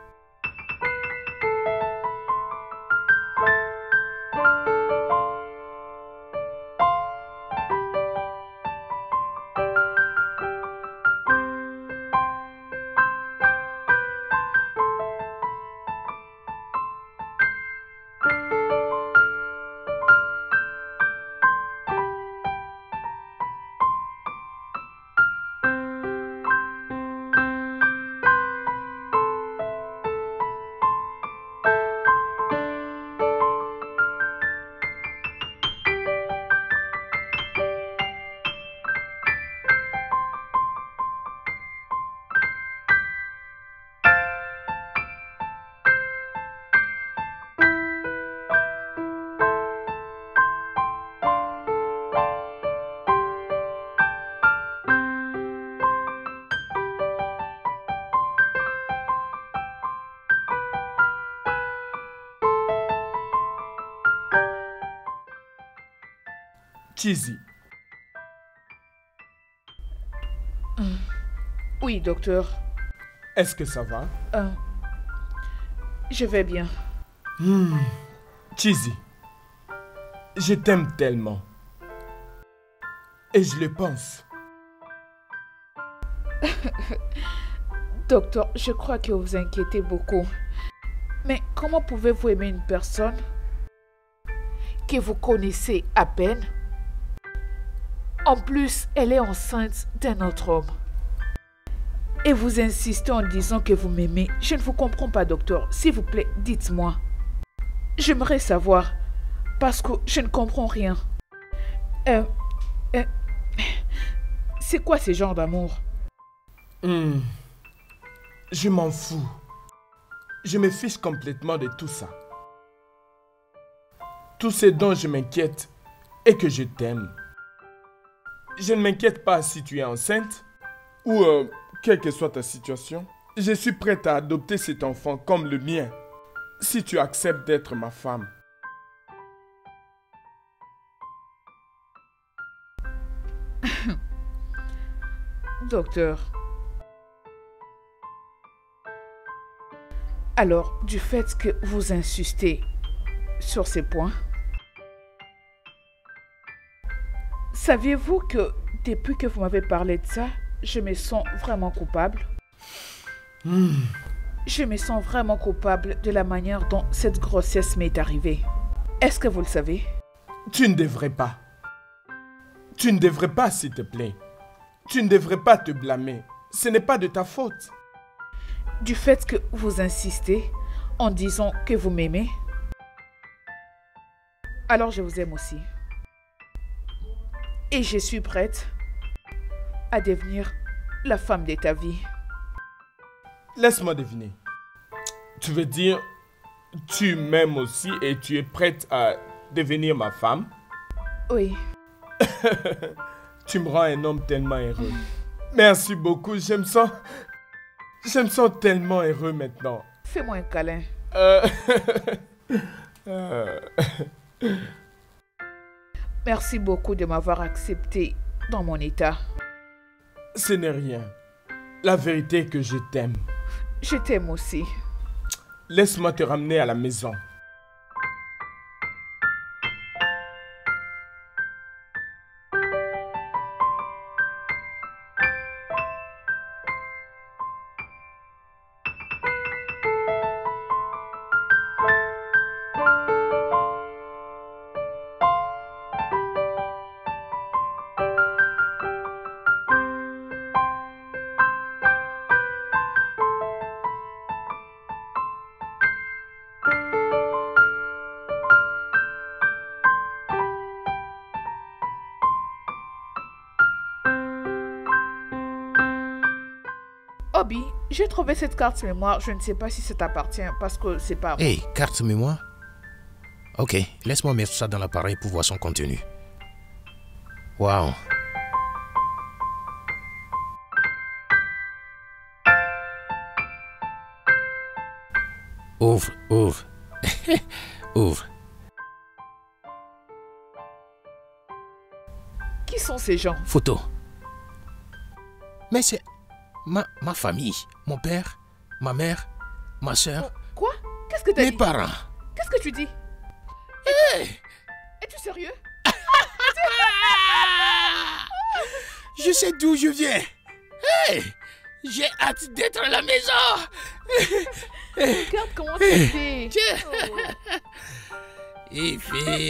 Chizi. Hum. Oui, docteur. Est-ce que ça va? Euh, je vais bien. Hmm. Chizi, je t'aime tellement. Et je le pense. Docteur, je crois que vous vous inquiétez beaucoup. Mais comment pouvez-vous aimer une personne que vous connaissez à peine En plus, elle est enceinte d'un autre homme. Et vous insistez en disant que vous m'aimez. Je ne vous comprends pas, docteur. S'il vous plaît, dites-moi. J'aimerais savoir, parce que je ne comprends rien. Euh, euh, c'est quoi ce genre d'amour? Hmm. Je m'en fous. Je me fiche complètement de tout ça. Tout ce dont je m'inquiète est que je t'aime. Je ne m'inquiète pas si tu es enceinte ou euh, quelle que soit ta situation. Je suis prête à adopter cet enfant comme le mien si tu acceptes d'être ma femme. Docteur. Alors, du fait que vous insistez sur ces points, saviez-vous que depuis que vous m'avez parlé de ça, je me sens vraiment coupable? Hmm. Je me sens vraiment coupable de la manière dont cette grossesse m'est arrivée. Est-ce que vous le savez? Tu ne devrais pas. Tu ne devrais pas, s'il te plaît. Tu ne devrais pas te blâmer. Ce n'est pas de ta faute. Du fait que vous insistez en disant que vous m'aimez, alors je vous aime aussi. Et je suis prête à devenir la femme de ta vie. Laisse-moi deviner. Tu veux dire, tu m'aimes aussi et tu es prête à devenir ma femme? Oui. Tu me rends un homme tellement heureux. Merci beaucoup, je me sens... Je me sens tellement heureux maintenant. Fais-moi un câlin. Euh... euh... Merci beaucoup de m'avoir accepté dans mon état. Ce n'est rien. La vérité est que je t'aime. Je t'aime aussi. Laisse-moi te ramener à la maison. Obi, j'ai trouvé cette carte mémoire. Je ne sais pas si ça t'appartient parce que c'est pas... Hé, hey, carte mémoire? Ok, laisse-moi mettre ça dans l'appareil pour voir son contenu. Waouh. Ouvre, ouvre. Ouvre. Qui sont ces gens? Photo. Mais c'est... Ma, ma famille, mon père, ma mère, ma soeur. Quoi? Qu'est-ce que t'as dit? Mes parents. Qu'est-ce que tu dis? Hey! Es-tu sérieux? Je sais d'où je viens. Hey! J'ai hâte d'être à la maison. Regarde comment c'était. Et puis...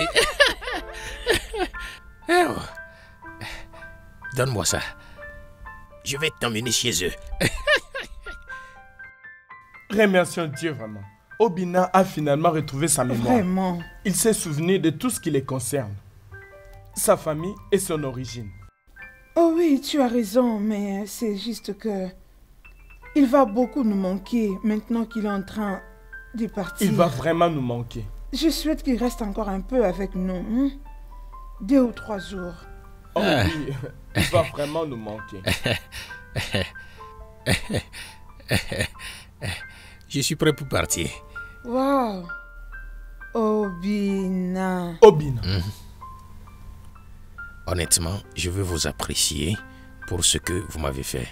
Oh. Donne-moi ça. Je vais t'emmener chez eux. Remercions Dieu vraiment. Obinna a finalement retrouvé sa mémoire. Vraiment. Il s'est souvenu de tout ce qui les concerne. Sa famille et son origine. Oh oui, tu as raison, mais c'est juste que... Il va beaucoup nous manquer maintenant qu'il est en train de partir. Il va vraiment nous manquer. Je souhaite qu'il reste encore un peu avec nous. Hein? Deux ou trois jours. Oh oui, il va vraiment nous manquer. Je suis prêt pour partir. Wow. Obinna. Obinna. Mmh. Honnêtement, je veux vous apprécier pour ce que vous m'avez fait.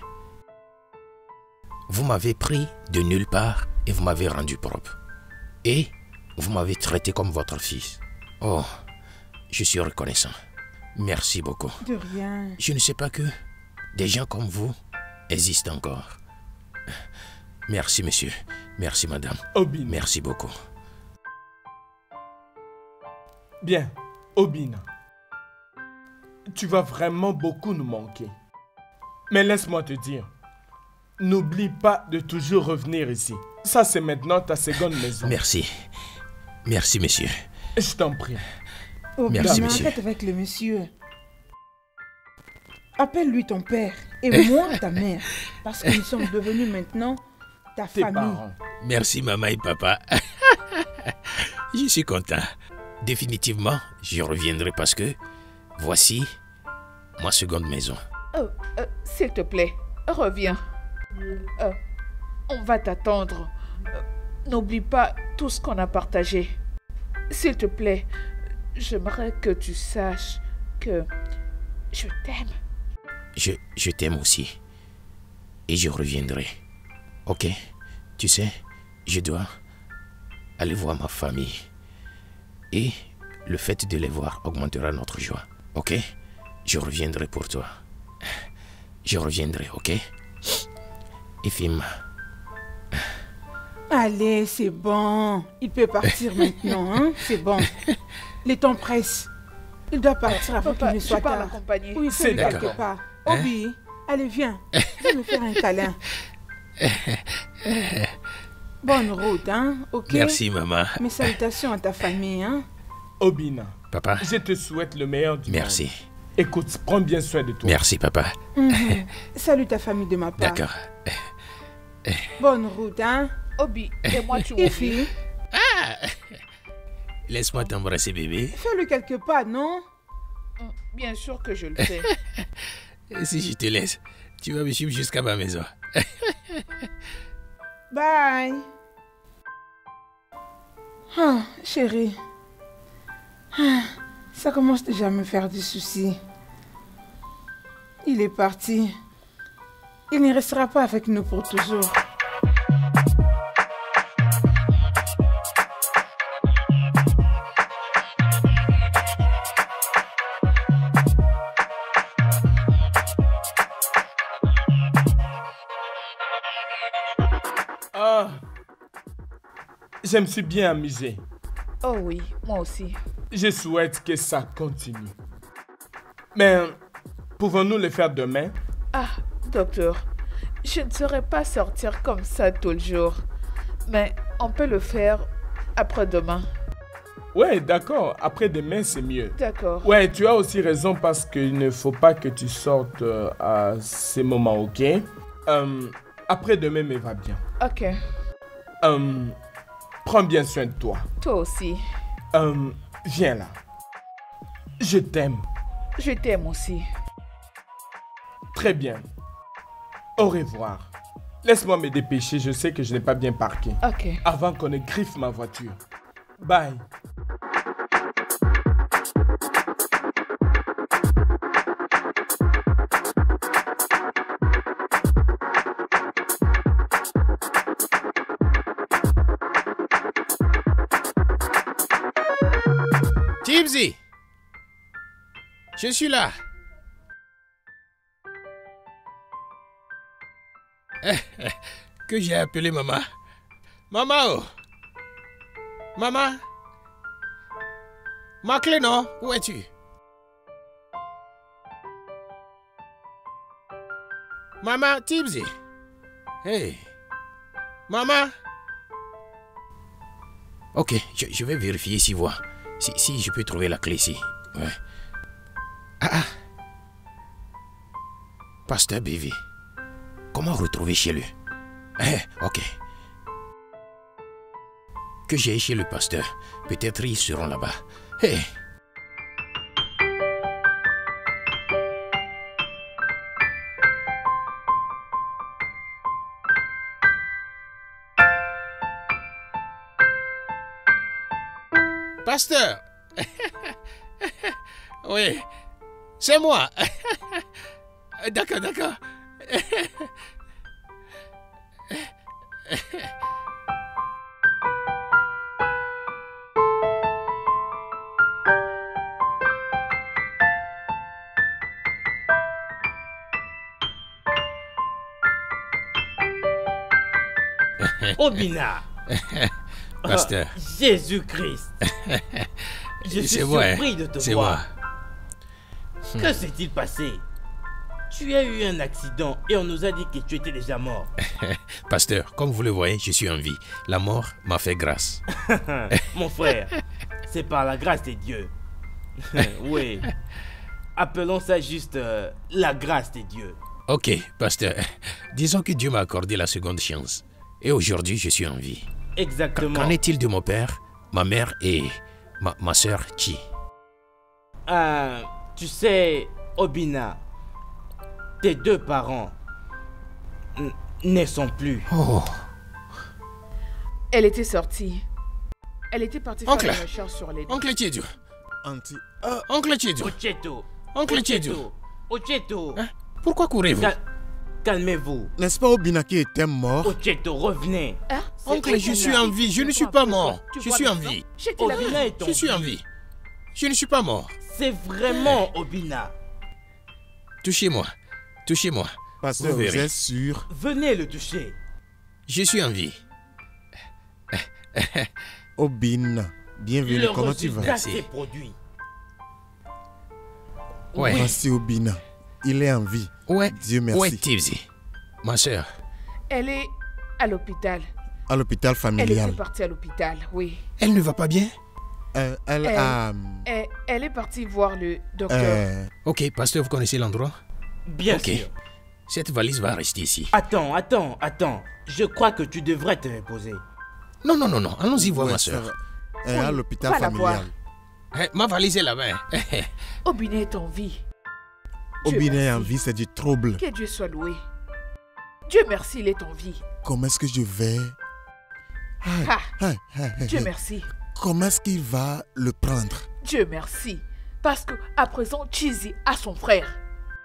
Vous m'avez pris de nulle part et vous m'avez rendu propre. Et vous m'avez traité comme votre fils. Oh, je suis reconnaissant. Merci beaucoup. De rien. Je ne sais pas que des gens comme vous existent encore. Merci, monsieur. Merci, madame. Obinna. Merci beaucoup. Bien, Obinna. tu vas vraiment beaucoup nous manquer. Mais laisse-moi te dire, n'oublie pas de toujours revenir ici. Ça, c'est maintenant ta seconde maison. Merci. Merci, monsieur. Je t'en prie. Oh, Merci, bien, monsieur. arrête avec le monsieur. Appelle-lui ton père et moi ta mère. Parce que nous sommes devenus maintenant ta Tes famille. parents. Merci, maman et papa. Je suis content. Définitivement, je reviendrai parce que voici ma seconde maison. Oh, euh, s'il te plaît, reviens. Euh, on va t'attendre. Euh, N'oublie pas tout ce qu'on a partagé. S'il te plaît, j'aimerais que tu saches que je t'aime. Je, je t'aime aussi. Et je reviendrai. Ok? Tu sais, je dois aller voir ma famille. Et le fait de les voir augmentera notre joie. Ok? Je reviendrai pour toi. Je reviendrai, ok? Ifima. Allez, c'est bon. Il peut partir maintenant, hein? C'est bon. Les temps pressent. Il doit partir avant qu'il ne soit pas tard. l'accompagner. Oui, C'est fais-le quelque d'accord. part. Hein? Obi, allez, viens. Viens me faire un câlin. Bonne route, hein? Ok? Merci, maman. Mes salutations à ta famille, hein? Obina, Papa. je te souhaite le meilleur du Merci. monde. Écoute, prends bien soin de toi. Merci, papa. Mhm. Salut ta famille de ma part. D'accord. Bonne route, hein? Obi, et moi tu Et oublies. fille, Laisse-moi t'embrasser, bébé. fais-le quelque part, non? Bien sûr que je le fais. Et si je te laisse, tu vas me suivre jusqu'à ma maison. Bye. Ah, chérie. Ah, ça commence déjà à me faire des soucis. Il est parti. Il ne restera pas avec nous pour toujours. Ah, je me suis bien amusé. Oh oui, moi aussi. Je souhaite que ça continue. Mais pouvons-nous le faire demain? Ah, docteur, je ne saurais pas sortir comme ça tout le jour. Mais on peut le faire après-demain. Ouais, d'accord. Après-demain, c'est mieux. D'accord. Ouais, tu as aussi raison parce qu'il ne faut pas que tu sortes euh, à ces moments, ok? Euh, après-demain me va bien. Ok. Euh, prends bien soin de toi. Toi aussi. Euh, viens là. Je t'aime. Je t'aime aussi. Très bien. Au revoir. Laisse-moi me dépêcher, je sais que je n'ai pas bien parqué. Ok. Avant qu'on ne griffe ma voiture. Bye. Tipsy! Je suis là. Que j'ai appelé maman. Maman, oh. Maman. Ma clé, non? Où es-tu? Maman, Tipsy. Hey. Maman. Ok, je, je vais vérifier ici, voir. Si, si je peux trouver la clé ici. Ouais. Ah ah. Pasteur Bévi. Comment retrouver chez lui? Eh, ok. Que j'ai chez le pasteur. Peut-être ils seront là-bas. Hey. Pasteur. Oui, c'est moi. D'accord, d'accord. Obina. Pasteur. Oh, Jésus-Christ. Je suis C'est moi, surpris hein. de te C'est voir. Que s'est-il passé? Tu as eu un accident et on nous a dit que tu étais déjà mort. Pasteur, comme vous le voyez, je suis en vie. La mort m'a fait grâce. Mon frère, c'est par la grâce de Dieu. Oui. Appelons ça juste euh, la grâce de Dieu. Ok, pasteur. Disons que Dieu m'a accordé la seconde chance. Et aujourd'hui, je suis en vie. Exactement. Qu'en est-il de mon père, ma mère et ma, ma soeur Chi? euh, Tu sais, Obina, tes deux parents ne sont plus. Oh. Elle était sortie. Elle était partie Oncle. faire des recherches sur les... Oncle Tiedio. Anti. Euh, oncle Tiedio. Ocheto. Oncle Tiedio. Ocheto. Hein? Pourquoi courez-vous? Cal Calmez-vous. N'est-ce pas Obina qui était mort? Ocheto, revenez. Hein? Oncle, je suis en vie. Je ne suis pas mort. Je suis en vie. Obina est en Je suis en vie. Je ne suis pas mort. C'est vraiment Obina. Touchez-moi. Touchez-moi. Pasteur, vous vous verrez. êtes sûr? Venez le toucher. Je suis en vie. Obina, bienvenue. Le Comment tu vas? résultat s'est produit. Ouais. Voici Obina. Il est en vie. Ouais. Dieu merci. Ouais, Tipsy. Ma soeur. Elle est à l'hôpital. À l'hôpital Elle familial. était partie à l'hôpital, oui. Elle ne va pas bien? Euh, elle Elle, a... elle, elle est partie voir le docteur. Euh, Ok, pasteur, vous connaissez l'endroit? Bien Ok. sûr. Cette valise va rester ici. Attends, attends, attends. Je crois que tu devrais te reposer. Non, non, non, non. Allons-y voir ouais, ma ça soeur. va. Elle est à Oui, l'hôpital va la familial. voir. Eh, ma valise est là-bas. Obina est en vie. Dieu Obina est en merci. vie, c'est du trouble. Que Dieu soit loué. Dieu merci, il est en vie. Comment est-ce que je vais... Aïe, Ah, aïe, aïe, aïe, Dieu aïe. merci. Comment est-ce qu'il va le prendre? Dieu merci. Parce que à présent, Chizzy a son frère.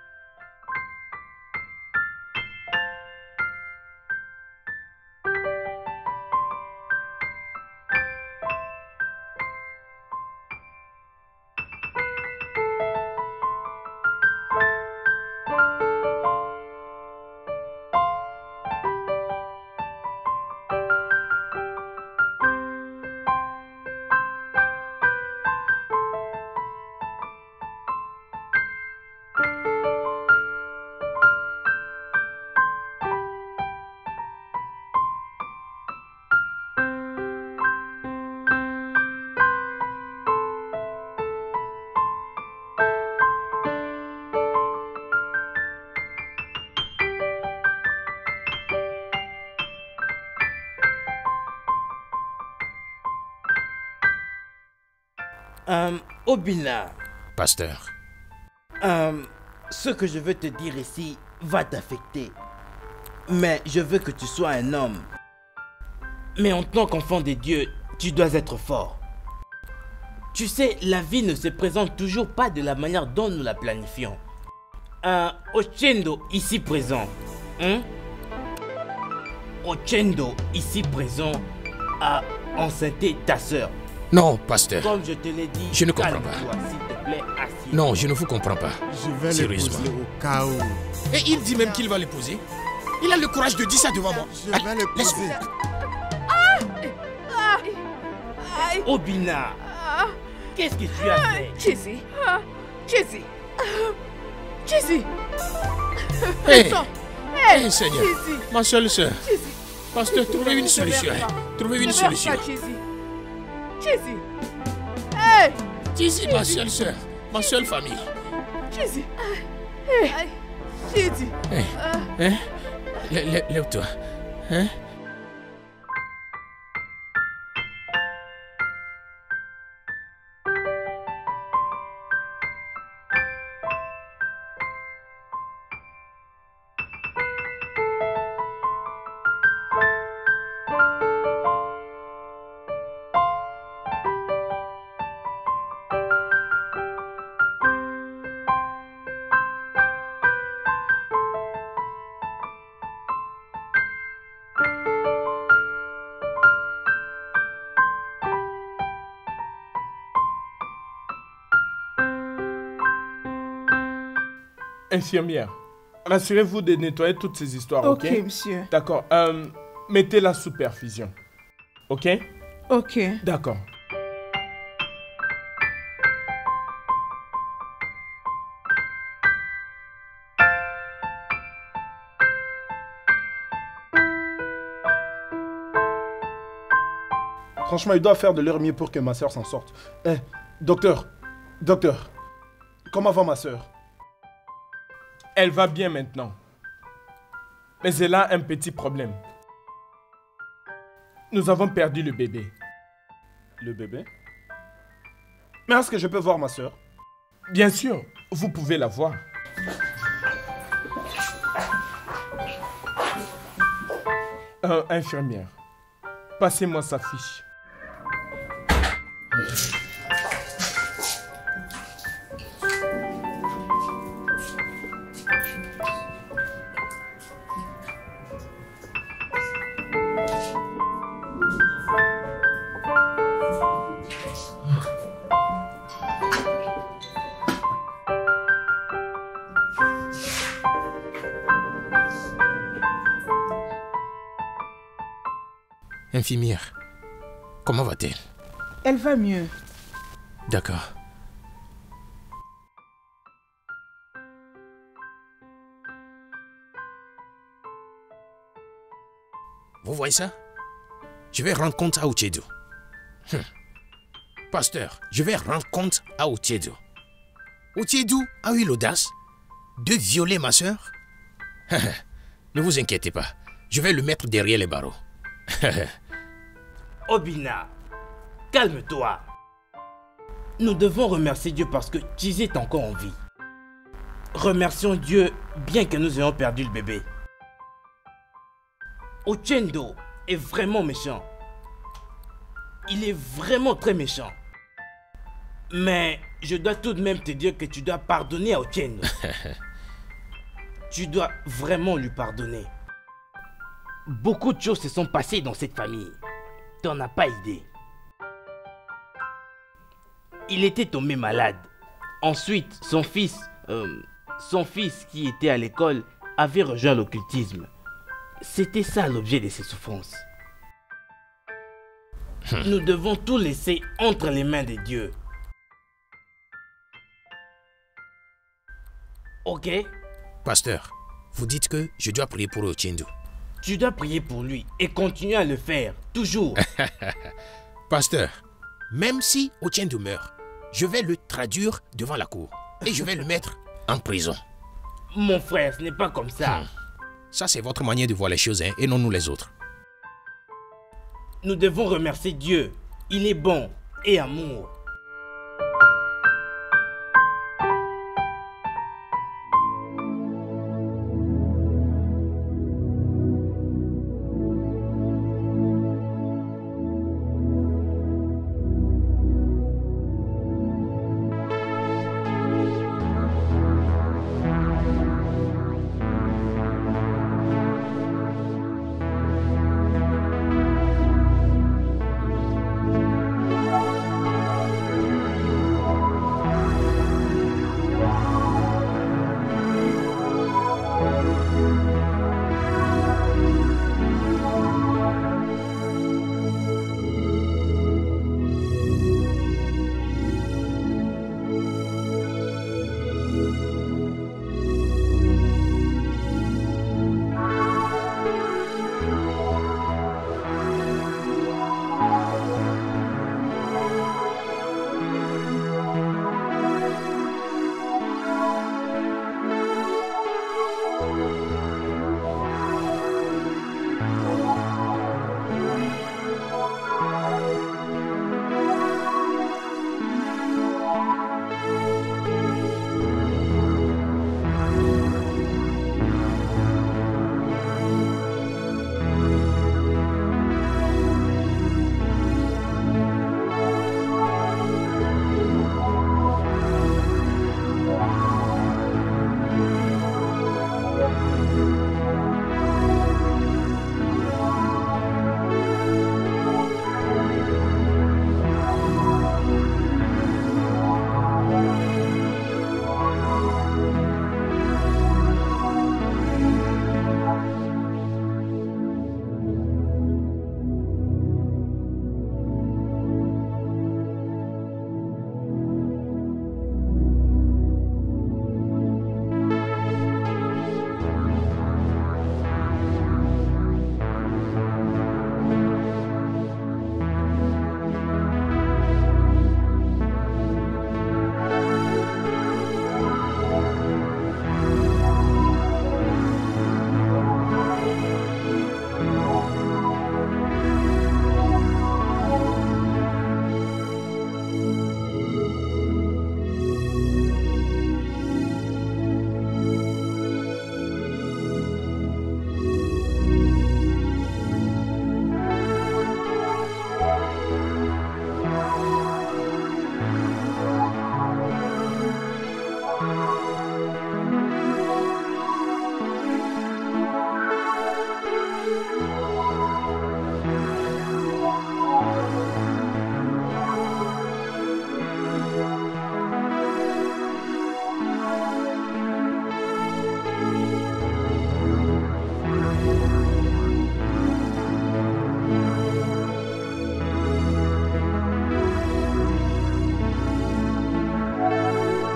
Euh, Obina, Pasteur. euh, ce que je veux te dire ici va t'affecter. Mais je veux que tu sois un homme. Mais en tant qu'enfant de Dieu, tu dois être fort. Tu sais, la vie ne se présente toujours pas de la manière dont nous la planifions. Euh, Ochendo, ici présent, hein? Ochendo, ici présent, a enceinté ta sœur. Non, pasteur. Comme je te l'ai dit, Je ne comprends pas. calme-toi, s'il te plaît, assis. Non, je ne vous comprends pas. Je vais Sérieusement. l'épouser au cas où. Et il dit même qu'il va l'épouser. Il a le courage de dire ça devant moi. Je vais l'épouser. Obina, qu'est-ce que tu as fait? Chizzy. Chizzy. Chizzy. Hey, Attends. hey, Hey, Seigneur, Chizzy. ma seule sœur. Chizzy. Pasteur, trouvez une solution. Trouvez une Ne meurs solution. pas, Chizzy. Chizzy. Hey. Chizzy, ma seule sœur. Ma seule famille. Chizzy. Hey. Chizzy. Hey. Hein? Lè- lè- Lève-toi. Hein? Infirmière, rassurez-vous de nettoyer toutes ces histoires, ok? Ok, monsieur. D'accord. Euh, mettez-la sous perfusion. Ok? Ok. Franchement, ils doivent faire de leur mieux pour que ma soeur s'en sorte. Eh, docteur, docteur, comment va ma soeur? Elle va bien maintenant. Mais elle a un petit problème. Nous avons perdu le bébé. Le bébé? Mais est-ce que je peux voir ma soeur? Bien sûr, vous pouvez la voir. Euh, infirmière, passez-moi sa fiche. Infirmière, comment va-t-elle? Elle va mieux. D'accord. Vous voyez ça? Je vais rendre compte à Uchendu. Hum. Pasteur, je vais rendre compte à Uchendu. Uchendu a eu l'audace de violer ma soeur? Ne vous inquiétez pas, je vais le mettre derrière les barreaux. Obina, calme-toi. Nous devons remercier Dieu parce que Tizzy est encore en vie. Remercions Dieu bien que nous ayons perdu le bébé. Uchendu est vraiment méchant. Il est vraiment très méchant. Mais je dois tout de même te dire que tu dois pardonner à Uchendu. Tu dois vraiment lui pardonner. Beaucoup de choses se sont passées dans cette famille. T'en as pas idée. Il était tombé malade. Ensuite, son fils, euh, son fils qui était à l'école, avait rejoint l'occultisme. C'était ça l'objet de ses souffrances. Nous devons tout laisser entre les mains de Dieu. Ok? Pasteur, vous dites que je dois prier pour Uchendu. Tu dois prier pour lui et continuer à le faire, toujours. Pasteur, même si Uchendu meurt, je vais le traduire devant la cour et je vais le mettre en prison. Mon frère, ce n'est pas comme ça. Hmm. Ça, c'est votre manière de voir les choses, hein, et non nous les autres. Nous devons remercier Dieu. Il est bon et amour.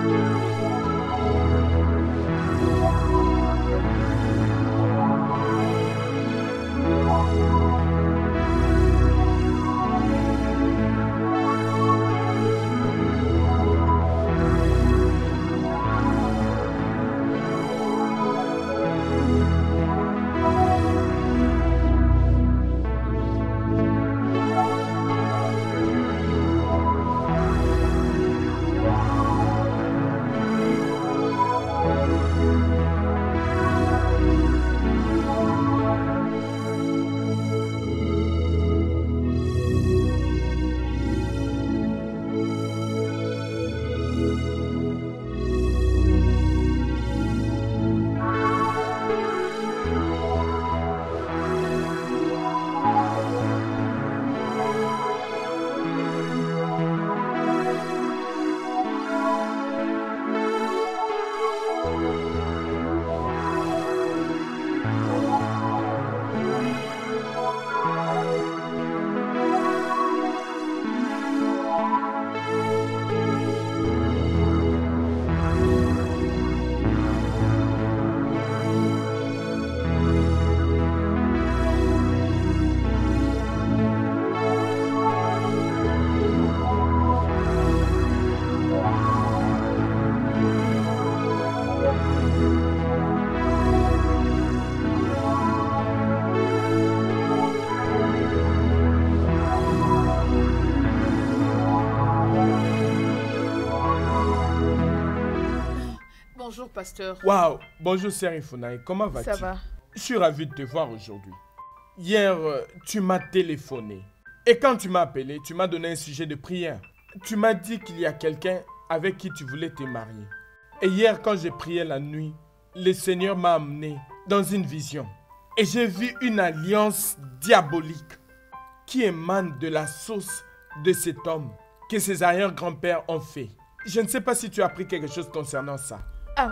Bonjour, pasteur. Waouh, bonjour, Sœur Ifunaï, comment vas-tu? Ça va. Je suis ravi de te voir aujourd'hui. Hier, euh, tu m'as téléphoné. Et quand tu m'as appelé, tu m'as donné un sujet de prière. Tu m'as dit qu'il y a quelqu'un avec qui tu voulais te marier. Et hier, quand j'ai prié la nuit, le Seigneur m'a amené dans une vision. Et j'ai vu une alliance diabolique qui émane de la source de cet homme que ses arrière-grands-pères ont fait. Je ne sais pas si tu as appris quelque chose concernant ça. Ah,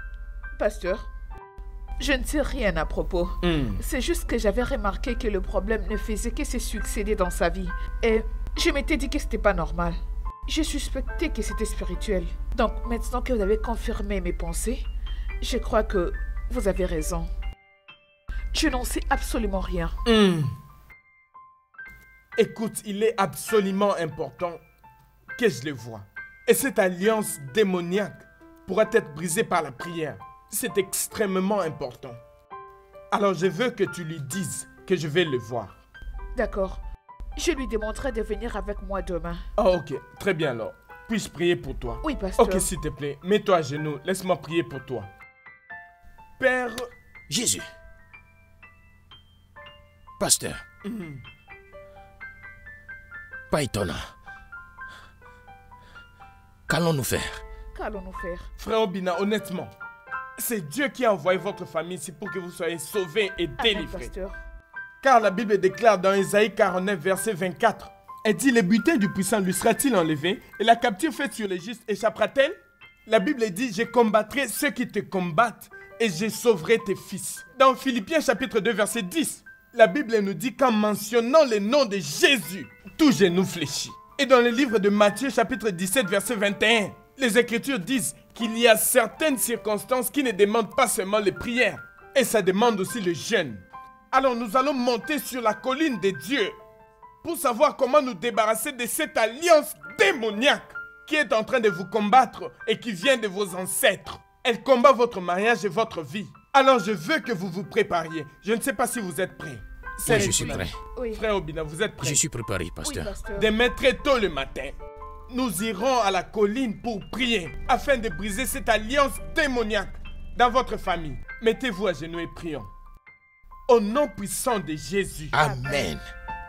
pasteur, je ne sais rien à propos. Mm. C'est juste que j'avais remarqué que le problème ne faisait que se succéder dans sa vie. Et je m'étais dit que c'était pas normal. Je suspectais que c'était spirituel. Donc maintenant que vous avez confirmé mes pensées, je crois que vous avez raison. Je n'en sais absolument rien. Mm. Écoute, il est absolument important que je le voie. Et cette alliance démoniaque pourra être brisée par la prière. C'est extrêmement important. Alors je veux que tu lui dises que je vais le voir. D'accord. Je lui demanderai de venir avec moi demain. Ah, ok. Très bien alors. Puis-je prier pour toi? Oui, pasteur. Ok, s'il te plaît. Mets-toi à genoux. Laisse-moi prier pour toi. Père... Jésus. Pasteur. Mm. Pas étonnant. Qu'allons-nous faire? Qu'allons-nous faire? Frère Obina, honnêtement, c'est Dieu qui a envoyé votre famille ici pour que vous soyez sauvés et délivrés. Pasteur. Car la Bible déclare dans Ésaïe quarante-neuf, verset vingt-quatre, elle dit, le butin du puissant lui sera-t-il enlevé et la capture faite sur les justes échappera-t-elle? La Bible dit, je combattrai ceux qui te combattent et je sauverai tes fils. Dans Philippiens chapitre deux, verset dix, la Bible nous dit qu'en mentionnant le nom de Jésus, tout genou fléchit. Et dans le livre de Matthieu chapitre dix-sept, verset vingt et un, les Écritures disent qu'il y a certaines circonstances qui ne demandent pas seulement les prières, et ça demande aussi le jeûne. Alors nous allons monter sur la colline de Dieu pour savoir comment nous débarrasser de cette alliance démoniaque qui est en train de vous combattre et qui vient de vos ancêtres. Elle combat votre mariage et votre vie. Alors je veux que vous vous prépariez. Je ne sais pas si vous êtes prêts. Oui, je suis prêt. Oui. Frère Obina, vous êtes prêts? Je suis préparé, pasteur. Oui, pasteur. Demain très tôt le matin, nous irons à la colline pour prier afin de briser cette alliance démoniaque dans votre famille. Mettez-vous à genoux et prions. Au nom puissant de Jésus. Amen.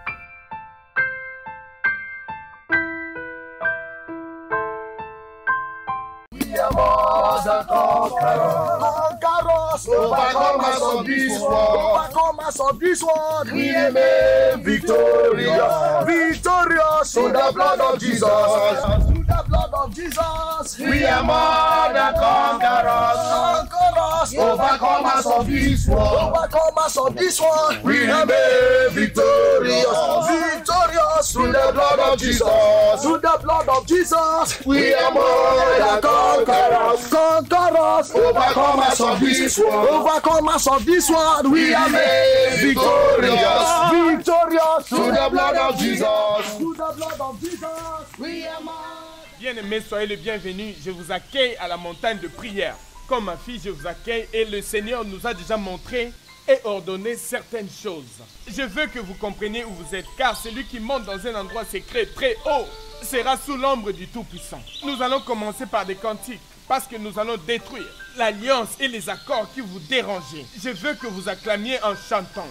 Overcomers of this world, overcomers of this world, we remain victorious, victorious in the blood of Jesus, through the blood of Jesus. We are more than conquerors, conquerors, overcomers of this world, overcomers of this world, we remain victorious, victorious through the blood of Jesus, through the blood of Jesus. We are more than conquerors. conquer us, conquer us, overcome us of this world, overcome us of this world. We are made victorious, victorious through the blood of Jesus, through the blood of Jesus. We are made. Bien-aimés, soyez les bienvenus. Je vous accueille à la montagne de prière. Comme ma fille, je vous accueille et le Seigneur nous a déjà montré et ordonné certaines choses. Je veux que vous compreniez où vous êtes, car celui qui monte dans un endroit secret très haut sera sous l'ombre du Tout-Puissant. Nous allons commencer par des cantiques, parce que nous allons détruire l'alliance et les accords qui vous dérangent. Je veux que vous acclamiez en chantant.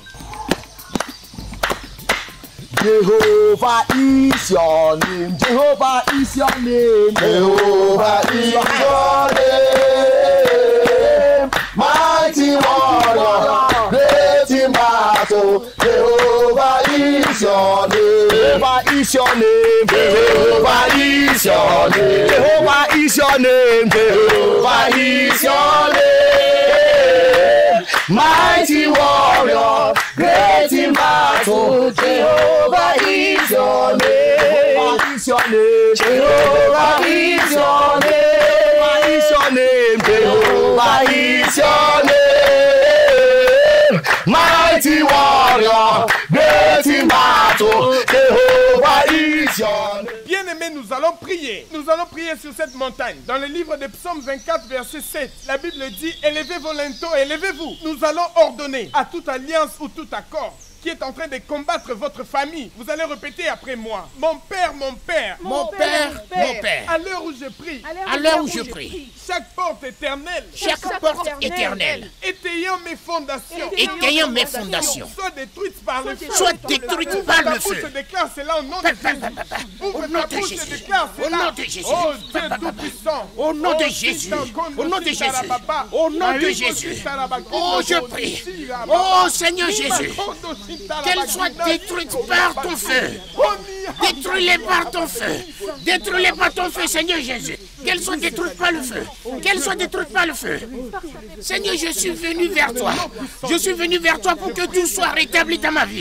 Jehovah is your name, Jehovah is your name, Jehovah is your name, mighty warrior, great in battle, Jehovah is your name, Jehovah is your name, Jehovah is your name, Jehovah is your name, Jehovah is your name, mighty warrior, great in battle, Jehovah is your name, Jehovah is your name, Jehovah is your name, mighty warrior, great in battle, Jehovah is your name. Bien-aimés, nous allons prier. Nous allons prier sur cette montagne. Dans le livre de Psaume vingt-quatre, verset sept, la Bible dit « Élevez vos linteaux, élevez-vous ». Nous allons ordonner à toute alliance ou tout accord qui est en train de combattre votre famille. Vous allez répéter après moi. Mon père, mon père. Mon père, mon père. À l'heure où je prie. À l'heure où je prie. Chaque porte éternelle. Chaque porte éternelle. Étayant mes fondations. Étayant mes fondations. Soit détruite par le feu. Soit détruite par le feu. Je déclare cela au nom de Jésus. Au nom de Jésus. Au nom de Jésus. Oh Dieu Tout-Puissant. Au nom de Jésus. Au nom de Jésus. Au nom de Jésus. Oh, je prie. Oh Seigneur Jésus. Qu'elles soient détruites par ton feu. Détruis-les par ton feu. Détruis-les par ton feu, Seigneur Jésus. Qu'elles soient détruites par le feu. Qu'elles soient détruites par le feu. Seigneur, je suis venu vers toi. Je suis venu vers toi pour que tout soit rétabli dans ma vie.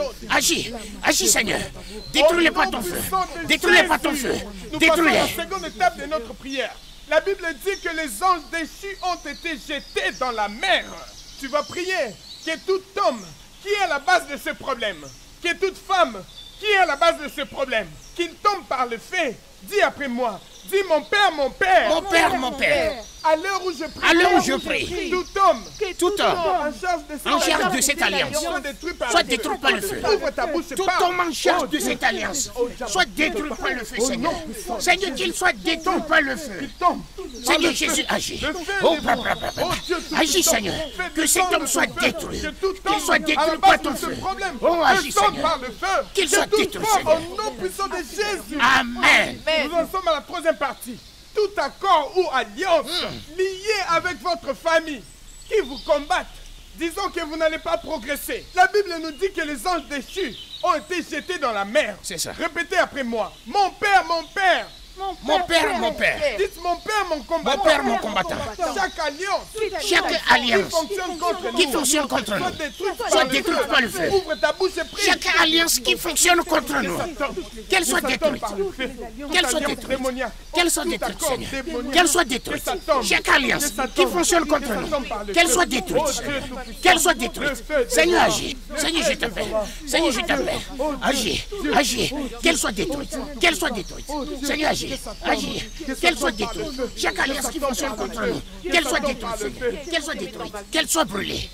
Agis. Agis, Seigneur. Détruis-les par ton feu. Détruis-les par ton feu. Détruis-les. La seconde étape de notre prière. La Bible dit que les anges déchus ont été jetés dans la mer. Tu vas prier que tout homme qui est à la base de ce problème, que toute femme qui est à la base de ce problème, qu'il tombe par le feu, dis après moi, dis mon père, mon père. Mon père, mon père. À l'heure où je prie, à l'heure où je prie, tout homme, tout homme en charge de cette, en charge de cette alliance soit détruit par le feu. Ouvre ta bouche, tout homme en charge de cette alliance soit détruit par le feu, Seigneur. Seigneur, qu'il soit détruit par le feu. Seigneur Jésus, agis. Oh, papa, papa. Agis, Seigneur. Que cet homme soit détruit. Qu'il soit détruit par ton feu. Oh, agis, Seigneur. Qu'il soit détruit, Seigneur. Au nom puissant de Jésus. Amen. Nous en sommes à la troisième partie. Tout accord ou alliance mm. lié avec votre famille qui vous combattent, disons que vous n'allez pas progresser. La Bible nous dit que les anges déchus ont été jetés dans la mer. C'est ça. Répétez après moi. Mon père, mon père. Mon père, mon père, mon père. Dites mon père, mon combattant. Mon père, mon combattant. Chaque alliance, chaque alliance qui fonctionne contre qui nous, fonctionne contre nous, soit détruite par le feu. Ouvre ta bouche et prie. Chaque alliance qui fonctionne contre nous, qu'elle soit détruite. Qu'elle soit détruite. Qu'elle soit détruite, Seigneur. Qu'elle soit détruite. Chaque alliance qui fonctionne contre nous, qu'elle soit détruite. Qu'elle soit détruite. Seigneur, agis. Seigneur, je t'appelle. Seigneur, je t'appelle. Agis. Agis. Qu'elle soit détruite. Qu'elle soit détruite. Seigneur, agis. Agis, qu'elle soit détruite. Chaque alliance qui fonctionne contre nous, qu'elle soit détruite, qu'elle soit détruite, qu'elle soit brûlée.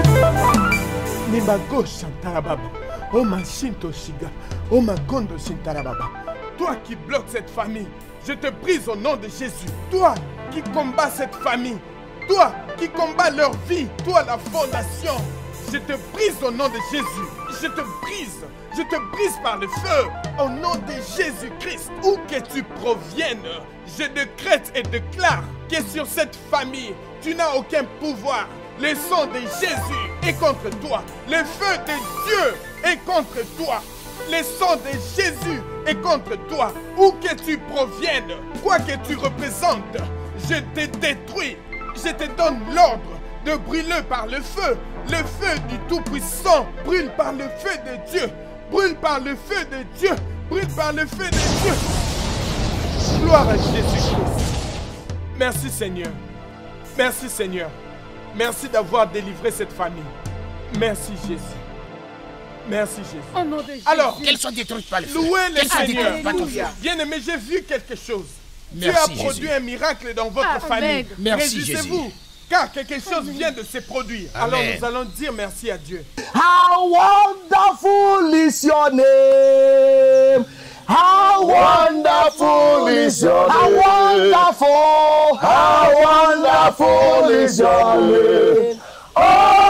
Toi qui bloques cette famille, je te brise au nom de Jésus. Toi qui combats cette famille, toi qui combats leur vie, toi la fondation, je te brise au nom de Jésus. Je te brise. Je te brise par le feu, au nom de Jésus-Christ. Où que tu proviennes, je décrète et déclare que sur cette famille, tu n'as aucun pouvoir. Le sang de Jésus est contre toi. Le feu de Dieu est contre toi. Le sang de Jésus est contre toi. Où que tu proviennes, quoi que tu représentes, je te détruis. Je te donne l'ordre de brûler par le feu. Le feu du Tout-Puissant brûle par le feu de Dieu. Brûle par le feu de Dieu. Brûle par le feu de Dieu. Gloire à Jésus-Christ. Merci Seigneur. Merci Seigneur. Merci d'avoir délivré cette famille. Merci Jésus. Merci Jésus. Au nom de Jésus. Alors, qu'elle soit détruite par le feu. louez le Qu'elle soit Seigneur. détruite par ton feu. Bien-aimé, j'ai vu quelque chose. Merci, Dieu a produit Jésus. un miracle dans votre Amen. famille. Merci, Réjouissez-vous, car quelque chose vient de se produire. Amen. Alors nous allons dire merci à Dieu. How wonderful is your name. How wonderful is your name. How wonderful. How wonderful is your name. Oh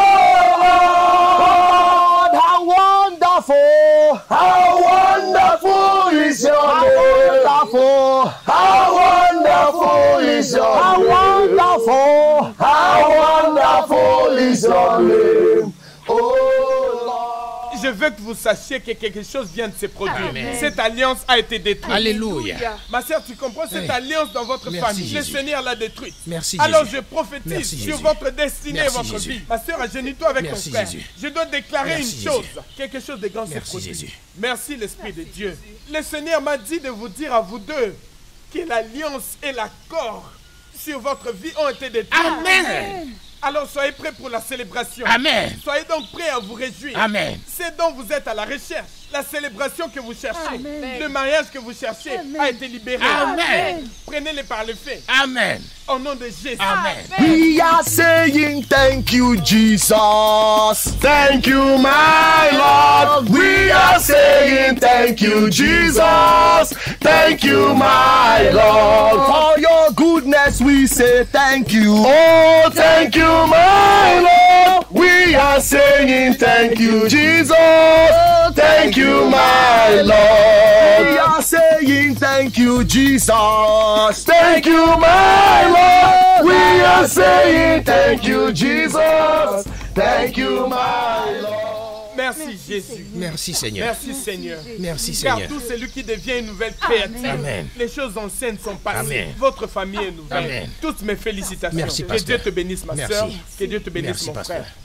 Lord, how wonderful. How wonderful is your name. Wonderful. How wonderful is your name. How wonderful. How wonderful is your name. Oh. Je veux que vous sachiez que quelque chose vient de se produire. Amen. Cette alliance a été détruite. Alléluia. Ma sœur, tu comprends cette Oui. alliance dans votre Merci, famille. Jésus. Le Seigneur l'a détruite. Merci, Alors Jésus. je prophétise Merci, sur Jésus. votre destinée Merci, et votre Jésus. vie. Ma sœur, agenouille-toi avec Merci, ton frère. Jésus. Je dois déclarer Merci, une chose. Jésus. Quelque chose de grand s'est Merci, produit. Jésus. Merci l'Esprit de Dieu. Le Seigneur m'a dit de vous dire à vous deux que l'alliance et l'accord sur votre vie ont été détruits. Amen. Alors soyez prêts pour la célébration. Amen. Soyez donc prêts à vous réjouir. Amen. C'est dont vous êtes à la recherche. La célébration que vous cherchez, Amen. le mariage que vous cherchez a été libéré. Amen. Prenez-les par le fait. Amen. Au nom de Jésus. Amen. We are saying thank you, Jesus. Thank you, my Lord. We are saying thank you, Jesus. Thank you, my Lord. For your goodness, we say thank you. Oh, thank you, my Lord. We are saying thank you, Jesus. Thank you, my Lord. We are saying thank you, Jesus. Thank you, my Lord. We are saying thank you, Jesus. Thank you, my Lord. Merci Jésus. Merci Seigneur. Merci Seigneur. Merci Car Seigneur. tout celui qui devient une nouvelle créature, Amen. les choses anciennes sont passées. Amen. Votre famille est nouvelle. Amen. Toutes mes félicitations. Merci, que pasteur. Dieu te bénisse, ma Merci. soeur. Que Dieu te bénisse, Merci, mon pasteur. frère.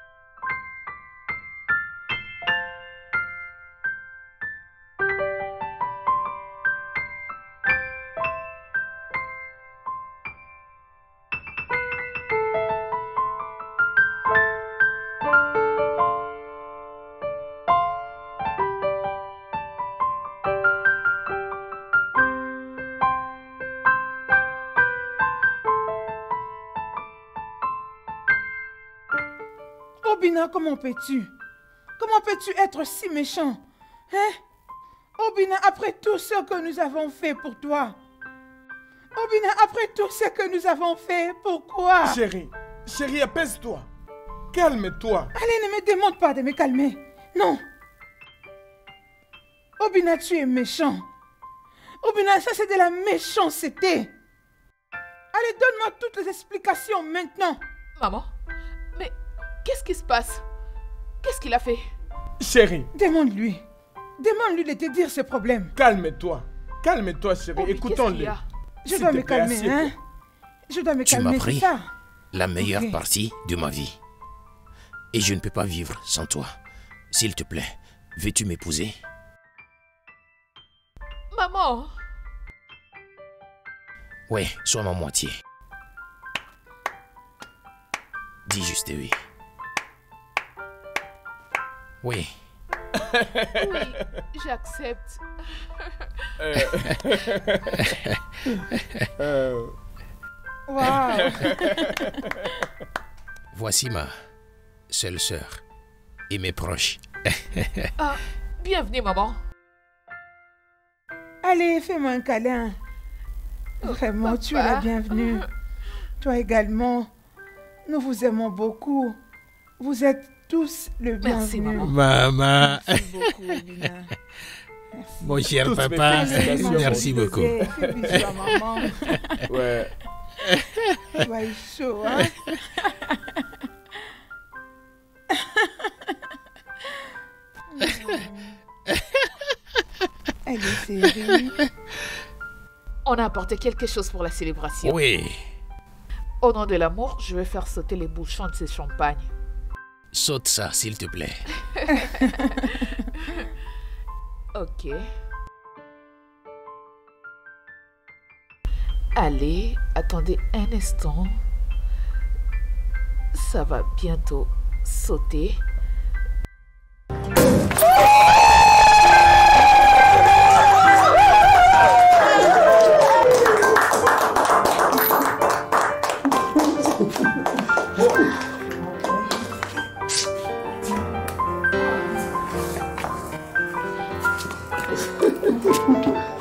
Obina, comment peux-tu? Comment peux-tu être si méchant? Hein? Obina, après tout ce que nous avons fait pour toi. Obina, après tout ce que nous avons fait, pourquoi? Chérie, chérie, apaise-toi. Calme-toi. Allez, ne me demande pas de me calmer. Non. Obina, tu es méchant. Obina, ça c'est de la méchanceté. Allez, donne-moi toutes les explications maintenant. Maman, mais qu'est-ce qui se passe? Qu'est-ce qu'il a fait? Chérie. Demande-lui. Demande-lui de te dire ce problème. Calme-toi. Calme-toi, chérie. Oh, écoutons-le. Je dois me calmer, hein? Je dois me Tu m'as calmer, c'est pris ça? la meilleure Ok. partie de ma vie. Et je ne peux pas vivre sans toi. S'il te plaît, veux-tu m'épouser? Maman! Ouais, sois ma moitié. Dis juste oui. Oui. Oui, j'accepte. Wow. Voici ma seule sœur et mes proches. Ah, bienvenue, maman. Allez, fais-moi un câlin. Vraiment, tu es la bienvenue. Toi également. Nous vous aimons beaucoup. Vous êtes tous le Merci, bienvenu. maman. Maman. Merci beaucoup, Obina. Mon cher Tous mes papa, félicitations. merci beaucoup. Fais bisous à maman. Ouais. Tu vas être chaud, hein? Elle est série. On a apporté quelque chose pour la célébration. Oui. Au nom de l'amour, je vais faire sauter les bouchons de ce champagne. Saute ça, s'il te plaît. Ok. Allez, attendez un instant. Ça va bientôt sauter. Ha ha ha.